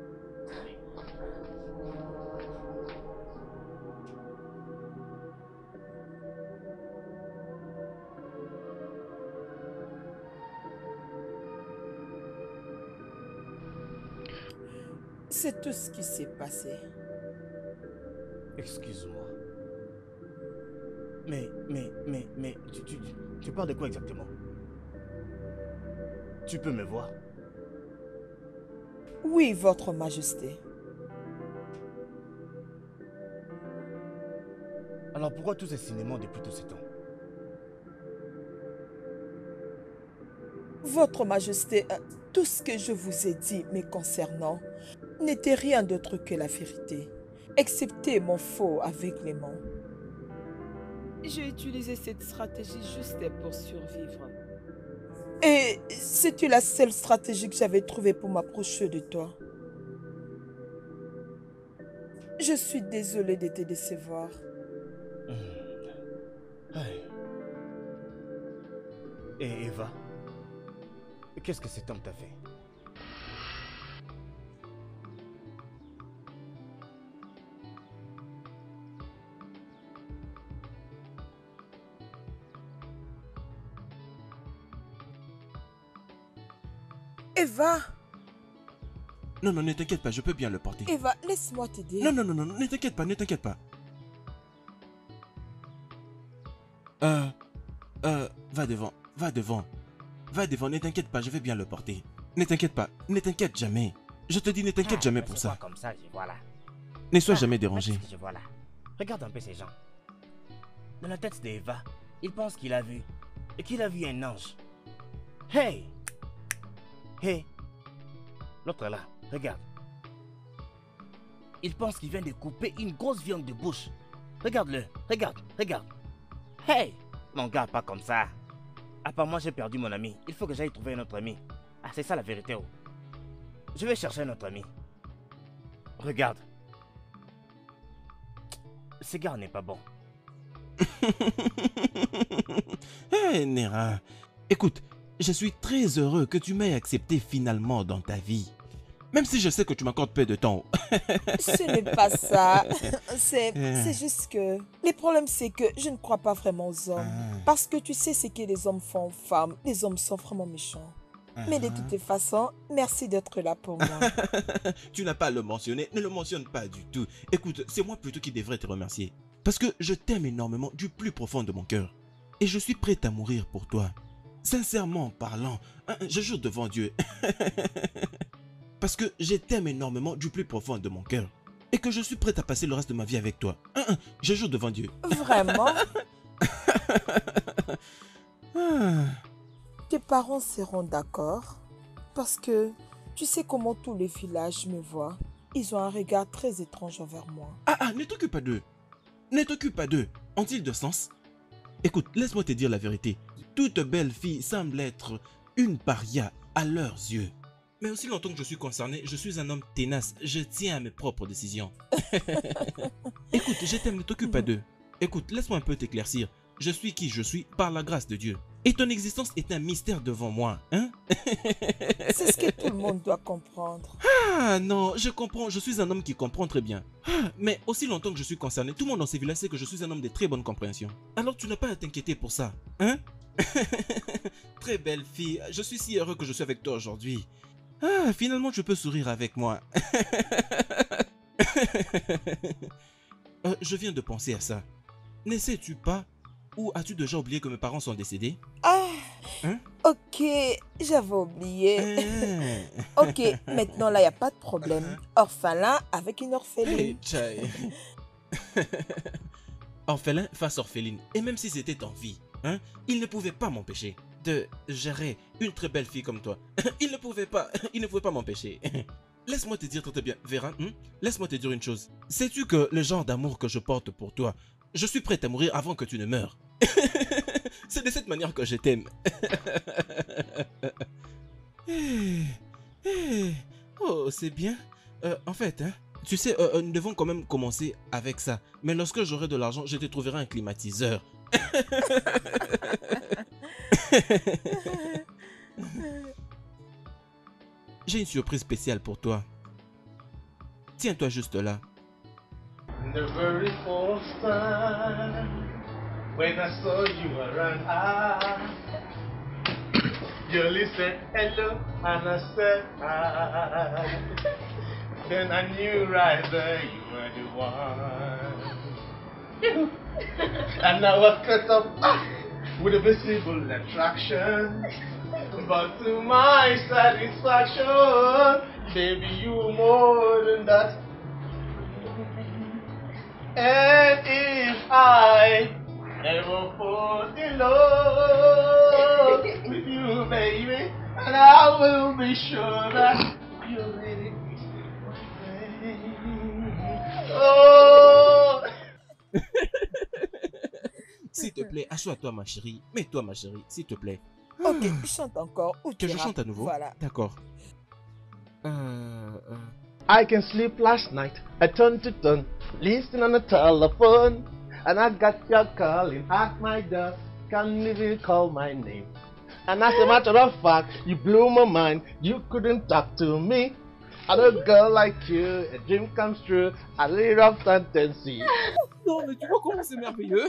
C'est tout ce qui s'est passé. Excuse-moi. Mais, mais, mais, mais, tu, tu, tu, tu parles de quoi exactement? Tu peux me voir? Oui, Votre Majesté. Alors pourquoi tous ces cinémas depuis tout ce temps? Votre Majesté, euh, tout ce que je vous ai dit me concernant n'était rien d'autre que la vérité, excepté mon faux aveuglement. J'ai utilisé cette stratégie juste pour survivre. Et c'était la seule stratégie que j'avais trouvée pour m'approcher de toi. Je suis désolée de te décevoir. Et Eva, qu'est-ce que cet homme t'a fait? Eva! Non, non, ne t'inquiète pas, je peux bien le porter. Eva, laisse-moi t'aider. Non, non, non, non, ne t'inquiète pas, ne t'inquiète pas. Euh, euh, va devant, va devant. Va devant, ne t'inquiète pas, je vais bien le porter. Ne t'inquiète pas, ne t'inquiète jamais. Je te dis, ne t'inquiète Ah, jamais mais pour c'est ça. quoi comme ça, je vois là. Ne sois Ah, jamais mais dérangé. qu'est-ce que je vois là. Regarde un peu ces gens. Dans la tête d'Eva, il pense qu'il a vu. Et qu'il a vu un ange. Hey! Hey! L'autre là, regarde. Il pense qu'il vient de couper une grosse viande de bouche. Regarde-le, regarde, regarde. Hey! Mon gars, pas comme ça. À part moi, j'ai perdu mon ami. Il faut que j'aille trouver un autre ami. Ah, c'est ça la vérité. Oh. Je vais chercher un autre ami. Regarde. Ce gars n'est pas bon. Hé, Nera. Écoute, je suis très heureux que tu m'aies accepté finalement dans ta vie. Même si je sais que tu m'accordes peu de temps. Ce n'est pas ça. C'est c'est juste que... Le problème, c'est que je ne crois pas vraiment aux hommes. Parce que tu sais ce que les hommes font aux femmes. Les hommes sont vraiment méchants. Mais de toutes façons, merci d'être là pour moi. Tu n'as pas à le mentionner. Ne le mentionne pas du tout. Écoute, c'est moi plutôt qui devrais te remercier. Parce que je t'aime énormément du plus profond de mon cœur. Et je suis prête à mourir pour toi. Sincèrement parlant, hein, je jure devant Dieu. Parce que je t'aime énormément du plus profond de mon cœur. Et que je suis prête à passer le reste de ma vie avec toi. Hein, hein, je jure devant Dieu. Vraiment? Ah. Tes parents seront d'accord? Parce que tu sais comment tous les villages me voient. Ils ont un regard très étrange envers moi. Ah, ah, ne t'occupe pas d'eux. Ne t'occupe pas d'eux. Ont-ils de sens? Écoute, laisse-moi te dire la vérité. Toute belle fille semble être une paria à leurs yeux. Mais aussi longtemps que je suis concerné, je suis un homme ténace. Je tiens à mes propres décisions. Écoute, je t'aime, ne t'occupe pas d'eux. Écoute, laisse-moi un peu t'éclaircir. Je suis qui je suis par la grâce de Dieu. Et ton existence est un mystère devant moi, hein? C'est ce que tout le monde doit comprendre. Ah non, je comprends, je suis un homme qui comprend très bien. Ah, mais aussi longtemps que je suis concerné, tout le monde dans ces villages sait que je suis un homme de très bonne compréhension. Alors tu n'as pas à t'inquiéter pour ça, hein? Très belle fille, je suis si heureux que je suis avec toi aujourd'hui. Ah, finalement tu peux sourire avec moi. euh, je viens de penser à ça. Ne sais-tu pas? Ou as-tu déjà oublié que mes parents sont décédés? Ah, hein? Ok, j'avais oublié. Ah. Ok, maintenant là, il n'y a pas de problème. Orphelin avec une orpheline. Hey, orphelin face orpheline. Et même si c'était en vie, hein, il ne pouvait pas m'empêcher de gérer une très belle fille comme toi. Il ne pouvait pas, il ne pouvait pas m'empêcher. Laisse-moi te dire très bien, Vera, hein? Laisse-moi te dire une chose. Sais-tu que le genre d'amour que je porte pour toi Je suis prêt à mourir avant que tu ne meures. C'est de cette manière que je t'aime. Eh, eh, oh, c'est bien. Euh, en fait, hein, tu sais, euh, nous devons quand même commencer avec ça. Mais lorsque j'aurai de l'argent, je te trouverai un climatiseur. J'ai une surprise spéciale pour toi. Tiens-toi juste là. The very first time when I saw you around, I you said hello and I said hi. Then I knew right there you were the one. And I was caught up with a visible attraction, but to my satisfaction, baby, you more than that. And if I ever fall in love with you, baby, and I will be sure that you're ready. Oh. S'il te plaît, assois-toi ma chérie. Mets-toi ma chérie, s'il te plaît. Ok, chante encore. Ou Que tu je rappes. chante à nouveau? Voilà. D'accord. Euh, euh... I can sleep last night, I turn to turn, listening on the telephone, and I got your calling at my door, can't even call my name. And as a matter of fact, you blew my mind, you couldn't talk to me. And a girl like you, a dream comes true, a little of fantasy. Non, mais tu vois comment c'est merveilleux.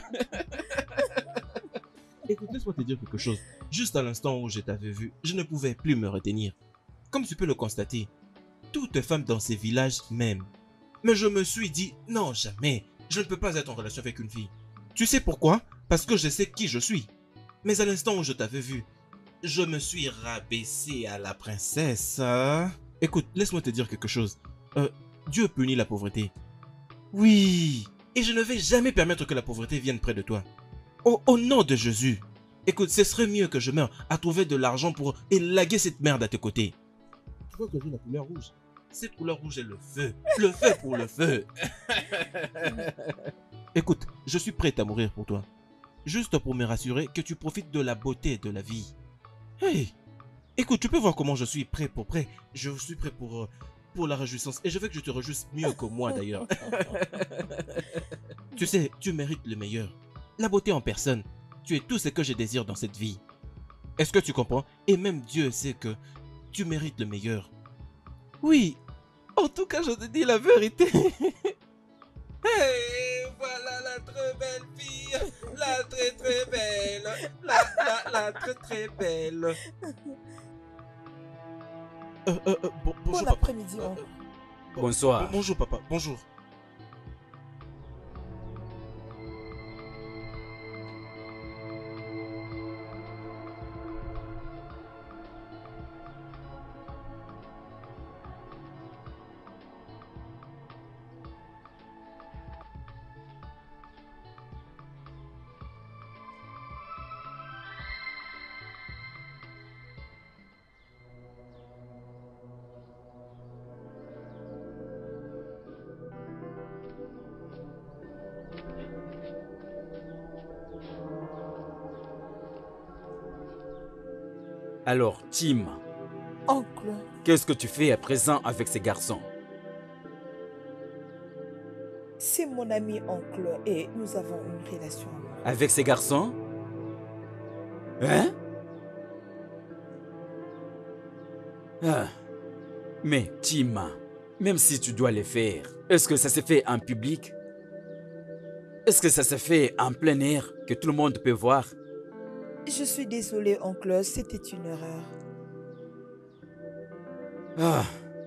Écoute, laisse-moi te dire quelque chose. Juste à l'instant où je t'avais vu, je ne pouvais plus me retenir. Comme tu peux le constater, toute femme dans ces villages m'aime. Mais je me suis dit, non, jamais, je ne peux pas être en relation avec une fille. Tu sais pourquoi? Parce que je sais qui je suis. Mais à l'instant où je t'avais vu, je me suis rabaissé à la princesse. Écoute, laisse-moi te dire quelque chose. Euh, Dieu punit la pauvreté. Oui, et je ne vais jamais permettre que la pauvreté vienne près de toi. Au, au nom de Jésus. Écoute, ce serait mieux que je meure à trouver de l'argent pour élaguer cette merde à tes côtés. Tu vois que j'ai la couleur rouge. Cette couleur rouge est le feu. Le feu pour le feu. Écoute, je suis prêt à mourir pour toi. Juste pour me rassurer que tu profites de la beauté de la vie. Hey, écoute, tu peux voir comment je suis prêt pour prêt. Je suis prêt pour, pour la réjouissance. Et je veux que je te réjouisses mieux que moi d'ailleurs. Tu sais, tu mérites le meilleur. La beauté en personne. Tu es tout ce que je désire dans cette vie. Est-ce que tu comprends? Et même Dieu sait que tu mérites le meilleur. Oui, en tout cas, je te dis la vérité. Hey, voilà la très belle fille. La très très belle. La, la, la très très belle. Euh, euh, euh, bon, bonjour, Bon papa. après-midi, Euh, oncle. bon- Bonsoir. bon- bonjour, papa. Bonjour. Alors, Tim, Oncle, qu'est-ce que tu fais à présent avec ces garçons? c'est mon ami oncle et nous avons une relation amoureuse. Avec ces garçons? Hein? Ah. Mais Tim, même si tu dois les faire, est-ce que ça se fait en public? Est-ce que ça se fait en plein air que tout le monde peut voir? Je suis désolée, oncle, c'était une erreur. Ah.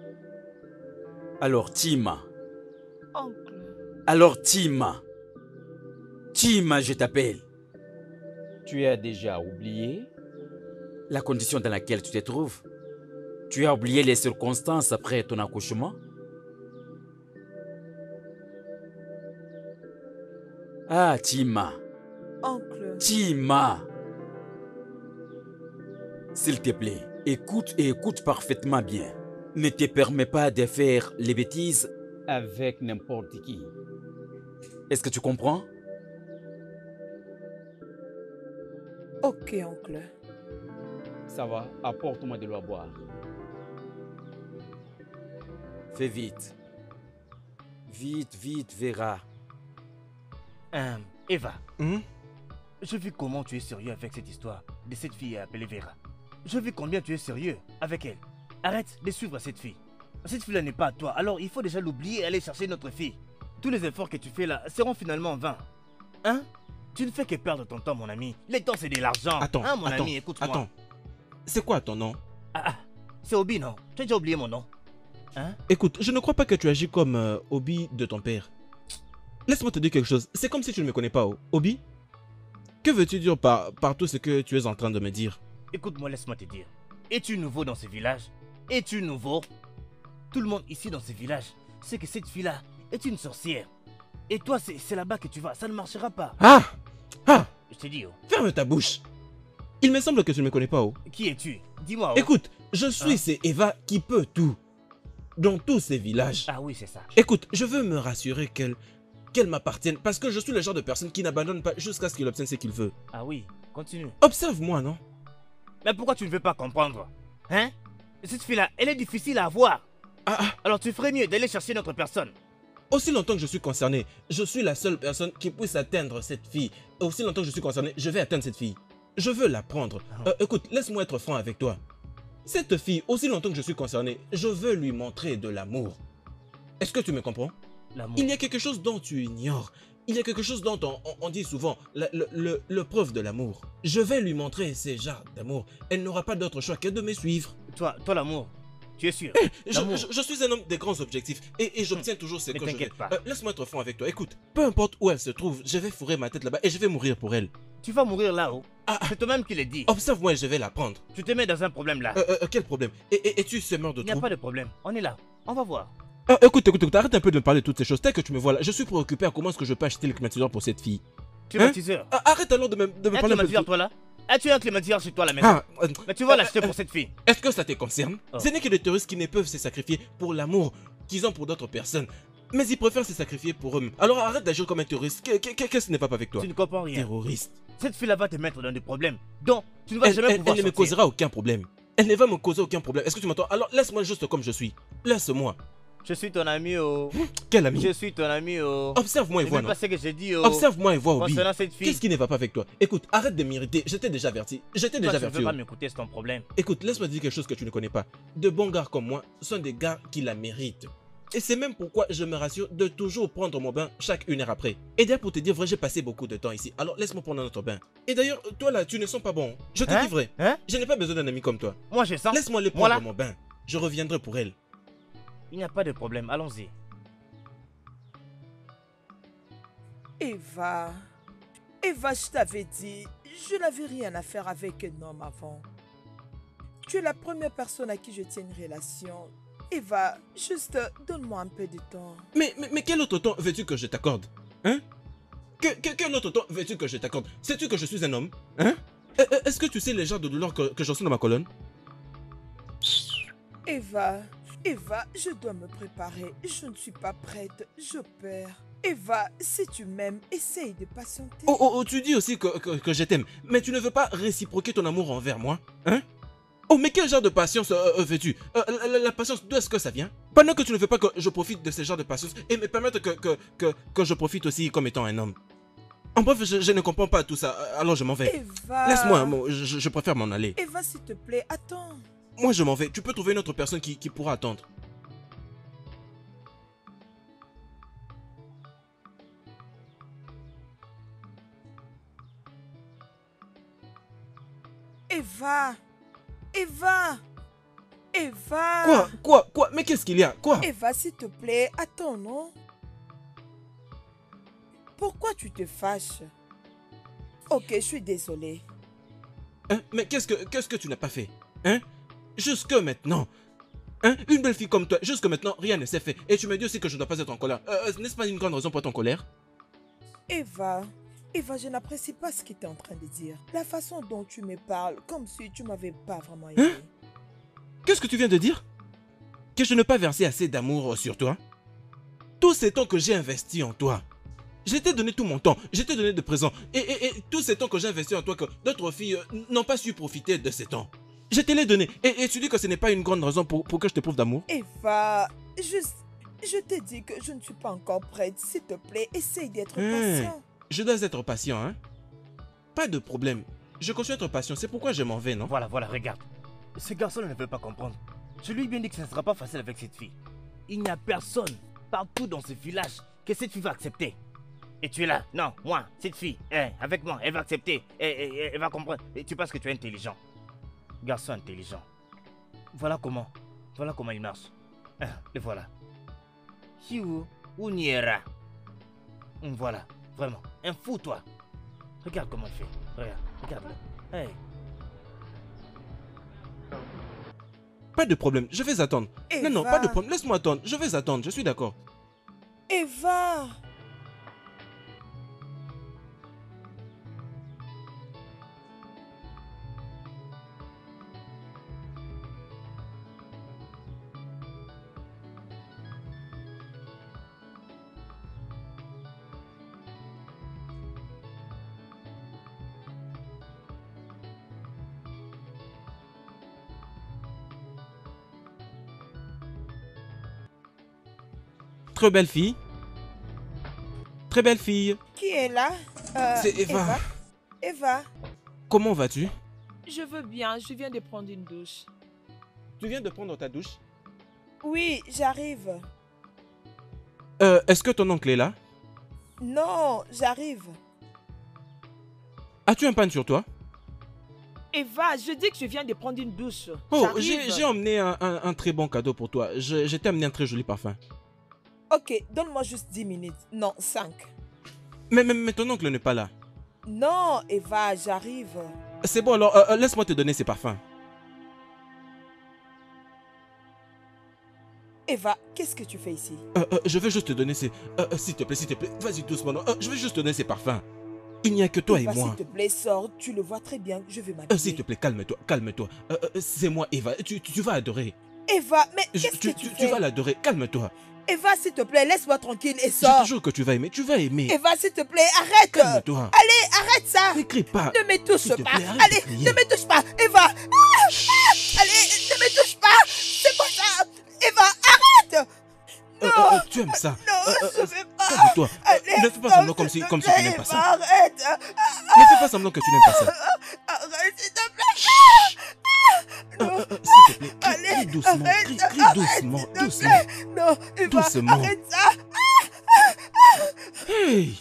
Alors Tim, Oncle, alors Tim, Tim, je t'appelle. Tu as déjà oublié? La condition dans laquelle tu te trouves? Tu as oublié les circonstances après ton accouchement? Ah, Tim, oncle, Tim, s'il te plaît, écoute et écoute parfaitement bien. Ne te permets pas de faire les bêtises Avec n'importe qui. Est-ce que tu comprends? Ok, oncle. Ça va, apporte-moi de l'eau à boire. Fais vite. Vite, vite, Vera. Euh, Eva, Hmm? je vis comment tu es sérieux avec cette histoire de cette fille appelée Vera. Je vis combien tu es sérieux avec elle. Arrête de suivre cette fille. Cette fille-là n'est pas à toi, alors il faut déjà l'oublier et aller chercher notre fille. Tous les efforts que tu fais là seront finalement vains. Hein? Tu ne fais que perdre ton temps, mon ami. Le temps, c'est de l'argent. Attends, hein, mon attends, ami, écoute-moi. attends. C'est quoi ton nom? Ah, ah, c'est Obi, non? Tu as déjà oublié mon nom. Hein? Écoute, je ne crois pas que tu agis comme euh, Obi de ton père. Laisse-moi te dire quelque chose. C'est comme si tu ne me connais pas, oh. Obi. Que veux-tu dire par, par tout ce que tu es en train de me dire? Écoute-moi, laisse-moi te dire. Es-tu nouveau dans ce village? Es-tu nouveau? Tout le monde ici dans ce village sait que cette fille-là est une sorcière. Et toi, c'est là-bas que tu vas. Ça ne marchera pas. Ah! Ah! Je t'ai dit, oh. Ferme ta bouche. Il me semble que tu ne me connais pas, oh. Qui es-tu? Dis-moi, oh. Écoute, je suis Hein? c'est Eva qui peut tout. Dans tous ces villages. Ah oui, c'est ça. Écoute, je veux me rassurer qu'elle qu'elle m'appartienne parce que je suis le genre de personne qui n'abandonne pas jusqu'à ce qu'il obtienne ce qu'il veut. Ah oui, continue. Observe-moi, non? Mais pourquoi tu ne veux pas comprendre? Hein? Cette fille-là, elle est difficile à avoir. Ah, ah. Alors tu ferais mieux d'aller chercher notre personne. Aussi longtemps que je suis concerné, je suis la seule personne qui puisse atteindre cette fille. Aussi longtemps que je suis concerné, je vais atteindre cette fille. Je veux la prendre. Euh, écoute, laisse-moi être franc avec toi. Cette fille, aussi longtemps que je suis concerné, je veux lui montrer de l'amour. Est-ce que tu me comprends? L'amour. Il y a quelque chose dont tu ignores. Il y a quelque chose dont on, on- on dit souvent, le, le, le- le preuve de l'amour. Je vais lui montrer ces genres d'amour. Elle n'aura pas d'autre choix que de me suivre. Toi, toi l'amour, tu es sûr? Je, L'amour. je- je suis un homme des grands objectifs et, et j'obtiens toujours ce Ne que je veux. t'inquiète pas. Euh, Laisse-moi être franc avec toi. Écoute, peu importe où elle se trouve, je vais fourrer ma tête là-bas et je vais mourir pour elle. Tu vas mourir là-haut. Ah, c'est toi-même qui l'ai dit. Observe-moi et je vais la prendre. Tu te mets dans un problème là. Euh, euh, quel problème? Et, et, et tu semeur de Il n'y a troubles? pas de problème. On est là. On va voir. Euh, écoute, écoute, écoute, arrête un peu de me parler de toutes ces choses. Tel que tu me vois là, je suis préoccupé à comment est-ce que je peux acheter le climatiseur pour cette fille. Climatiseur. Ah, arrête alors de me, de me Un parler un peu de climatiseur, tout. toi là? As-tu un climatiseur chez toi à la maison? Ah, euh, Mais tu vas euh, l'acheter euh, pour cette fille. Est-ce que ça te concerne? Oh. Ce n'est que des terroristes qui ne peuvent se sacrifier pour l'amour qu'ils ont pour d'autres personnes. Mais ils préfèrent se sacrifier pour eux. Alors arrête d'agir comme un terroriste. Qu'est- qu'est- Qu'est-ce qui n'est pas avec toi? Tu ne comprends rien. Terroriste. Cette fille-là va te mettre dans des problèmes. Donc, tu ne vas Elle, jamais elle- pouvoir elle ne me sortir. causera aucun problème. Elle ne va me causer aucun problème. Est-ce que tu m'entends? Alors laisse-moi juste comme je suis. Laisse-moi. Je suis ton ami, oh. Quel ami? Je suis ton ami, oh. Observe-moi et C'est vois, même non? pas ce que j'ai dit, oh. Observe-moi et vois, Obi. Concernant cette fille. Qu'est-ce qui ne va pas avec toi? Écoute, arrête de m'irriter. Je t'ai déjà averti. Je t'ai Toi, déjà tu ne averti. veux pas oh. m'écouter, c'est ton problème. Écoute, laisse-moi te dire quelque chose que tu ne connais pas. De bons gars comme moi sont des gars qui la méritent. Et c'est même pourquoi je me rassure de toujours prendre mon bain chaque une heure après. Et d'ailleurs, pour te dire vrai, j'ai passé beaucoup de temps ici. Alors laisse-moi prendre notre bain. Et d'ailleurs, toi là, tu ne sens pas bon. Je te Hein? dis vrai. Hein? Je n'ai pas besoin d'un ami comme toi. Moi, je sens. Laisse-moi aller Moi, prendre là? mon bain. Je reviendrai pour elle. Il n'y a pas de problème, allons-y. Eva, Eva, je t'avais dit, je n'avais rien à faire avec un homme avant. Tu es la première personne à qui je tiens une relation. Eva, juste donne-moi un peu de temps. Mais, mais, mais quel autre temps veux-tu que je t'accorde? Hein? que, que- Quel autre temps veux-tu que je t'accorde? Sais-tu que je suis un homme? Hein? Euh, euh, Est-ce que tu sais les genres de douleurs que, que je ressens dans ma colonne? Eva, Eva, je dois me préparer. Je ne suis pas prête, je perds. Eva, si tu m'aimes, essaye de patienter. Oh, oh, oh, tu dis aussi que, que, que je t'aime, mais tu ne veux pas réciproquer ton amour envers moi? Hein? Oh, mais quel genre de patience euh, euh, veux-tu? Euh, la, la- la patience, d'où est-ce que ça vient? Pendant que tu ne veux pas que je profite de ce genre de patience et me permettre que, que, que, que je profite aussi comme étant un homme. En bref, je, je ne comprends pas tout ça, alors je m'en vais. Eva. Laisse-moi, moi, je, je préfère m'en aller. Eva, s'il te plaît, attends. Moi, je m'en vais. Tu peux trouver une autre personne qui, qui pourra attendre. Eva, Eva, Eva. Quoi? Quoi? Quoi? Mais qu'est-ce qu'il y a? Quoi? Eva, s'il te plaît, attends, non? Pourquoi tu te fâches? Ok, je suis désolée. Hein? Mais qu'est-ce que qu'est-ce que tu n'as pas fait? Hein? Jusque maintenant. Hein? Une belle fille comme toi, jusque maintenant, rien ne s'est fait. Et tu me dis aussi que je ne dois pas être en colère. Euh, N'est-ce pas une grande raison pour être en colère? Eva, Eva, je n'apprécie pas ce que tu es en train de dire. La façon dont tu me parles, comme si tu m'avais pas vraiment aimé. Hein? Qu'est-ce que tu viens de dire? Que je n'ai pas versé assez d'amour sur toi? Tous ces temps que j'ai investi en toi. Je t'ai donné tout mon temps, je t'ai donné de présents. Et, et, et tous ces temps que j'ai investi en toi, que d'autres filles euh, n'ont pas su profiter de ces temps. Je te l'ai donné. Et, et tu dis que ce n'est pas une grande raison pour, pour que je te prouve d'amour? Eva, juste, je t'ai dit que je ne suis pas encore prête. S'il te plaît, essaye d'être Hey, patient. je dois être patient, hein? Pas de problème. Je continue d'être patient, c'est pourquoi je m'en vais, non? Voilà, voilà, regarde. Ce garçon ne veut pas comprendre. Je lui ai bien dit que ce ne sera pas facile avec cette fille. Il n'y a personne partout dans ce village que cette fille va accepter. Et tu es là. Non, moi, cette fille, eh, avec moi, elle va accepter. Eh, eh, eh, elle va comprendre. Et tu penses que tu es intelligent. Garçon intelligent. Voilà comment. Voilà comment il marche. Ah, le voilà. Hiu, Uniera. Voilà, vraiment. Un fou, toi. Regarde comment il fait. Regarde, regarde-le. Hey. Pas de problème, je vais attendre. Eva. Non, non, pas de problème, laisse-moi attendre. Je vais attendre, je suis d'accord. Eva. Très belle fille. Très belle fille. Qui est là? Euh, C'est Eva. Eva. Eva. Comment vas-tu? Je veux bien, je viens de prendre une douche. Tu viens de prendre ta douche? Oui, j'arrive. Euh, est-ce que ton oncle est là? Non, j'arrive. As-tu un pan sur toi? Eva, je dis que je viens de prendre une douche. Oh, J'arrive. j'ai j'ai emmené un, un- un très bon cadeau pour toi. Je, je t'ai amené un très joli parfum. Ok, donne-moi juste dix minutes. Non, cinq. Mais, mais, mais ton oncle n'est pas là. Non, Eva, j'arrive. C'est bon, alors euh, euh, laisse-moi te donner ces parfums. Eva, qu'est-ce que tu fais ici? Euh, euh, je vais juste te donner ces... euh, euh, s'il te plaît, s'il te plaît, vas-y doucement. non. Euh, je vais juste te donner ces parfums. Il n'y a que toi Eva, et moi. s'il te plaît, sors. Tu le vois très bien. Je vais Euh, m'habiller. s'il te plaît, calme-toi, calme-toi. Euh, euh, c'est moi, Eva. Tu, tu, tu vas adorer. Eva, mais Je- qu'est-ce tu, que tu, tu, fais? tu vas l'adorer, calme-toi. Eva, s'il te plaît, laisse-moi tranquille et Je sors. te jure que tu vas aimer, tu vas aimer. Eva, s'il te plaît, arrête. Calme-toi. Allez, arrête ça. Ne crie pas. Ne me touche S'il te pas. plaît, arrête Allez, de crier. ne me touche pas. Eva. Ah, ah, allez, ne me touche pas. C'est quoi ça? Eva, arrête. Euh, Non. euh, euh, tu aimes ça? Non, Euh, euh, je euh, vais pas. Calme-toi. Euh, Allez, ne fais pas non, semblant comme si, s'il te comme si tu plaît, n'aimes pas Eva, ça. Arrête. Ne fais pas semblant que tu n'aimes pas ça. Arrête, s'il te plaît. Euh, euh, euh, S'il te plaît, crie, Allez, crie doucement, arrête, crie, crie arrête, doucement, s'il te doucement. plaît. Non, Eva, Doucement. arrête ça. Hey!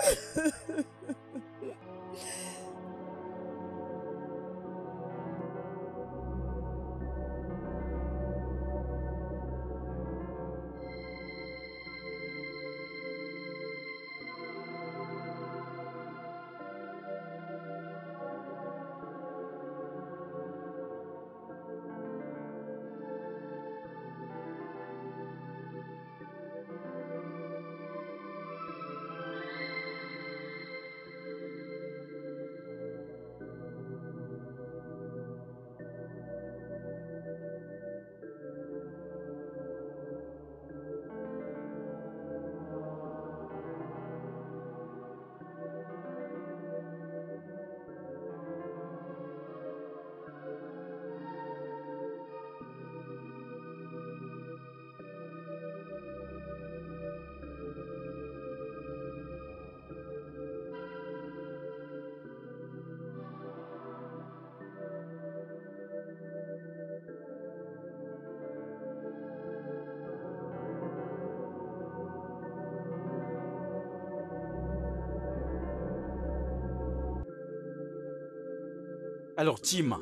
Alors, Chima.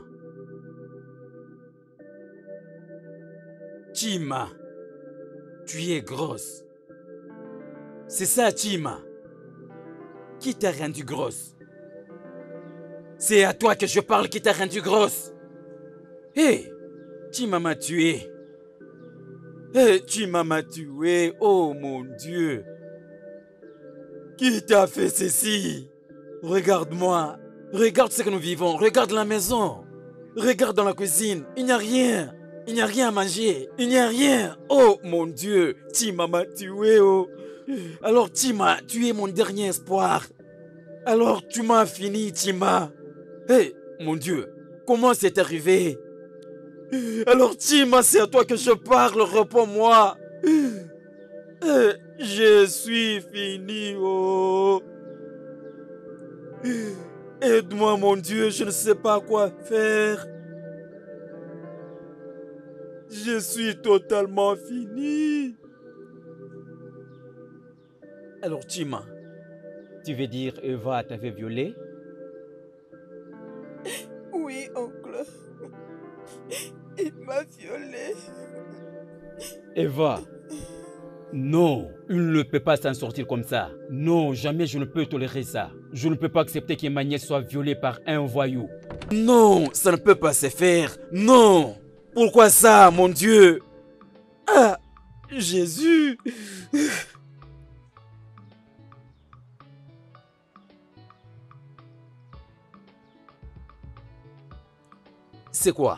Chima. Tu es grosse. C'est ça, Chima. Qui t'a rendu grosse? C'est à toi que je parle qui t'a rendu grosse. Hé, hey, Chima m'a tué. Hé, hey, Chima m'a tué. Oh mon Dieu. Qui t'a fait ceci? Regarde-moi. Regarde ce que nous vivons. Regarde la maison. Regarde dans la cuisine. Il n'y a rien. Il n'y a rien à manger. Il n'y a rien. Oh mon Dieu. Chima m'a tué. Oh. Alors Tima, tu es mon dernier espoir. Alors tu m'as fini, Tima. Hé, hey, mon Dieu, comment c'est arrivé? Alors Tima, c'est à toi que je parle, réponds-moi. Hey, je suis fini, oh. Aide-moi, mon Dieu, je ne sais pas quoi faire. Je suis totalement fini. Alors, Tima. Tu veux dire Eva t'avait violé? Oui, oncle. Il m'a violé. Eva. Non, il ne peut pas s'en sortir comme ça. Non, jamais je ne peux tolérer ça. Je ne peux pas accepter que ma nièce soit violée par un voyou. Non, ça ne peut pas se faire. Non. Pourquoi ça, mon Dieu? Ah, Jésus. C'est quoi?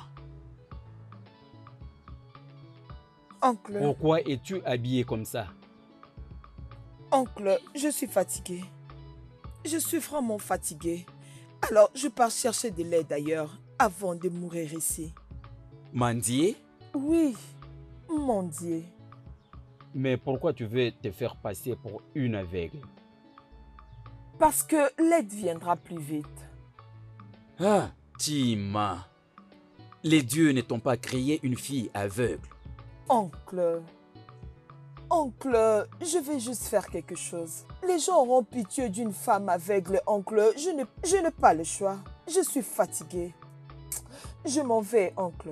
Oncle. Pourquoi es-tu habillé comme ça? Oncle, je suis fatiguée. Je suis vraiment fatiguée. Alors, je pars chercher de l'aide ailleurs avant de mourir ici. Mendier? Oui, mendier. Mais pourquoi tu veux te faire passer pour une aveugle? Parce que l'aide viendra plus vite. Ah, Tima. Les dieux ne t'ont pas créé une fille aveugle. Oncle, oncle, je vais juste faire quelque chose. Les gens auront pitié d'une femme aveugle, oncle. Je n'ai je n'ai pas le choix. Je suis fatiguée. Je m'en vais, oncle.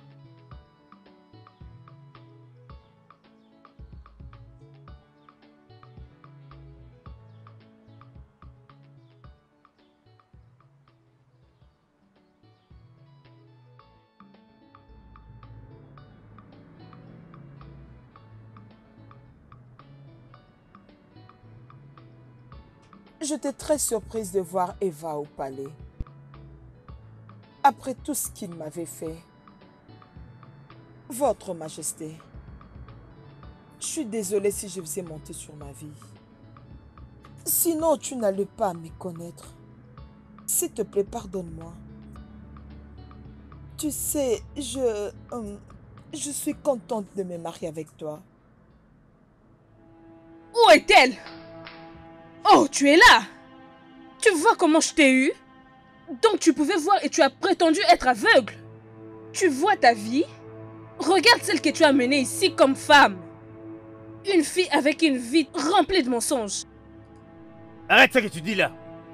J'étais très surprise de voir Eva au palais. Après tout ce qu'il m'avait fait. Votre Majesté, je suis désolée si je vous ai menti sur ma vie. Sinon, tu n'allais pas me connaître. S'il te plaît, pardonne-moi. Tu sais, je... Euh, je suis contente de me marier avec toi. Où est-elle? Oh, tu es là! Tu vois comment je t'ai eu? Donc tu pouvais voir et tu as prétendu être aveugle. Tu vois ta vie? Regarde celle que tu as menée ici comme femme. Une fille avec une vie remplie de mensonges. Arrête ce que tu dis là.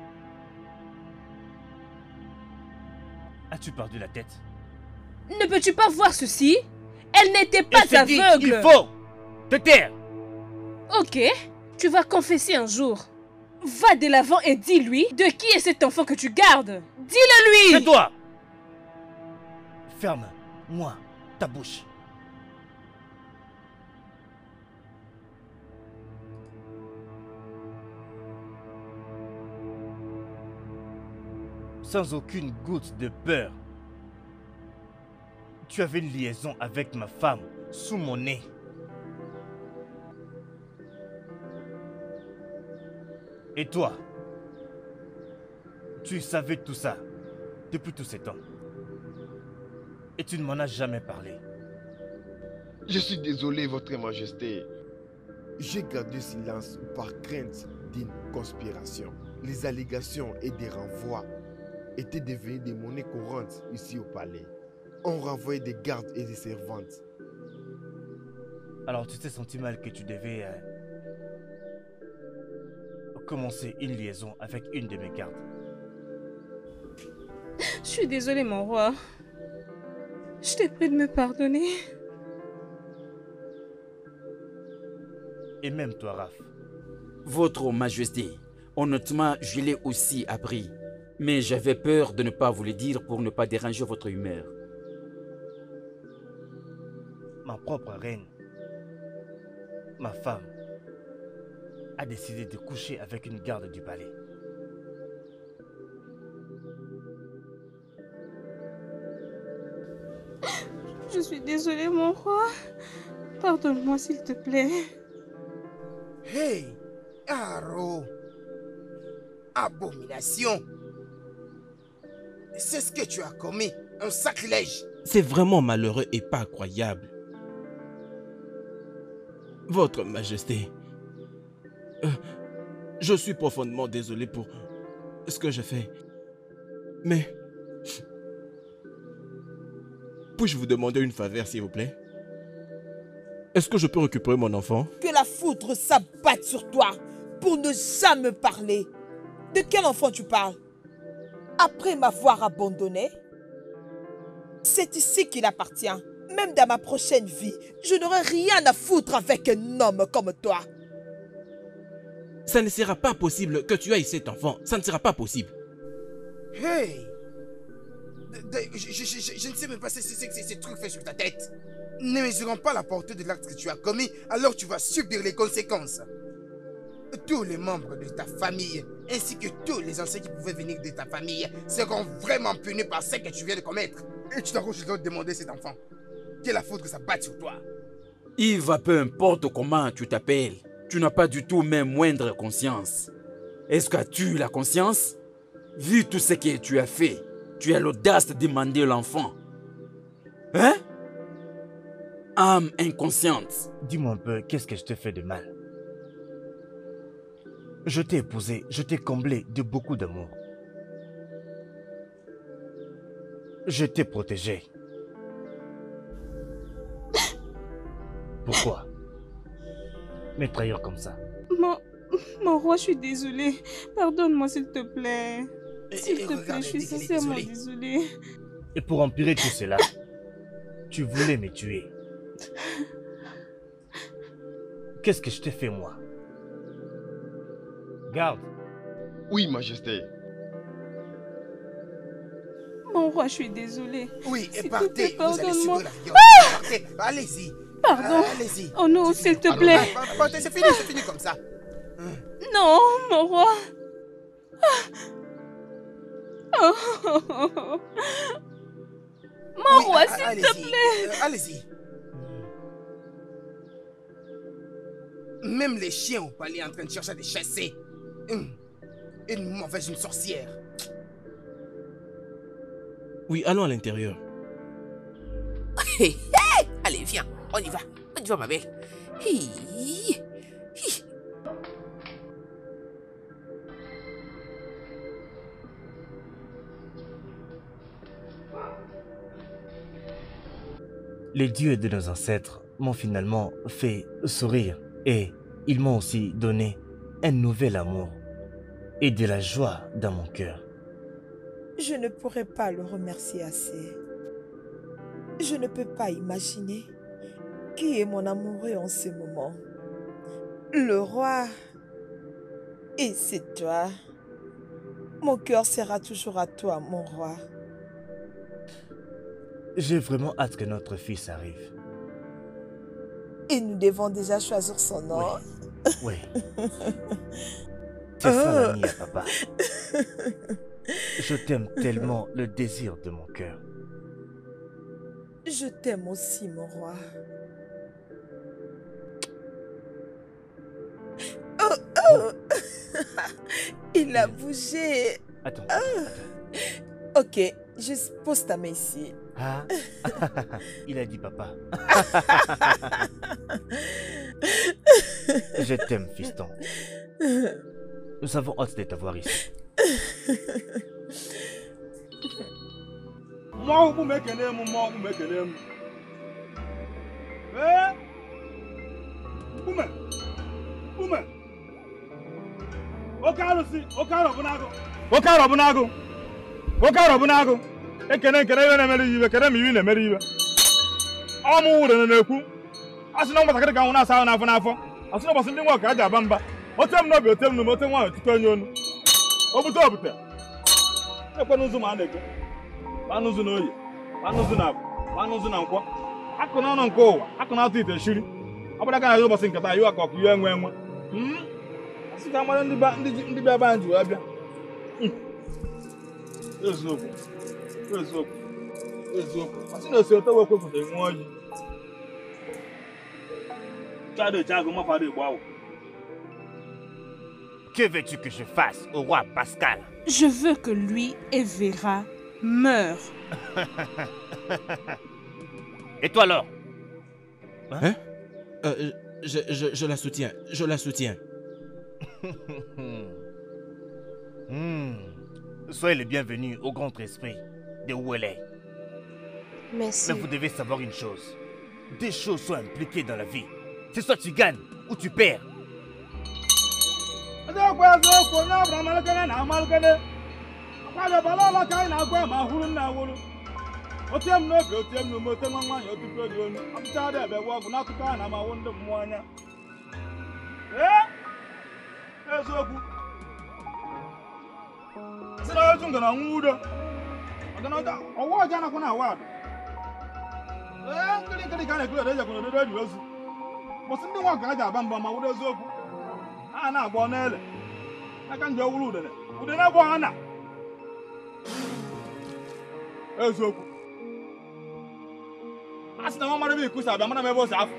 As-tu perdu la tête? Ne peux-tu pas voir ceci? Elle n'était pas Et aveugle. Dit, il faut te taire. Ok, tu vas confesser un jour. Va de l'avant et dis-lui de qui est cet enfant que tu gardes. Dis-le lui. C'est toi. Ferme-moi ta bouche. Sans aucune goutte de peur. Tu avais une liaison avec ma femme sous mon nez. Et toi, tu savais tout ça depuis tous ces temps. Et tu ne m'en as jamais parlé. Je suis désolé, Votre Majesté. J'ai gardé silence par crainte d'une conspiration. Les allégations et des renvois étaient devenues des monnaies courantes ici au palais. On renvoyait des gardes et des servantes. Alors tu t'es senti mal que tu devais euh, commencer une liaison avec une de mes gardes. Je suis désolée, mon roi. Je t'ai prie de me pardonner. Et même toi, Raph. Votre Majesté, honnêtement, je l'ai aussi appris. Mais j'avais peur de ne pas vous le dire pour ne pas déranger votre humeur. Ma propre reine, ma femme, a décidé de coucher avec une garde du palais. Je suis désolée, mon roi. Pardonne-moi, s'il te plaît. Hey, Aro. Abomination. C'est ce que tu as commis, un sacrilège. C'est vraiment malheureux et pas croyable. Votre Majesté, euh, je suis profondément désolé pour ce que j'ai fait. Mais, puis-je vous demander une faveur, s'il vous plaît? Est-ce que je peux récupérer mon enfant? Que la foudre s'abatte sur toi pour ne jamais parler. De quel enfant tu parles? Après m'avoir abandonné? C'est ici qu'il appartient. Même dans ma prochaine vie, je n'aurai rien à foutre avec un homme comme toi. Ça ne sera pas possible que tu ailles cet enfant. Ça ne sera pas possible. Hey! Je, je, je, je ne sais même pas si c'est que ces trucs faits sur ta tête. Ne mesurant pas la portée de l'acte que tu as commis, alors tu vas subir les conséquences. Tous les membres de ta famille, ainsi que tous les anciens qui pouvaient venir de ta famille, seront vraiment punis par ce que tu viens de commettre. Et tu t'arranges de demander cet enfant. Quelle la faute que ça batte sur toi? Yves, peu importe comment tu t'appelles, tu n'as pas du tout même moindre conscience. Est-ce que tu as la conscience? Vu tout ce que tu as fait, tu as l'audace de demander l'enfant. Hein? Âme inconsciente. Dis-moi un peu, qu'est-ce que je te fais de mal? Je t'ai épousé, je t'ai comblé de beaucoup d'amour. Je t'ai protégé. Pourquoi me trahir comme ça? Mon, mon roi, je suis désolée. Pardonne-moi, s'il te plaît. S'il te plaît, je suis sincèrement désolée. Et pour empirer tout cela, tu voulais me tuer. Qu'est-ce que je t'ai fait, moi? Garde. Oui, Majesté. Mon roi, je suis désolée. Oui, et partez, vous allez subir la violence. Ah! Partez, allez-y. Pardon. Allez-y. Oh non, s'il te plaît. Partez, c'est fini, c'est fini comme ça. Non, mon roi. Oh. Mon Oui, roi, a- s'il allez-y, te plaît. euh, allez-y. Même les chiens au palais en train de chercher à les chasser. Hum, Une mauvaise, une sorcière. Oui, allons à l'intérieur. Hey, hey, allez, viens, on y va. On y va, ma belle. Hi, hi. Les dieux de nos ancêtres m'ont finalement fait sourire et ils m'ont aussi donné un nouvel amour et de la joie dans mon cœur. Je ne pourrais pas le remercier assez. Je ne peux pas imaginer qui est mon amoureux en ce moment. Le roi. Et c'est toi. Mon cœur sera toujours à toi, mon roi. J'ai vraiment hâte que notre fils arrive. Et nous devons déjà choisir son nom. Oui. C'est ça l'ami à papa. Je t'aime tellement, le désir de mon cœur. Je t'aime aussi, mon roi. Oh, oh. Il a bougé. Attends. Ah. Ok, juste pose ta main ici. Ah. Il a dit papa. Je t'aime, fiston. Nous avons hâte de t'avoir ici. Moi, vous me connaissez, moi, vous me connaissez. Eh? Vous me, vous me. Okaro si, Okaro bunago. Okaro bunago. Okaro bunago. Ekene ekene yo na meri yibe, ekene mi wi na meri yibe. Amu wure na ekwu. Asi na mgbata ka nwuna asa na afọ na afọ. Asi na bosi ndị nwa ka aja bamba. Otem no bi otem no, otem nwa tutu onye onu. Obute obute. Ekwe n'ụzụ ma na-eke. Anụzụ na oyi, anụzụ na abụ, anụzụ na nkwọ. Akụ na ọnụ nke ụwa, akụ na atụ ite shiri. Ọ bụrụ aka na ụbọchị nkata iwe aka ọkụ iwe enwe enwe. Asị ka mmadụ ndị ba ndị ndị bịa ebe anyị ji wee bịa. Eziokwu, eziokwu, eziokwu. Asị na esi ote wee kwepụta enwe ọjị. Chadị eche agụ mafadị igbo awụ. Que veux-tu que je fasse au roi Pascal? Je veux que lui et Vera meurent. Et toi alors? Hein, hein? euh, je, je, je la soutiens, je la soutiens. hmm. Soyez les bienvenus au grand esprit de Ouellet. Merci. Mais vous devez savoir une chose. Des choses sont impliquées dans la vie. C'est soit tu gagnes ou tu perds. eziokwu a sị na nwa mara m ikusa abịa mara m ebe o si afụ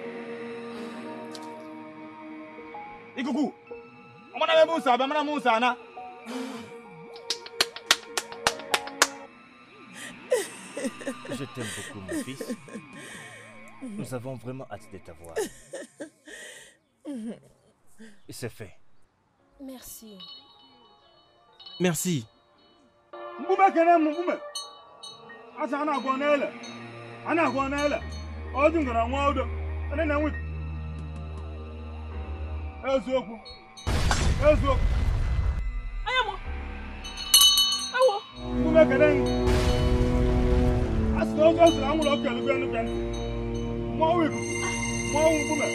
ikuku ọ mara m ebe o si abịa mara m o si ana Je t'aime beaucoup, mon fils. Nous avons vraiment hâte de t'avoir. Et c'est fait. Merci. Merci. Mbume kene m mbume. Asa ana agwọ n'ele. Ana agwọ n'ele. Ọ dị ngara nwa udo. Ene na nwit. Eziokwu. Eziokwu. Ayamo. Awo. Mbume kene m. Asa oge sira anwụrụ ọkụ elu elu elu. Mwa wiku. Mwa mbume.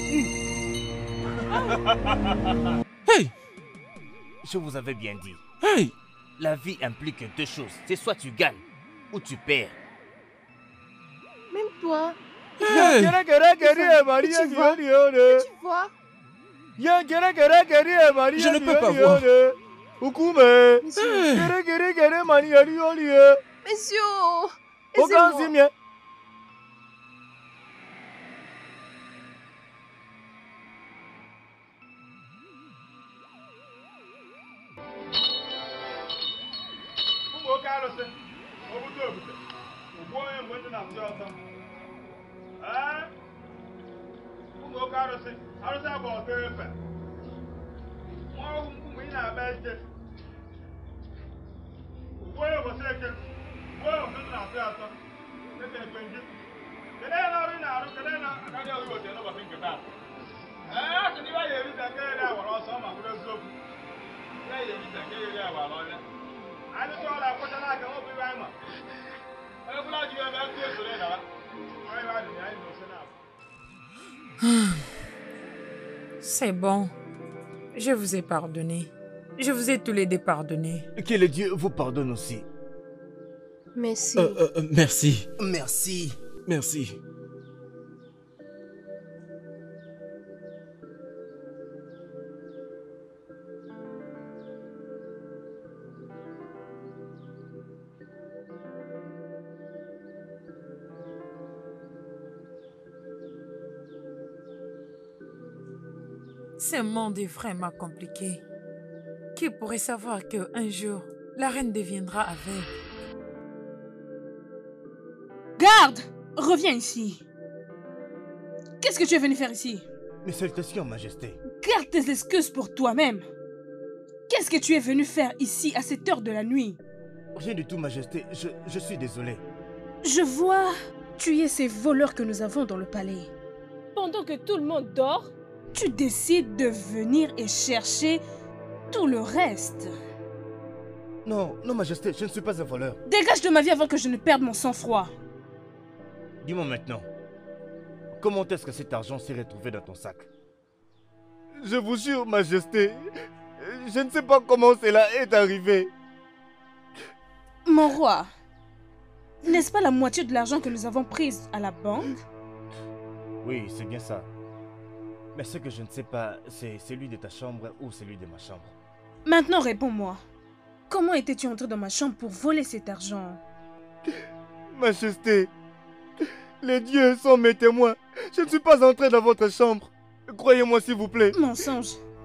Hey! Je vous avais bien dit. Hey! La vie implique deux choses. C'est soit tu gagnes ou tu perds. Même toi. Hey! Tu vois? Tu vois? Je ne peux pas voir. Hey. Monsieur! Aidez-moi. C'est bon. Je vous ai pardonné. Je vous ai tous les deux pardonné. Que le Dieu vous pardonne aussi. Merci. Euh, euh, merci. Merci. Merci. Ce monde est vraiment compliqué. Qui pourrait savoir qu'un jour, la reine deviendra aveugle? Garde! Reviens ici. Qu'est-ce que tu es venu faire ici? Mes salutations, Majesté. Garde tes excuses pour toi-même. Qu'est-ce que tu es venu faire ici à cette heure de la nuit? Rien du tout, Majesté. Je, je suis désolé. Je vois. Tu es ces voleurs que nous avons dans le palais. Pendant que tout le monde dort, tu décides de venir et chercher tout le reste. Non, non, Majesté, je ne suis pas un voleur. Dégage de ma vie avant que je ne perde mon sang-froid. Dis-moi maintenant, comment est-ce que cet argent s'est retrouvé dans ton sac? Je vous jure, Majesté, je ne sais pas comment cela est arrivé. Mon roi, n'est-ce pas la moitié de l'argent que nous avons pris à la banque? Oui, c'est bien ça. Mais ce que je ne sais pas, c'est celui de ta chambre ou celui de ma chambre. Maintenant, réponds-moi. Comment étais-tu entré dans ma chambre pour voler cet argent? Majesté, les dieux sont mes témoins. Je ne suis pas entré dans votre chambre. Croyez-moi, s'il vous plaît. Mensonge.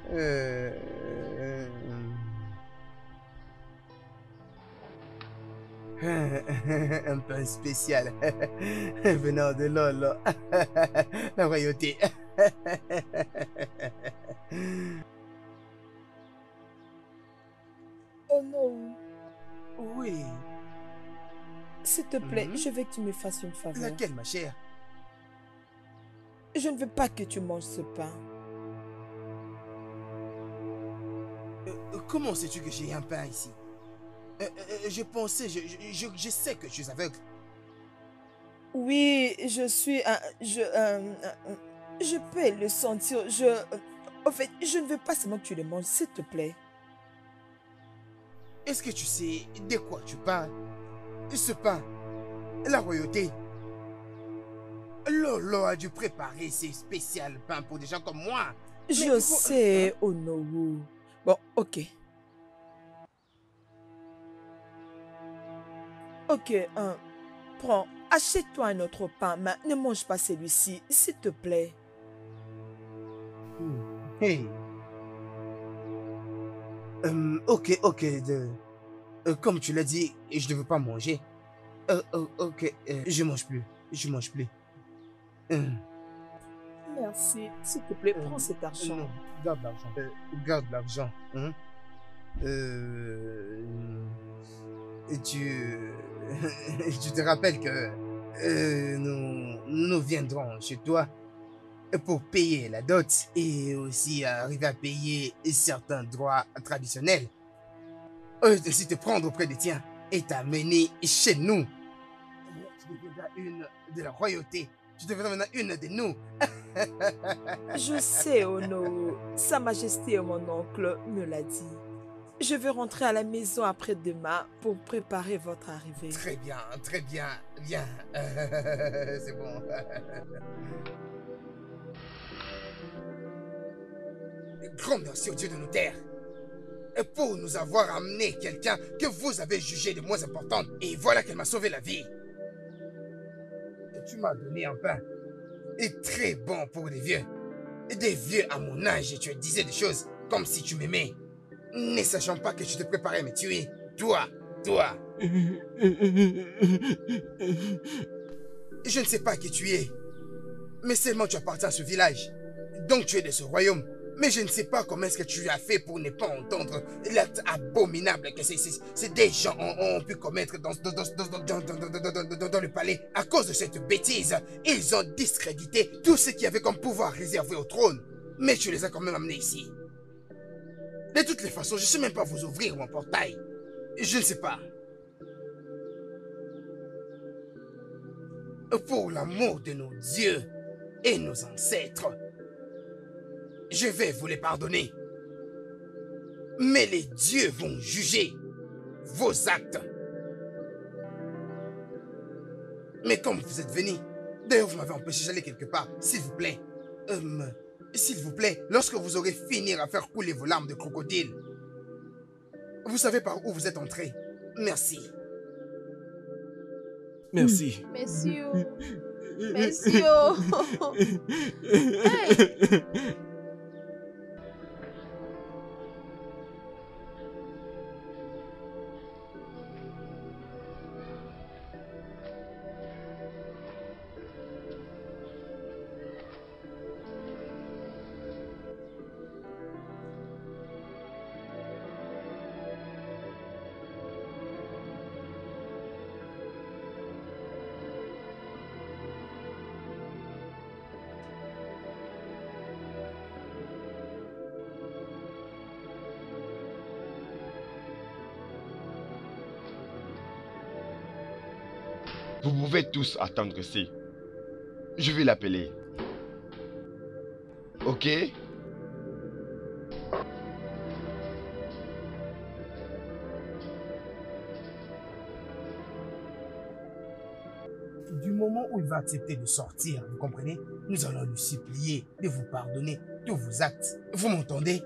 Euh, euh, un pain spécial venant de Lolo, la royauté. Oh non. Oui. S'il te plaît, Mhm. je veux que tu me fasses une faveur. Laquelle, ma chère? Je ne veux pas que tu manges ce pain. Euh, comment sais-tu que j'ai un pain ici? Euh, euh, je pensais, je, je, je, je sais que je suis aveugle. Oui, je suis un... Je... euh, euh, je peux le sentir. Je... euh, En fait, je ne veux pas seulement que tu le manges, s'il te plaît. Est-ce que tu sais de quoi tu parles? Ce pain, la royauté. Lolo a dû préparer ces spéciaux pains pour des gens comme moi. Mais Je pourquoi- sais, Onowu. Bon, ok. Ok, hein, prends, achète-toi un autre pain, mais ne mange pas celui-ci, s'il te plaît. Hey. Euh, ok, ok. de- euh, comme tu l'as dit, je ne veux pas manger. Euh, euh, ok, euh, je mange plus. Je mange plus. Euh, Merci, s'il te plaît, prends cet argent. non, garde l'argent. Euh, garde l'argent. Hein. Euh, et tu, tu te rappelles que euh, nous, nous viendrons chez toi pour payer la dot et aussi arriver à payer certains droits traditionnels. Euh, aussi te prendre auprès des tiens et t'amener chez nous. Tu deviendras une de la royauté. Tu deviendras maintenant une de nous. Je sais, Ono. Sa Majesté et mon oncle me l'a dit. Je vais rentrer à la maison après-demain pour préparer votre arrivée. Très bien, très bien, bien. Euh, c'est bon. Grand merci au Dieu de nos terres. Et pour nous avoir amené quelqu'un que vous avez jugé de moins importante. Et voilà qu'elle m'a sauvé la vie. Et tu m'as donné un pain. Et très bon pour les vieux. Et des vieux à mon âge, et tu disais des choses comme si tu m'aimais. Ne sachant pas que je te préparais à me tuer. Toi, toi. Je ne sais pas qui tu es. Mais seulement tu appartiens à ce village. Donc tu es de ce royaume. Mais je ne sais pas comment est-ce que tu as fait pour ne pas entendre l'acte abominable que ces, ces, ces des gens ont, ont pu commettre dans, dans, dans, dans, dans, dans, dans, dans, dans, dans le palais. À cause de cette bêtise, ils ont discrédité tout ce qui avait comme pouvoir réservé au trône. Mais tu les as quand même amenés ici. De toutes les façons, je ne sais même pas vous ouvrir mon portail. Je ne sais pas. Pour l'amour de nos dieux et nos ancêtres, je vais vous les pardonner. Mais les dieux vont juger vos actes. Mais comme vous êtes venus, d'ailleurs vous m'avez empêché d'aller quelque part, s'il vous plaît. Euh, s'il vous plaît, lorsque vous aurez fini à faire couler vos larmes de crocodile, vous savez par où vous êtes entré. Merci. Merci. Merci. oh. Merci. oh. Hey. Vous pouvez tous attendre ici. Je vais l'appeler. Ok? Du moment où il va accepter de sortir, vous comprenez? Nous allons lui supplier de vous pardonner tous vos actes. Vous m'entendez?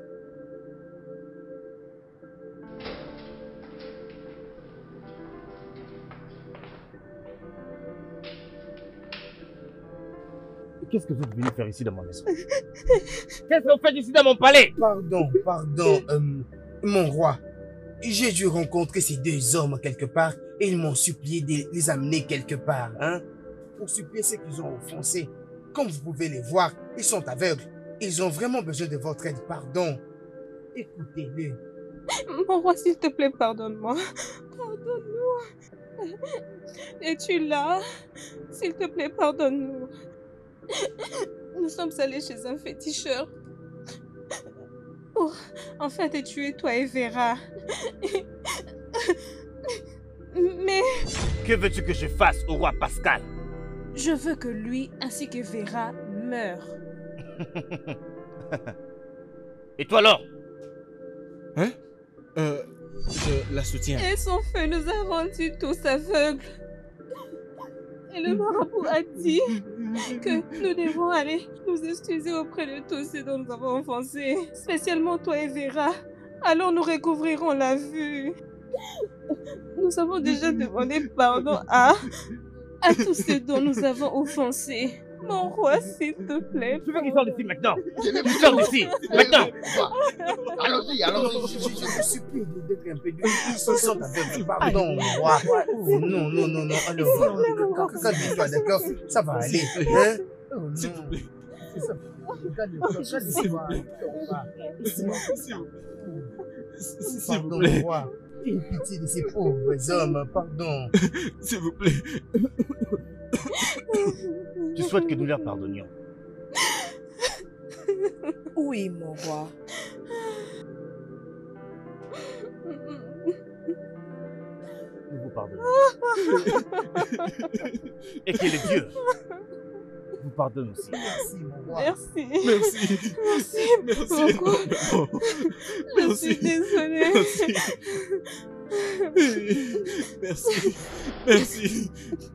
Qu'est-ce que vous venez faire ici dans ma maison? Qu'est-ce que vous faites ici dans mon palais? Pardon, pardon, euh, mon roi. J'ai dû rencontrer ces deux hommes quelque part et ils m'ont supplié de les amener quelque part, hein, pour supplier ceux qu'ils ont offensés. Comme vous pouvez les voir, ils sont aveugles. Ils ont vraiment besoin de votre aide, pardon. Écoutez-les. Mon roi, s'il te plaît, pardonne-moi. Pardonne-nous. Es-tu là? S'il te plaît, pardonne-nous. Nous sommes allés chez un féticheur. Oh, en fait, t'es tué, toi et Vera. Mais... Que veux-tu que je fasse au roi Pascal? Je veux que lui ainsi que Vera meurent. Et toi alors? Hein? Euh, je la soutiens. Et son feu nous a rendus tous aveugles. Et le marabout a dit que nous devons aller nous excuser auprès de tous ceux dont nous avons offensé, spécialement toi et Vera. Alors nous recouvrirons la vue. Nous avons déjà demandé pardon à, à tous ceux dont nous avons offensé. Mon roi, s'il te plaît. Je veux qu'il sorte d'ici maintenant. Il sort d'ici, maintenant. Allons-y, allons-y. Je, je, je vous supplie d'être un peu dur. Ils se sentent aveugles. Pardon, mon roi. Oh, non, non, non, non. Alors, calme-toi, d'accord? Ça va aller. Hein? Oh, non. S'il vous plaît. Calme-toi, calme-toi. S'il vous plaît. Aie pitié de ces pauvres hommes, pardon. S'il vous plaît. Tu souhaites que nous leur pardonnions? Oui, mon roi. Nous vous pardonnons. Et que les dieux vous pardonnent aussi. Merci, mon roi. Merci. Merci. Merci. Merci. Beaucoup. Je suis désolée. Merci. Merci. Merci.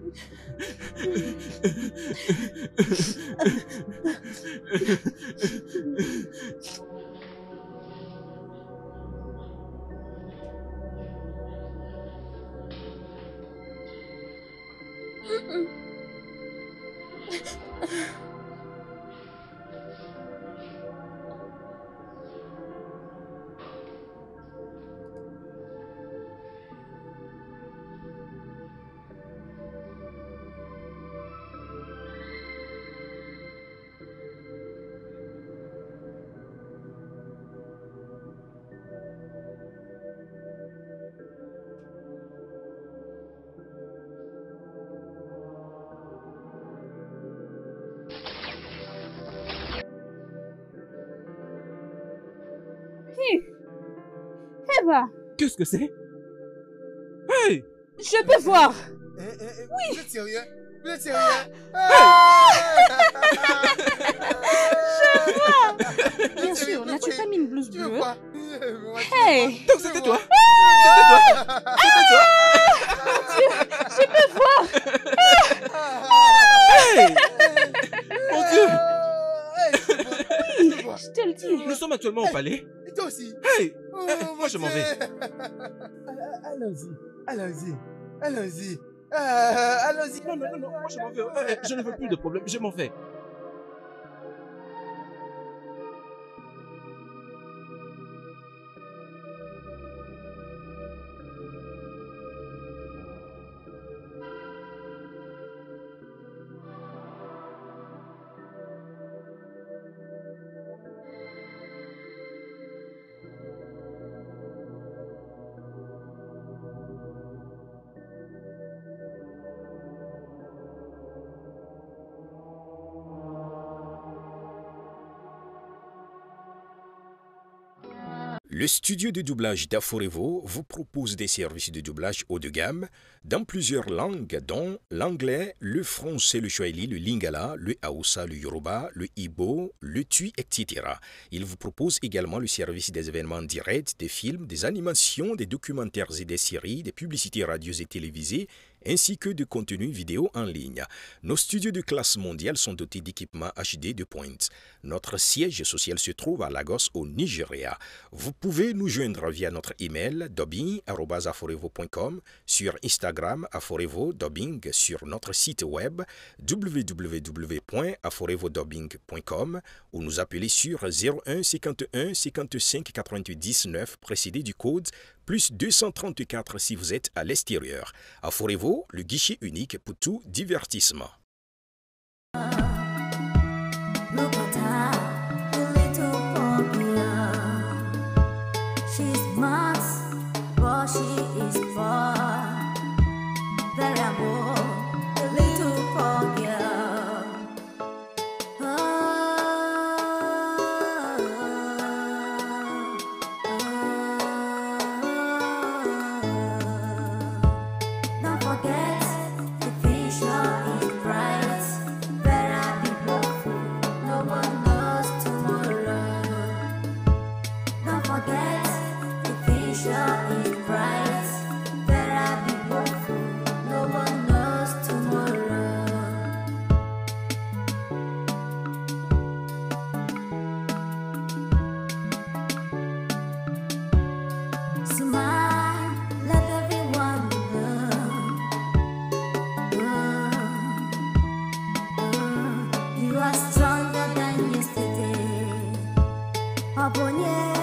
Eva! Qu'est-ce que c'est? Hey! Je peux voir! Oui! Vous êtes sérieux? Vous êtes sérieux? Je vois! Bien sûr, n'as-tu pas mis une blouse bleue? Hey! Donc c'était toi? C'était toi? C'était toi? Mon Dieu! Je peux voir! Hey! Mon Dieu! Oui, je te le dis. Nous sommes actuellement au palais. Et toi aussi? Hey! Oh, Moi je m'en vais. Allons-y, allons-y, allons-y. Euh, allons-y. Non, non, non, non, moi je m'en vais. Euh, je ne veux plus de problème, je m'en vais. Le studio de doublage d'Aforevo vous propose des services de doublage haut de gamme dans plusieurs langues dont l'anglais, le français, le swahili, le lingala, le haoussa, le yoruba, le ibo, le tui, et cetera. Il vous propose également le service des événements directs, des films, des animations, des documentaires et des séries, des publicités radios et télévisées, ainsi que de contenus vidéo en ligne. Nos studios de classe mondiale sont dotés d'équipements H D de pointe. Notre siège social se trouve à Lagos au Nigeria. Vous pouvez nous joindre via notre email dubbing arobase aforevo point com, sur Instagram aforevo dubbing, sur notre site web w w w point aforevo dubbing point com ou nous appeler sur zéro un cinquante et un cinquante-cinq quatre-vingt-huit dix-neuf précédé du code plus deux cent trente-quatre si vous êtes à l'extérieur. Aforevo, le guichet unique pour tout divertissement. Look at her, the little puppy. She's smart, but she is far. Variable, the little puppy. Don't forget, the future is bright. Better be hopeful, no one knows tomorrow. Don't forget, the future is bright. Better be hopeful, no one knows tomorrow. Smile, let everyone know. You are stronger than yesterday. Abonye.